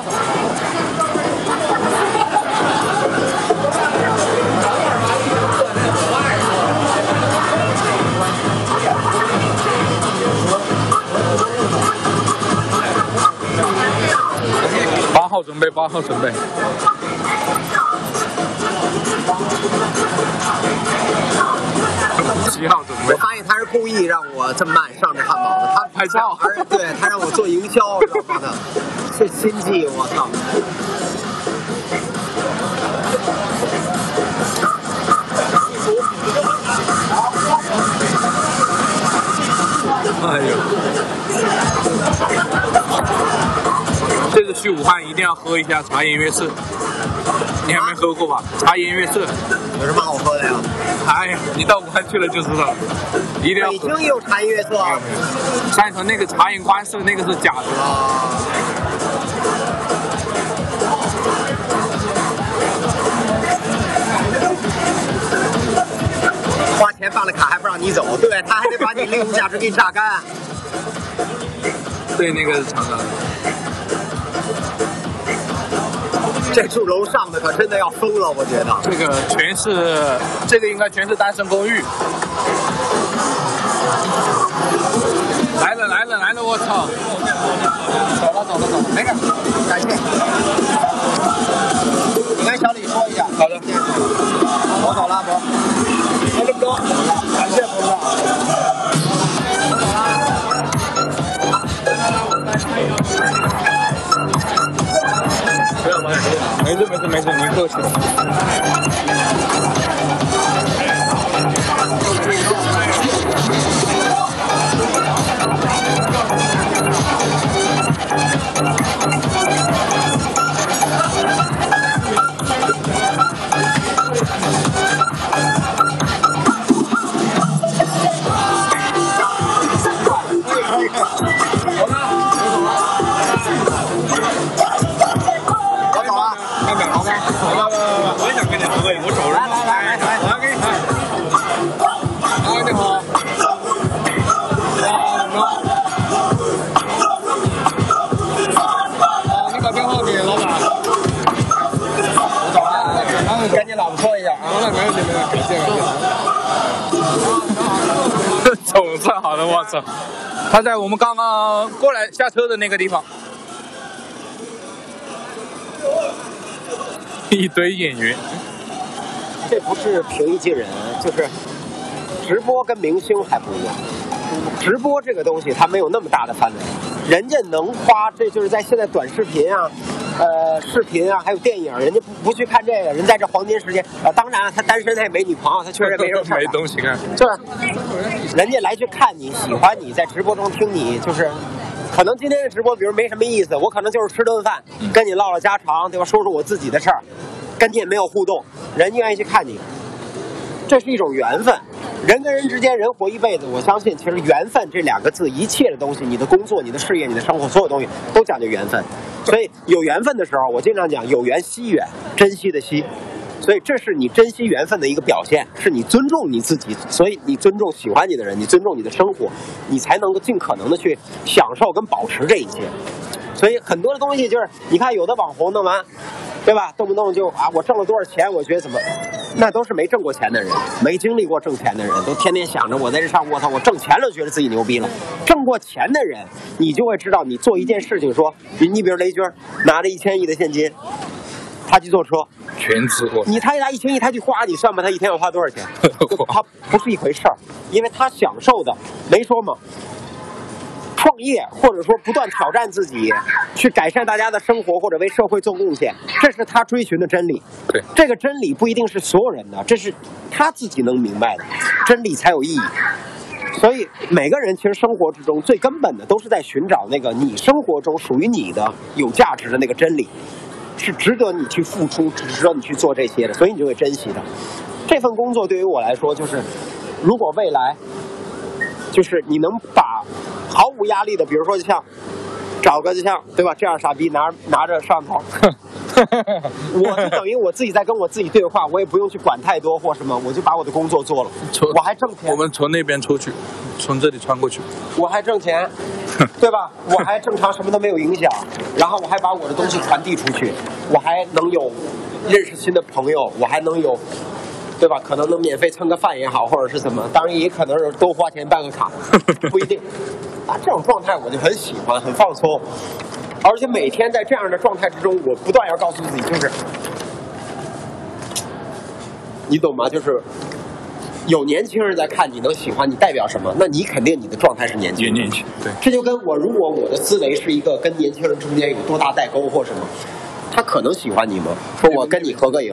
八号准备，八号准备。七号准备。 我发现他是故意让我这么慢上这汉堡的，他拍照， 而对他让我做营销，知道吗？他这心计，我操！ 哎呦！这次去武汉一定要喝一下茶颜悦色，你还没喝过吧？茶颜悦色有什么好喝的呀？ 哎呀，你到武汉去了就知道了，一定要喝。 北京也有茶颜悦色啊。 山城那个茶颜观色那个是假的。 花钱办了卡还不让你走，对，他还得把你利用价值给你榨干。 对，那个是长沙的。 这住楼上的可真的要疯了，我觉得。 这个全是，这个应该全是单身公寓。来了来了来了，我操！ 走了走了走了，没事，感谢。你跟小李说一下。 好的。 我走了，伯。来这么多，感谢伯伯。 不要忙，没事没事没事，您客气。 我也想跟你合个影，我手上。来来来来，我要给你看。啊，你好。啊，你把电话给老板。我走了，然后跟你老婆说一下啊。好了，没问题，没问题，感谢感谢。 总算好了，我操！他在我们刚刚过来下车的那个地方。一堆演员， 这不是平易近人，就是直播跟明星还不一样。直播这个东西它没有那么大的范围，人家能花，这就是在现在短视频啊、呃视频啊，还有电影，人家不不去看这个，人在这黄金时间，呃，当然他单身，他也没女朋友，他确实没什么事儿， 没东西看， 就是人家来去看你，喜欢你，在直播中听你，就是。可能今天的直播，比如没什么意思，我可能就是吃顿饭，跟你唠唠家常，对吧？说说我自己的事儿，跟你也没有互动，人家愿意去看你。 这是一种缘分。人跟人之间，人活一辈子，我相信其实缘分这两个字，一切的东西，你的工作、你的事业、你的生活，所有东西都讲究缘分。所以有缘分的时候，我经常讲有缘惜缘，珍惜的惜。所以这是你珍惜缘分的一个表现，是你尊重你自己，所以你尊重喜欢你的人，你尊重你的生活，你才能够尽可能的去享受跟保持这一切。所以很多的东西就是，你看有的网红弄完，对吧？动不动就啊，我挣了多少钱，我觉得怎么，那都是没挣过钱的人，没经历过挣钱的人，都天天想着我在这上，我操，我挣钱了，觉得自己牛逼了。挣过钱的人，你就会知道，你做一件事情说，你你比如雷军拿着一千亿的现金，他去坐车， 全职我， 你他拿一千亿他去花，你算吧，他一天要花多少钱？他不是一回事儿，因为他享受的，没说吗？创业或者说不断挑战自己，去改善大家的生活或者为社会做贡献，这是他追寻的真理。 对， 这个真理不一定是所有人的，这是他自己能明白的，真理才有意义。所以每个人其实生活之中最根本的都是在寻找那个你生活中属于你的有价值的那个真理，是值得你去付出，值得你去做这些的，所以你就会珍惜的。这份工作对于我来说，就是如果未来就是你能把毫无压力的，比如说就像找个就像对吧这样傻逼拿拿着摄像头，我就等于我自己在跟我自己对话，我也不用去管太多或什么，我就把我的工作做了，我还挣钱。 我们从那边出去，从这里穿过去， 我还挣钱，对吧？我还正常，什么都没有影响，然后我还把我的东西传递出去，我还能有认识新的朋友，我还能有。对吧？可能能免费蹭个饭也好，或者是怎么，当然也可能是多花钱办个卡，不一定。啊，这种状态我就很喜欢，很放松，而且每天在这样的状态之中，我不断要告诉自己，就是你懂吗？就是有年轻人在看你，能喜欢你代表什么？那你肯定你的状态是年轻人。 年轻，对。 这就跟我如果我的思维是一个跟年轻人中间有多大代沟或什么，他可能喜欢你吗？说我跟你合个影。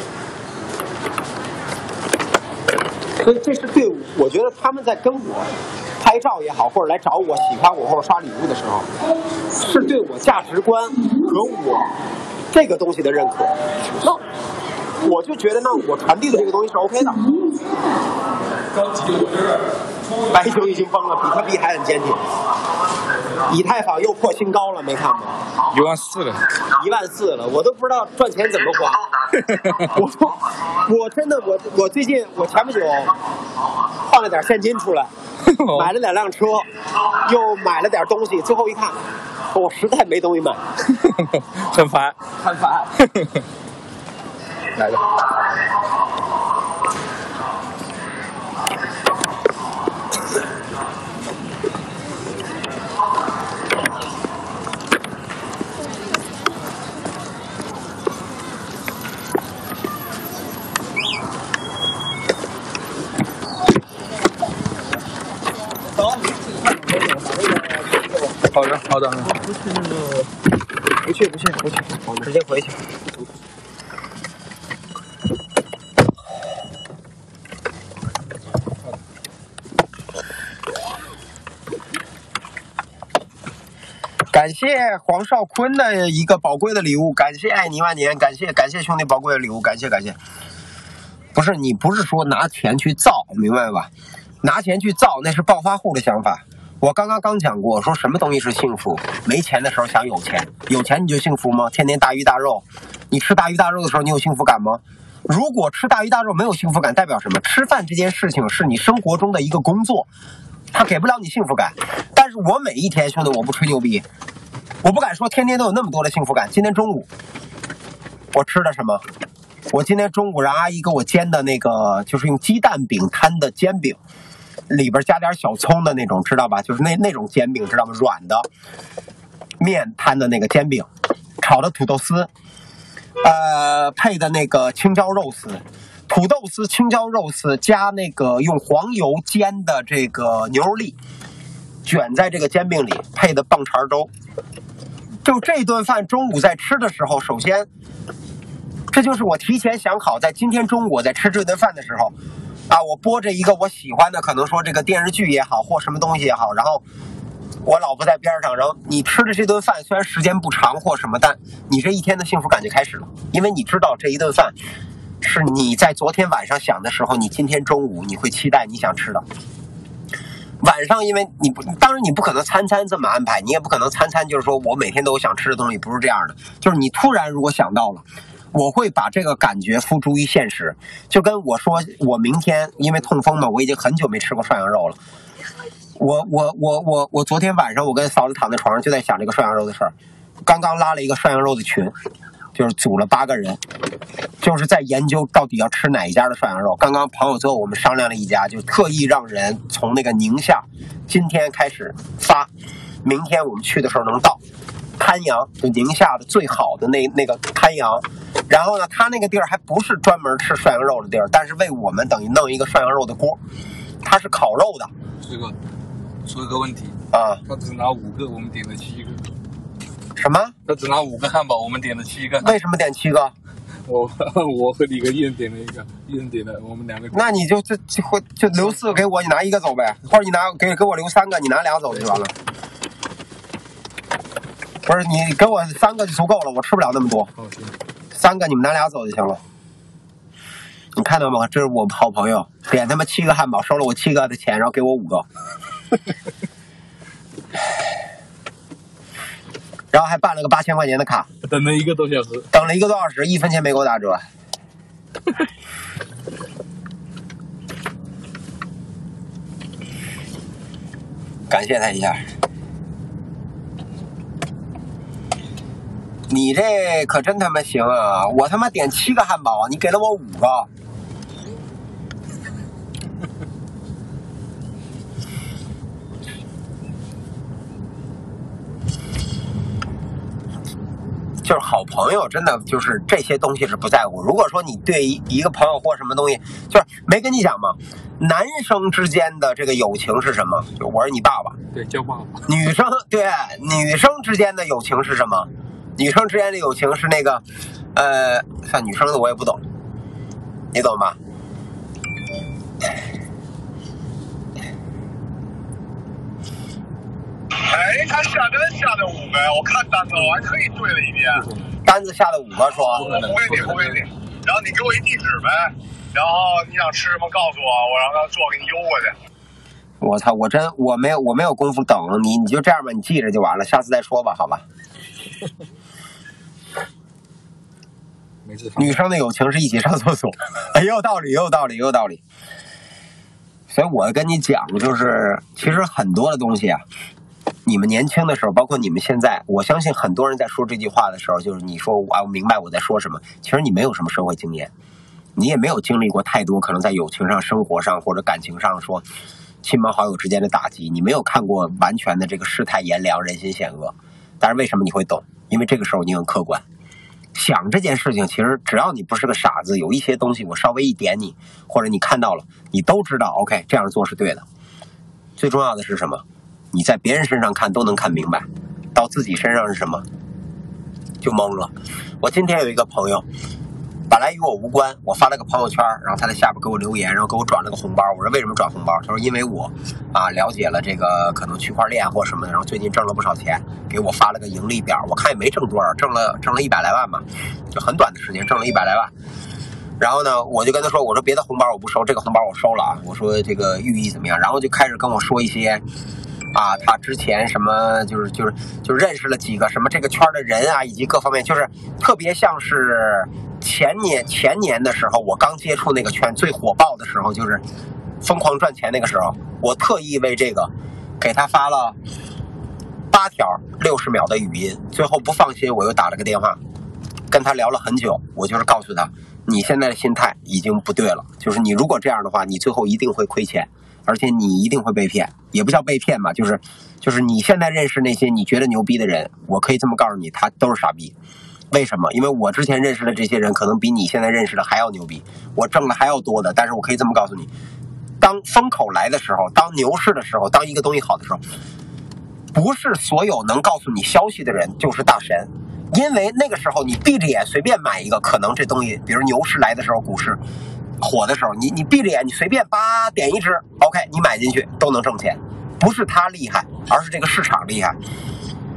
所以这是对我觉得他们在跟我拍照也好，或者来找我喜欢我或者刷礼物的时候，是对我价值观和我这个东西的认可。那我就觉得，那我传递的这个东西是 OK 的。白酒已经崩了，比特币还很坚挺。以太坊又破新高了，没看吗？ 一万四了， 一万四了，我都不知道赚钱怎么花。我说，我真的，我我最近我前不久换了点现金出来，买了两辆车，又买了点东西，最后一看，我实在没东西买， 很烦， 很烦。 来了。好的，好的。 不去那个，不去，不去，不去，我们直接回去。感谢黄少坤的一个宝贵的礼物，感谢爱你万年，感谢感谢兄弟宝贵的礼物，感谢感谢。不是你不是说拿钱去造，明白吧？拿钱去造那是暴发户的想法。我刚刚刚讲过，说什么东西是幸福？没钱的时候想有钱，有钱你就幸福吗？天天大鱼大肉，你吃大鱼大肉的时候你有幸福感吗？如果吃大鱼大肉没有幸福感，代表什么？吃饭这件事情是你生活中的一个工作，它给不了你幸福感。但是我每一天，兄弟，我不吹牛逼，我不敢说天天都有那么多的幸福感。今天中午我吃的什么？我今天中午让阿姨给我煎的那个，就是用鸡蛋饼摊的煎饼。里边加点小葱的那种，知道吧？就是那那种煎饼，知道吗？软的面摊的那个煎饼，炒的土豆丝，呃，配的那个青椒肉丝，土豆丝、青椒肉丝加那个用黄油煎的这个牛肉粒，卷在这个煎饼里，配的棒碴粥。就这顿饭中午在吃的时候，首先，这就是我提前想好，在今天中午我在吃这顿饭的时候。啊，我播着一个我喜欢的，可能说这个电视剧也好，或什么东西也好，然后我老婆在边上，然后你吃的这顿饭虽然时间不长或什么，但你这一天的幸福感就开始了，因为你知道这一顿饭是你在昨天晚上想的时候，你今天中午你会期待你想吃的。晚上因为你不，当然你不可能餐餐这么安排，你也不可能餐餐就是说我每天都有想吃的东西，不是这样的。就是你突然如果想到了，我会把这个感觉付诸于现实。就跟我说，我明天因为痛风嘛，我已经很久没吃过涮羊肉了。我我我我我昨天晚上我跟嫂子躺在床上就在想这个涮羊肉的事儿，刚刚拉了一个涮羊肉的群，就是组了八个人，就是在研究到底要吃哪一家的涮羊肉。刚刚朋友最后我们商量了一家，就特意让人从那个宁夏今天开始发，明天我们去的时候能到滩阳，就宁夏的最好的那那个滩阳。然后呢，他那个地儿还不是专门吃涮羊肉的地儿，但是为我们等于弄一个涮羊肉的锅，它是烤肉的。 这个说一个问题啊， 他只拿五个，我们点了七个。 什么？ 他只拿五个汉堡，我们点了七个。 为什么点七个？ 我我和李哥一人点了一个，一人点了，我们两个。 那你就就就就留四个给我，你拿一个走呗，或者你拿给给我留三个，你拿俩走就完了。不是你给我三个就足够了，我吃不了那么多。 好，行。 三个你们拿俩走就行了。你看到吗？这是我好朋友，点他妈七个汉堡，收了我七个的钱，然后给我五个。然后还办了个八千块钱的卡， 等了一个多小时， 等了一个多小时，一分钱没给我打折。感谢他一下。你这可真他妈行啊！我他妈点七个汉堡，你给了我五个。就是好朋友，真的就是这些东西是不在乎。如果说你对一个朋友或什么东西，就是没跟你讲吗？男生之间的这个友情是什么？就我是你爸爸， 对，叫爸爸。 女生对女生之间的友情是什么？女生之间的友情是那个，呃，算女生的我也不懂，你懂吗？ 哎，他下单下的五个，我看单子我还特意对了一遍。 单子下的五个说。 我不给你，不给你。然后你给我一地址呗，然后你想吃什么告诉我，我让他做给你邮过去。 我操，我真我没有我没有功夫等你，你就这样吧，你记着就完了，下次再说吧，好吧。女生的友情是一起上厕所，哎，也有道理，也有道理，也有道理。所以我跟你讲，就是其实很多的东西啊，你们年轻的时候，包括你们现在，我相信很多人在说这句话的时候，就是你说啊，我明白我在说什么。其实你没有什么社会经验，你也没有经历过太多可能在友情上、生活上或者感情上说亲朋好友之间的打击，你没有看过完全的这个世态炎凉、人心险恶。但是为什么你会懂？因为这个时候你很客观。想这件事情，其实只要你不是个傻子，有一些东西我稍微一点你，或者你看到了，你都知道 OK 这样做是对的。最重要的是什么？你在别人身上看都能看明白，到自己身上是什么就懵了。我今天有一个朋友，本来与我无关，我发了个朋友圈，然后他在下边给我留言，然后给我转了个红包。我说为什么转红包？他说因为我啊了解了这个可能区块链或什么的，然后最近挣了不少钱，给我发了个盈利表。我看也没挣多少，挣了挣了一百来万吧，就很短的时间挣了一百来万。然后呢，我就跟他说，我说别的红包我不收，这个红包我收了啊。我说这个寓意怎么样？然后就开始跟我说一些。啊，他之前什么就是就是就认识了几个什么这个圈的人啊，以及各方面，就是特别像是前年前年的时候，我刚接触那个圈最火爆的时候，就是疯狂赚钱那个时候，我特意为这个给他发了八条六十秒的语音，最后不放心，我又打了个电话，跟他聊了很久，我就是告诉他，你现在的心态已经不对了，就是你如果这样的话，你最后一定会亏钱。而且你一定会被骗，也不叫被骗吧，就是就是你现在认识那些你觉得牛逼的人，我可以这么告诉你，他都是傻逼。为什么？因为我之前认识的这些人可能比你现在认识的还要牛逼，我挣的还要多的，但是我可以这么告诉你，当风口来的时候，当牛市的时候，当一个东西好的时候，不是所有能告诉你消息的人就是大神。因为那个时候你闭着眼随便买一个，可能这东西比如牛市来的时候，股市火的时候，你你闭着眼，你随便叭点一只 ，OK， 你买进去都能挣钱，不是他厉害，而是这个市场厉害。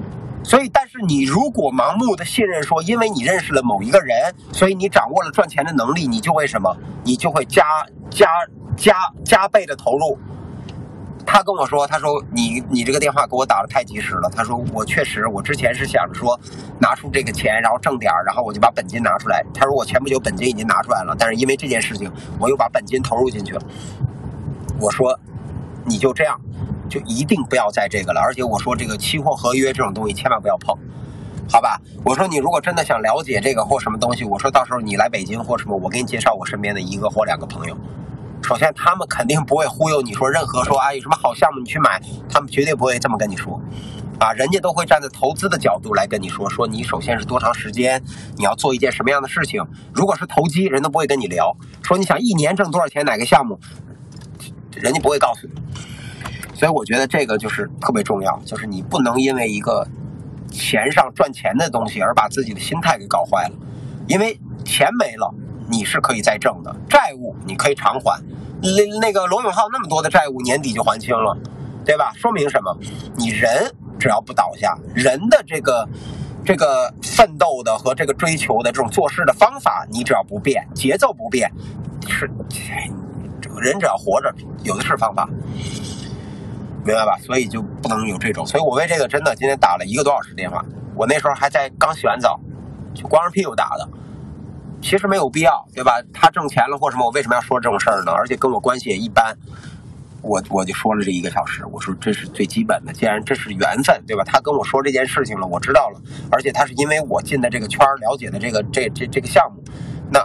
所以，但是你如果盲目的信任说，因为你认识了某一个人，所以你掌握了赚钱的能力，你就会什么？你就会加加加加倍的投入。他跟我说，他说你你这个电话给我打得太及时了。他说我确实，我之前是想着说拿出这个钱，然后挣点，然后我就把本金拿出来。他说我前不久本金已经拿出来了，但是因为这件事情，我又把本金投入进去了。我说你就这样，就一定不要在这个了。而且我说这个期货合约这种东西千万不要碰，好吧？我说你如果真的想了解这个或什么东西，我说到时候你来北京或什么，我给你介绍我身边的一个或两个朋友。首先他们肯定不会忽悠你说任何说啊有什么好项目你去买，他们绝对不会这么跟你说啊，人家都会站在投资的角度来跟你说，说你首先是多长时间，你要做一件什么样的事情。如果是投机，人都不会跟你聊，说你想一年挣多少钱哪个项目，人家不会告诉你。所以我觉得这个就是特别重要，就是你不能因为一个钱上赚钱的东西而把自己的心态给搞坏了，因为钱没了你是可以再挣的，债务你可以偿还。那那个罗永浩那么多的债务年底就还清了，对吧？说明什么？你人只要不倒下，人的这个这个奋斗的和这个追求的这种做事的方法，你只要不变，节奏不变，是人只要活着，有的是方法，明白吧？所以就不能有这种。所以我为这个真的今天打了一个多小时电话，我那时候还在刚洗完澡，就光着屁股打的。其实没有必要，对吧？他挣钱了或什么，我为什么要说这种事儿呢？而且跟我关系也一般，我我就说了这一个小时，我说这是最基本的，既然这是缘分，对吧？他跟我说这件事情了，我知道了，而且他是因为我进的这个圈了解的这个这这这个项目，那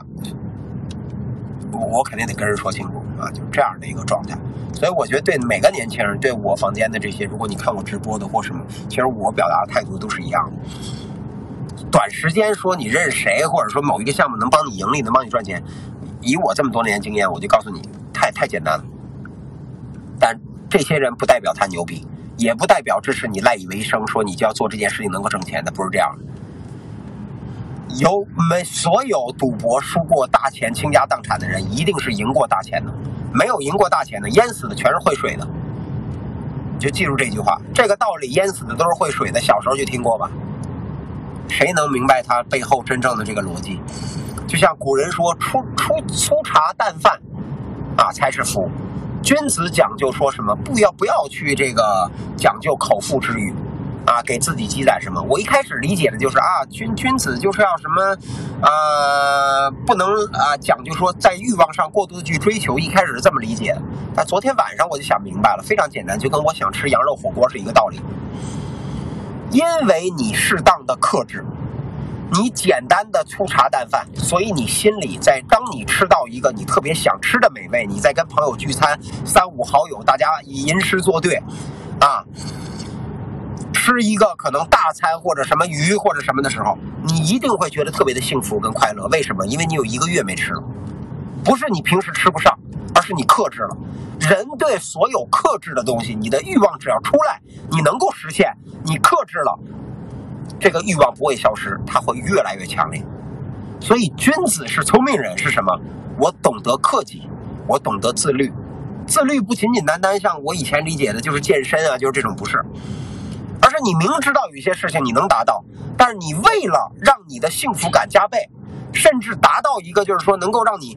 我肯定得跟人说清楚啊，就是这样的一个状态。所以我觉得对每个年轻人，对我房间的这些，如果你看我直播的或什么，其实我表达的态度都是一样的。短时间说你认识谁，或者说某一个项目能帮你盈利，能帮你赚钱，以我这么多年经验，我就告诉你，太太简单了。但这些人不代表他牛逼，也不代表这是你赖以为生，说你就要做这件事情能够挣钱的，不是这样的。有没所有赌博输过大钱倾家荡产的人，一定是赢过大钱的，没有赢过大钱的，淹死的全是会水的。你就记住这句话，这个道理，淹死的都是会水的，小时候就听过吧？谁能明白它背后真正的这个逻辑？就像古人说，粗粗粗茶淡饭啊才是福。君子讲究说什么？不要不要去这个讲究口腹之欲啊，给自己积攒什么？我一开始理解的就是啊，君君子就是要什么呃，不能啊讲究说在欲望上过度的去追求，一开始是这么理解的。但昨天晚上我就想明白了，非常简单，就跟我想吃羊肉火锅是一个道理。因为你适当的克制，你简单的粗茶淡饭，所以你心里在当你吃到一个你特别想吃的美味，你在跟朋友聚餐，三五好友大家吟诗作对啊，吃一个可能大餐或者什么鱼或者什么的时候，你一定会觉得特别的幸福跟快乐。为什么？因为你有一个月没吃了，不是你平时吃不上，而是你克制了。人对所有克制的东西，你的欲望只要出来，你能够实现，你克制了，这个欲望不会消失，它会越来越强烈。所以君子是聪明人是什么？我懂得克己，我懂得自律。自律不仅仅单单像我以前理解的就是健身啊，就是这种，不是，而是你明知道有些事情你能达到，但是你为了让你的幸福感加倍，甚至达到一个就是说能够让你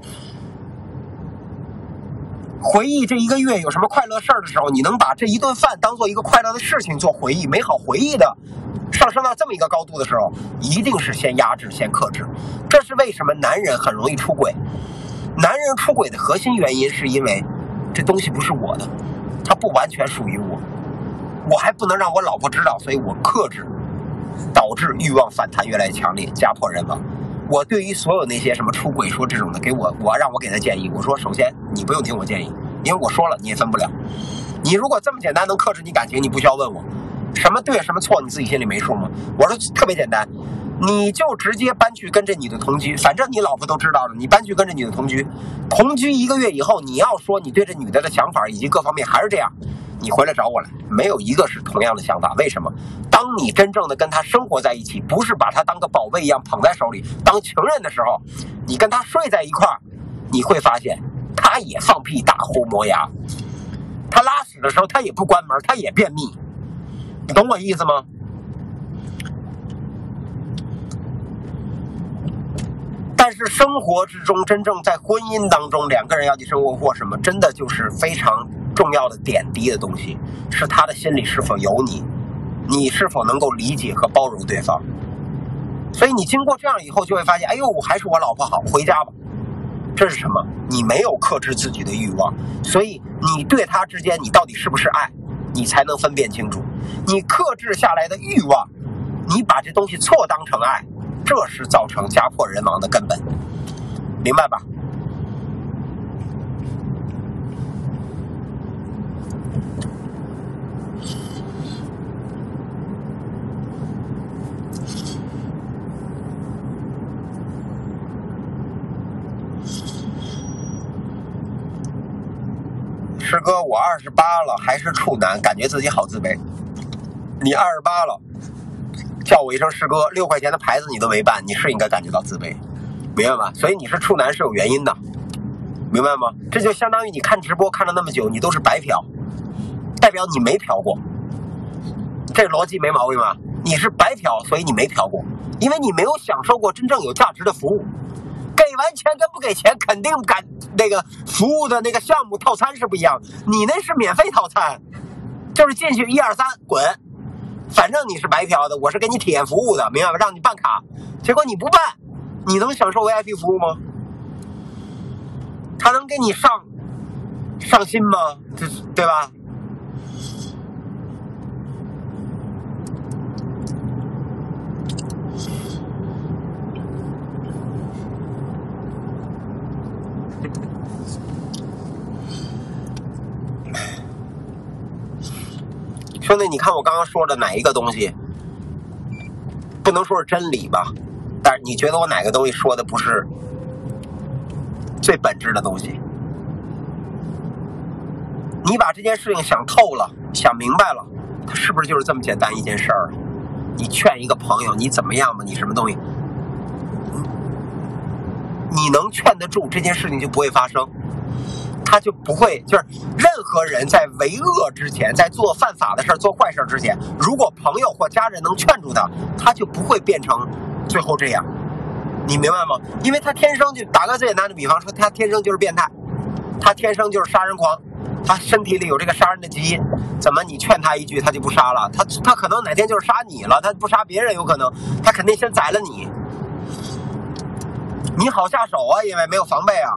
回忆这一个月有什么快乐事儿的时候，你能把这一顿饭当做一个快乐的事情做回忆，美好回忆的上升到这么一个高度的时候，一定是先压制先克制。这是为什么男人很容易出轨。男人出轨的核心原因是因为这东西不是我的，它不完全属于我，我还不能让我老婆知道，所以我克制，导致欲望反弹越来越强烈，家破人亡。我对于所有那些什么出轨说这种的，给我我让我给他建议，我说首先你不用听我建议，因为我说了你也分不了。你如果这么简单能克制你感情，你不需要问我什么对什么错，你自己心里没数吗？我说特别简单，你就直接搬去跟着你的同居，反正你老婆都知道了，你搬去跟着你的同居，同居一个月以后，你要说你对这女的的想法以及各方面还是这样，你回来找我来，没有一个是同样的想法。为什么？当你真正的跟他生活在一起，不是把他当个宝贝一样捧在手里当情人的时候，你跟他睡在一块儿，你会发现他也放屁打呼磨牙，他拉屎的时候他也不关门，他也便秘，你懂我意思吗？ 但是生活之中，真正在婚姻当中，两个人要去生活或什么，真的就是非常重要的点滴的东西，是他的心里是否有你，你是否能够理解和包容对方。所以你经过这样以后，就会发现，哎呦，还是我老婆好，回家吧。这是什么？你没有克制自己的欲望，所以你对他之间，你到底是不是爱，你才能分辨清楚。你克制下来的欲望，你把这东西错当成爱，这是造成家破人亡的根本，明白吧？师哥，我二十八了，还是处男，感觉自己好自卑。你二十八了，叫我一声师哥，六块钱的牌子你都没办，你是应该感觉到自卑，明白吗？所以你是处男是有原因的，明白吗？这就相当于你看直播看了那么久，你都是白嫖，代表你没嫖过，这逻辑没毛病吧？你是白嫖，所以你没嫖过，因为你没有享受过真正有价值的服务。给完钱跟不给钱肯定感那个服务的那个项目套餐是不一样，你那是免费套餐，就是进去一二三滚，反正你是白嫖的，我是给你体验服务的，明白吧？让你办卡，结果你不办，你能享受 V I P 服务吗？他能给你上上心吗？这对吧？兄弟，你看我刚刚说的哪一个东西，不能说是真理吧，但是你觉得我哪个东西说的不是最本质的东西？你把这件事情想透了，想明白了，它是不是就是这么简单一件事儿？你劝一个朋友，你怎么样嘛？你什么东西？你能劝得住，这件事情就不会发生。他就不会，就是任何人在为恶之前，在做犯法的事儿、做坏事之前，如果朋友或家人能劝住他，他就不会变成最后这样。你明白吗？因为他天生就，打个最简单的比方说，他天生就是变态，他天生就是杀人狂，他身体里有这个杀人的基因。怎么你劝他一句，他就不杀了？他他可能哪天就是杀你了，他不杀别人有可能，他肯定先宰了你。你好下手啊，因为没有防备啊。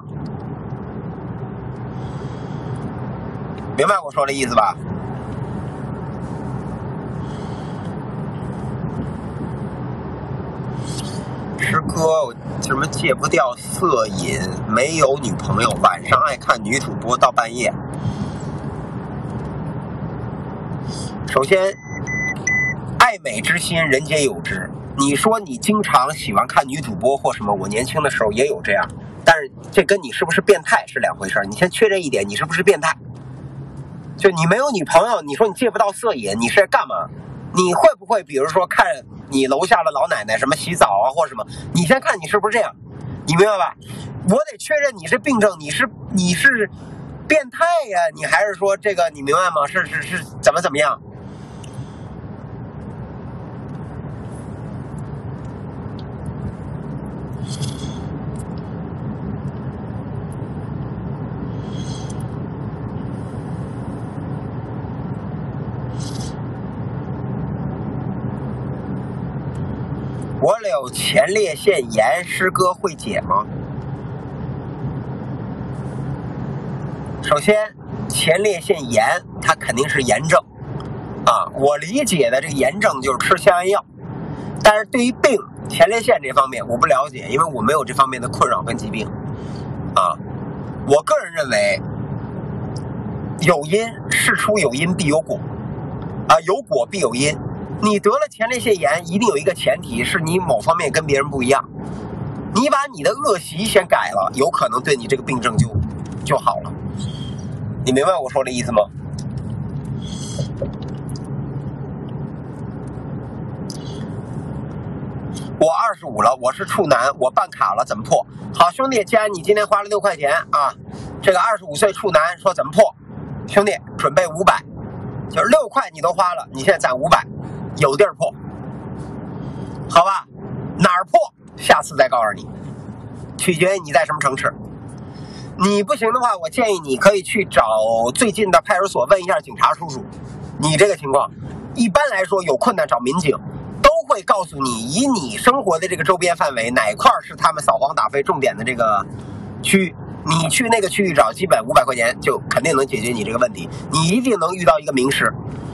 明白我说的意思吧？师哥，什么戒不掉色瘾，没有女朋友，晚上爱看女主播到半夜。首先，爱美之心，人皆有之。你说你经常喜欢看女主播或什么，我年轻的时候也有这样，但是这跟你是不是变态是两回事。你先确认一点，你是不是变态？就你没有女朋友，你说你戒不到色瘾，你是干嘛？你会不会比如说看你楼下的老奶奶什么洗澡啊或什么，你先看你是不是这样，你明白吧？我得确认你是病症，你是你是变态呀，你还是说这个你明白吗？是是是怎么怎么样？我有前列腺炎，师哥会解吗？首先，前列腺炎它肯定是炎症啊，我理解的这个炎症就是吃消炎药，但是对于病前列腺这方面我不了解，因为我没有这方面的困扰跟疾病啊。我个人认为，有因事出有因必有果啊，有果必有因。你得了前列腺炎，一定有一个前提是你某方面跟别人不一样。你把你的恶习先改了，有可能对你这个病症就就好了。你明白我说的意思吗？我二十五了，我是处男，我办卡了，怎么破？好兄弟，既然你今天花了六块钱啊，这个二十五岁处男说怎么破？兄弟，准备五百，就是六块你都花了，你现在攒五百。有地儿破，好吧？哪儿破？下次再告诉你。 取决于你在什么城市。你不行的话，我建议你可以去找最近的派出所问一下警察叔叔，你这个情况，一般来说有困难找民警，都会告诉你，以你生活的这个周边范围哪块是他们扫黄打非重点的这个区域，你去那个区域找，基本五百块钱就肯定能解决你这个问题，你一定能遇到一个名师。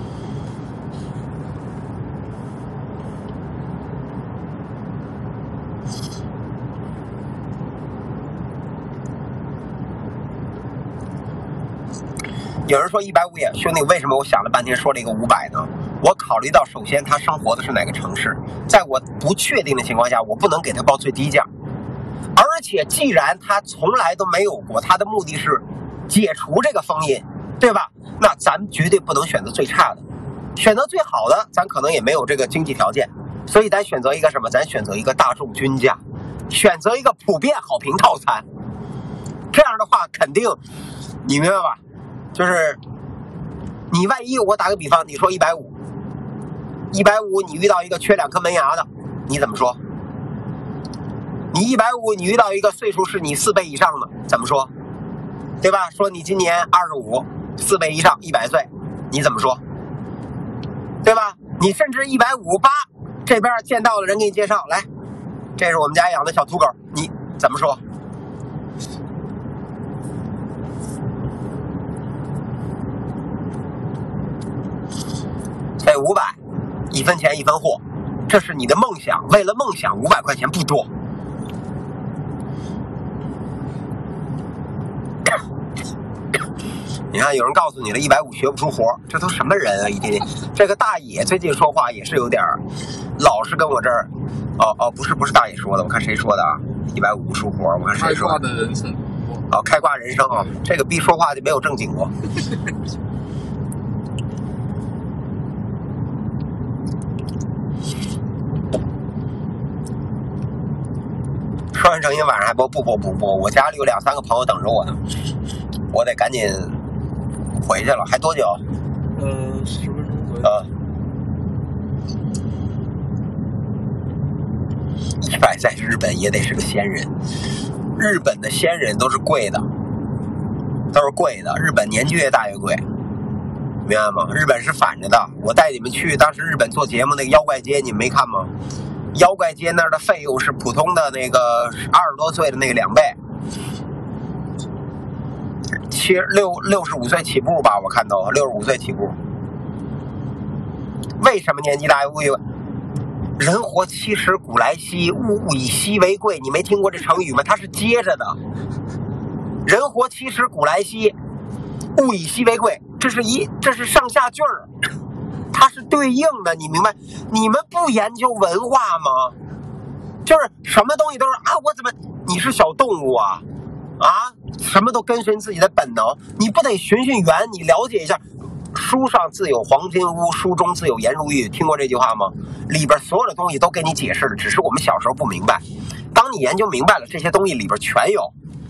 有人说一百五也，兄弟，为什么我想了半天说了一个五百呢？我考虑到，首先他生活的是哪个城市，在我不确定的情况下，我不能给他报最低价。而且，既然他从来都没有过，他的目的是解除这个封印，对吧？那咱绝对不能选择最差的，选择最好的，咱可能也没有这个经济条件，所以咱选择一个什么？咱选择一个大众均价，选择一个普遍好评套餐。这样的话，肯定，你明白吧？就是你万一我打个比方，你说一百五，一百五你遇到一个缺两颗门牙的，你怎么说？你一百五你遇到一个岁数是你四倍以上的，怎么说？对吧？说你今年二十五，四倍以上一百岁，你怎么说？对吧？你甚至一百五十八，这边见到了人给你介绍，来，这是我们家养的小土狗，你怎么说？这五百，一分钱一分货，这是你的梦想。为了梦想，五百块钱不多。你看，有人告诉你了，一百五学不出活，这都什么人啊？一天天，这个大野最近说话也是有点老是跟我这儿，哦哦，不是不是大野说的，我看谁说的啊？一百五出活，我看谁说的？ 开挂的人生， 哦，开挂人生啊，这个逼说话就没有正经过。说完声音晚上还播不播不播？我家里有两三个朋友等着我呢，我得赶紧回去了。还多久？ 呃，十分钟左右。 啊，一百在日本也得是个仙人，日本的仙人都是贵的，都是贵的。日本年纪越大越贵，明白吗？日本是反着的。我带你们去当时日本做节目那个妖怪街，你们没看吗？妖怪街那儿的费用是普通的那个二十多岁的那个两倍，七六六十五岁起步吧，我看到六十五岁起步。为什么年纪大又贵？人活七十古来稀，物以稀为贵。你没听过这成语吗？它是接着的。人活七十古来稀，物以稀为贵，这是一这是上下句儿。它是对应的，你明白？你们不研究文化吗？就是什么东西都是啊，我怎么？你是小动物啊？啊，什么都跟随自己的本能，你不得循循缘？你了解一下，书上自有黄金屋，书中自有颜如玉，听过这句话吗？里边所有的东西都给你解释了，只是我们小时候不明白。当你研究明白了，这些东西里边全有。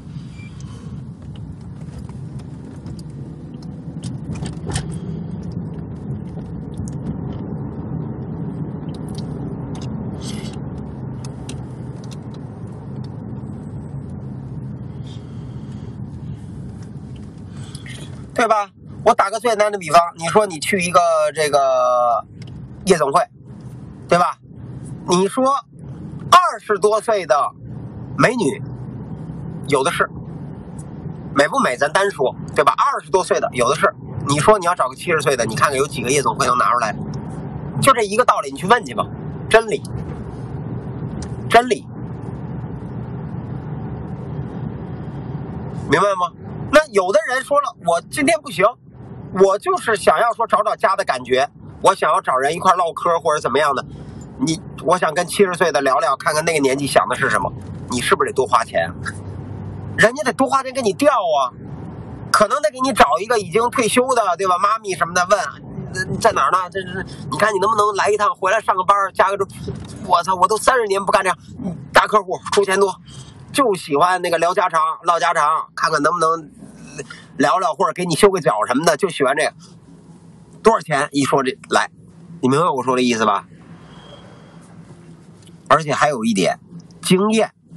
对吧？我打个最简单的比方，你说你去一个这个夜总会，对吧？你说二十多岁的美女有的是，美不美咱单说，对吧？二十多岁的有的是。你说你要找个七十岁的，你看看有几个夜总会能拿出来？就这一个道理，你去问去吧。真理，真理，明白吗？那有的人说了，我今天不行，我就是想要说找找家的感觉，我想要找人一块唠嗑或者怎么样的，你我想跟七十岁的聊聊，看看那个年纪想的是什么，你是不是得多花钱？人家得多花钱给你调啊，可能得给你找一个已经退休的，对吧？妈咪什么的问你在哪儿呢？这是你看你能不能来一趟，回来上个班加个这，我操，我都三十年不干这样，大客户出钱多，就喜欢那个聊家常唠家常，看看能不能聊聊，或者给你修个脚什么的，就喜欢这个。多少钱？一说这来，你明白我说的意思吧？而且还有一点，经验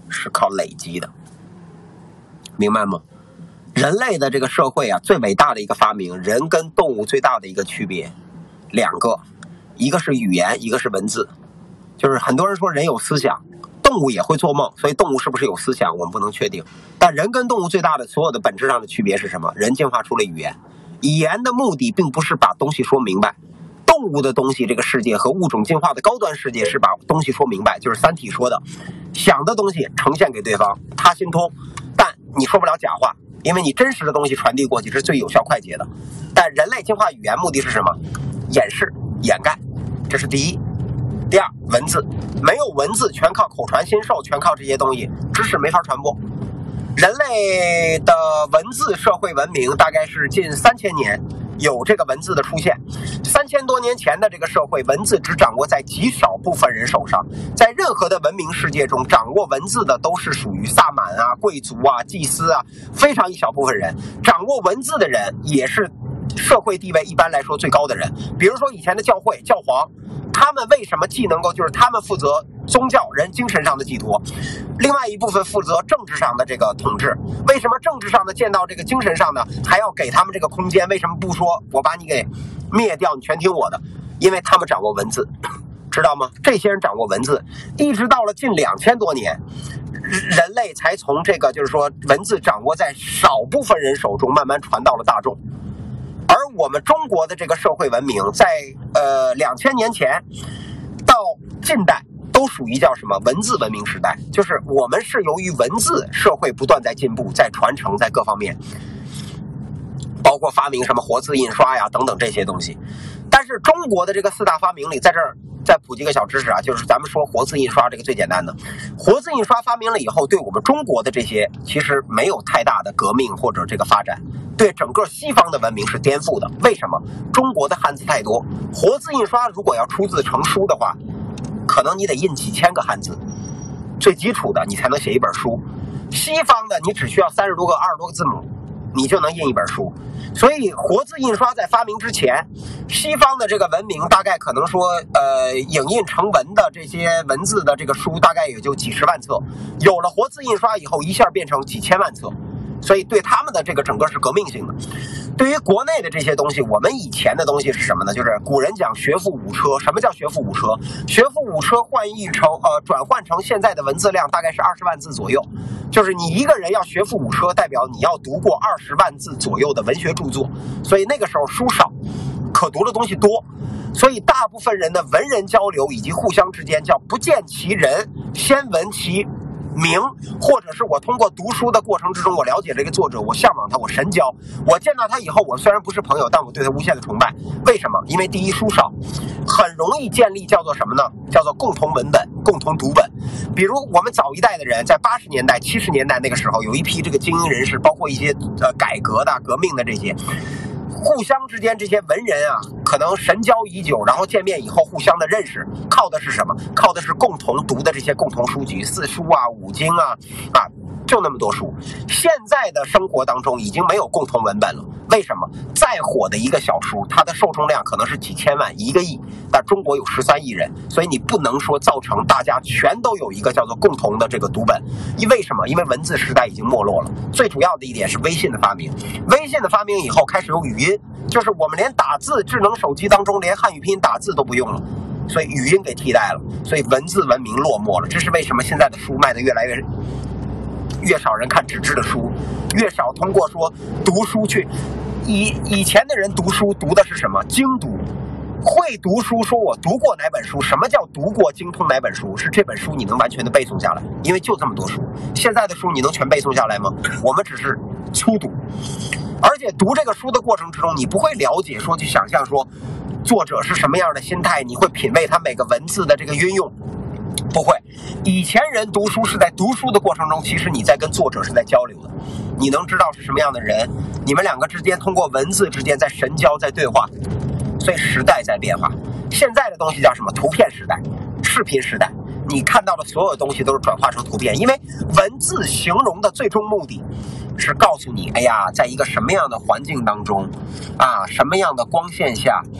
是靠累积的，明白吗？人类的这个社会啊，最伟大的一个发明，人跟动物最大的一个区别，两个，一个是语言，一个是文字。就是很多人说人有思想，动物也会做梦，所以动物是不是有思想，我们不能确定。但人跟动物最大的所有的本质上的区别是什么？人进化出了语言，语言的目的并不是把东西说明白。动物的东西，这个世界和物种进化的高端世界是把东西说明白，就是《三体》说的，想的东西呈现给对方，他心通，但你说不了假话，因为你真实的东西传递过去是最有效快捷的。但人类进化语言目的是什么？掩饰、掩盖，这是第一。第二，文字，没有文字，全靠口传心授，全靠这些东西，知识没法传播。人类的文字社会文明大概是近三千年有这个文字的出现。三千多年前的这个社会，文字只掌握在极少部分人手上。在任何的文明世界中，掌握文字的都是属于萨满啊、贵族啊、祭司啊，非常一小部分人。掌握文字的人也是社会地位一般来说最高的人。比如说以前的教会、教皇，他们为什么既能够，就是他们负责宗教人精神上的寄托，另外一部分负责政治上的这个统治。为什么政治上的见到这个精神上的还要给他们这个空间？为什么不说我把你给灭掉，你全听我的？因为他们掌握文字，知道吗？这些人掌握文字，一直到了近两千多年，人类才从这个就是说文字掌握在少部分人手中，慢慢传到了大众。而我们中国的这个社会文明，在呃两千年前到近代都属于叫什么文字文明时代，就是我们是由于文字社会不断在进步，在传承，在各方面，包括发明什么活字印刷呀等等这些东西。但是中国的这个四大发明里，在这儿再普及个小知识啊，就是咱们说活字印刷这个最简单的，活字印刷发明了以后，对我们中国的这些其实没有太大的革命或者这个发展，对整个西方的文明是颠覆的。为什么？中国的汉字太多，活字印刷如果要出字成书的话，可能你得印几千个汉字，最基础的你才能写一本书。西方的你只需要三十多个、二十多个字母，你就能印一本书。所以活字印刷在发明之前，西方的这个文明大概可能说呃影印成文的这些文字的这个书大概也就几十万册，有了活字印刷以后一下变成几千万册，所以对他们的这个整个是革命性的。对于国内的这些东西，我们以前的东西是什么呢？就是古人讲学富五车。什么叫学富五车？学富五车换译成呃转换成现在的文字量大概是二十万字左右，就是你一个人要学富五车，代表你要读过二十万字左右的文学著作。所以那个时候书少，可读的东西多，所以大部分人的文人交流以及互相之间叫不见其人，先闻其名，或者是我通过读书的过程之中，我了解这个作者，我向往他，我神交，我见到他以后，我虽然不是朋友，但我对他无限的崇拜。为什么？因为第一，书少，很容易建立叫做什么呢？叫做共同文本、共同读本。比如我们早一代的人，在八十年代、七十年代那个时候，有一批这个精英人士，包括一些呃改革的、革命的这些。互相之间这些文人啊，可能神交已久，然后见面以后互相的认识，靠的是什么？靠的是共同读的这些共同书籍，四书啊、五经啊，啊，就那么多书。现在的生活当中已经没有共同文本了。为什么？再火的一个小书，它的受众量可能是几千万、一个亿，但中国有十三亿人，所以你不能说造成大家全都有一个叫做共同的这个读本。因为什么？因为文字时代已经没落了。最主要的一点是微信的发明，微信的发明以后开始有语音，就是我们连打字，智能手机当中连汉语拼音打字都不用了，所以语音给替代了，所以文字文明落寞了。这是为什么现在的书卖得越来越越少人看纸质的书，越少通过说读书去。以以前的人读书读的是什么？精读。会读书说我读过哪本书，什么叫读过精通哪本书？是这本书你能完全的背诵下来，因为就这么多书。现在的书你能全背诵下来吗？我们只是粗读。而且读这个书的过程之中，你不会了解说去想象说作者是什么样的心态，你会品味他每个文字的这个运用，不会。以前人读书是在读书的过程中，其实你在跟作者是在交流的，你能知道是什么样的人，你们两个之间通过文字之间在神交，在对话。所以时代在变化，现在的东西叫什么？图片时代、视频时代，你看到的所有东西都是转化成图片，因为文字形容的最终目的是告诉你，哎呀，在一个什么样的环境当中啊，什么样的光线下，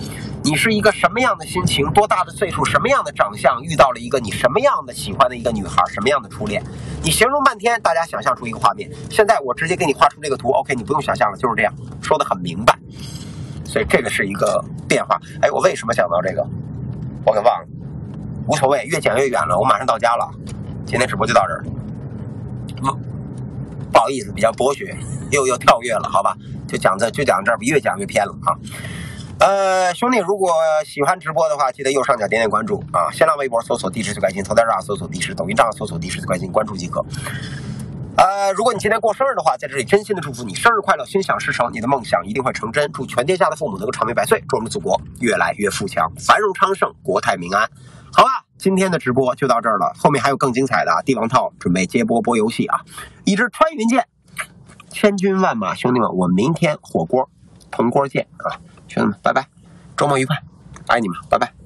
你是一个什么样的心情，多大的岁数，什么样的长相，遇到了一个你什么样的喜欢的一个女孩，什么样的初恋，你形容半天，大家想象出一个画面。现在我直接给你画出这个图 ，OK， 你不用想象了，就是这样，说得很明白。所以这个是一个变化。哎，我为什么想到这个？我给忘了，无所谓，越讲越远了，我马上到家了。今天直播就到这儿。嗯，不好意思，比较博学，又又跳跃了，好吧？就讲这就讲这儿，越讲越偏了啊。呃，兄弟，如果喜欢直播的话，记得右上角点点关注啊！新浪微博搜索地势最关心，头条上搜索地势，抖音账号搜索地势最关心，关注即可。呃，如果你今天过生日的话，在这里真心的祝福你生日快乐，心想事成，你的梦想一定会成真。祝全天下的父母能够长命百岁，祝我们的祖国越来越富强，繁荣昌盛，国泰民安。好吧，今天的直播就到这儿了，后面还有更精彩的啊！帝王套准备接播播游戏啊！一支穿云箭，千军万马，兄弟们，我们明天火锅铜锅见啊！兄弟们，拜拜，周末愉快，爱你们，拜拜。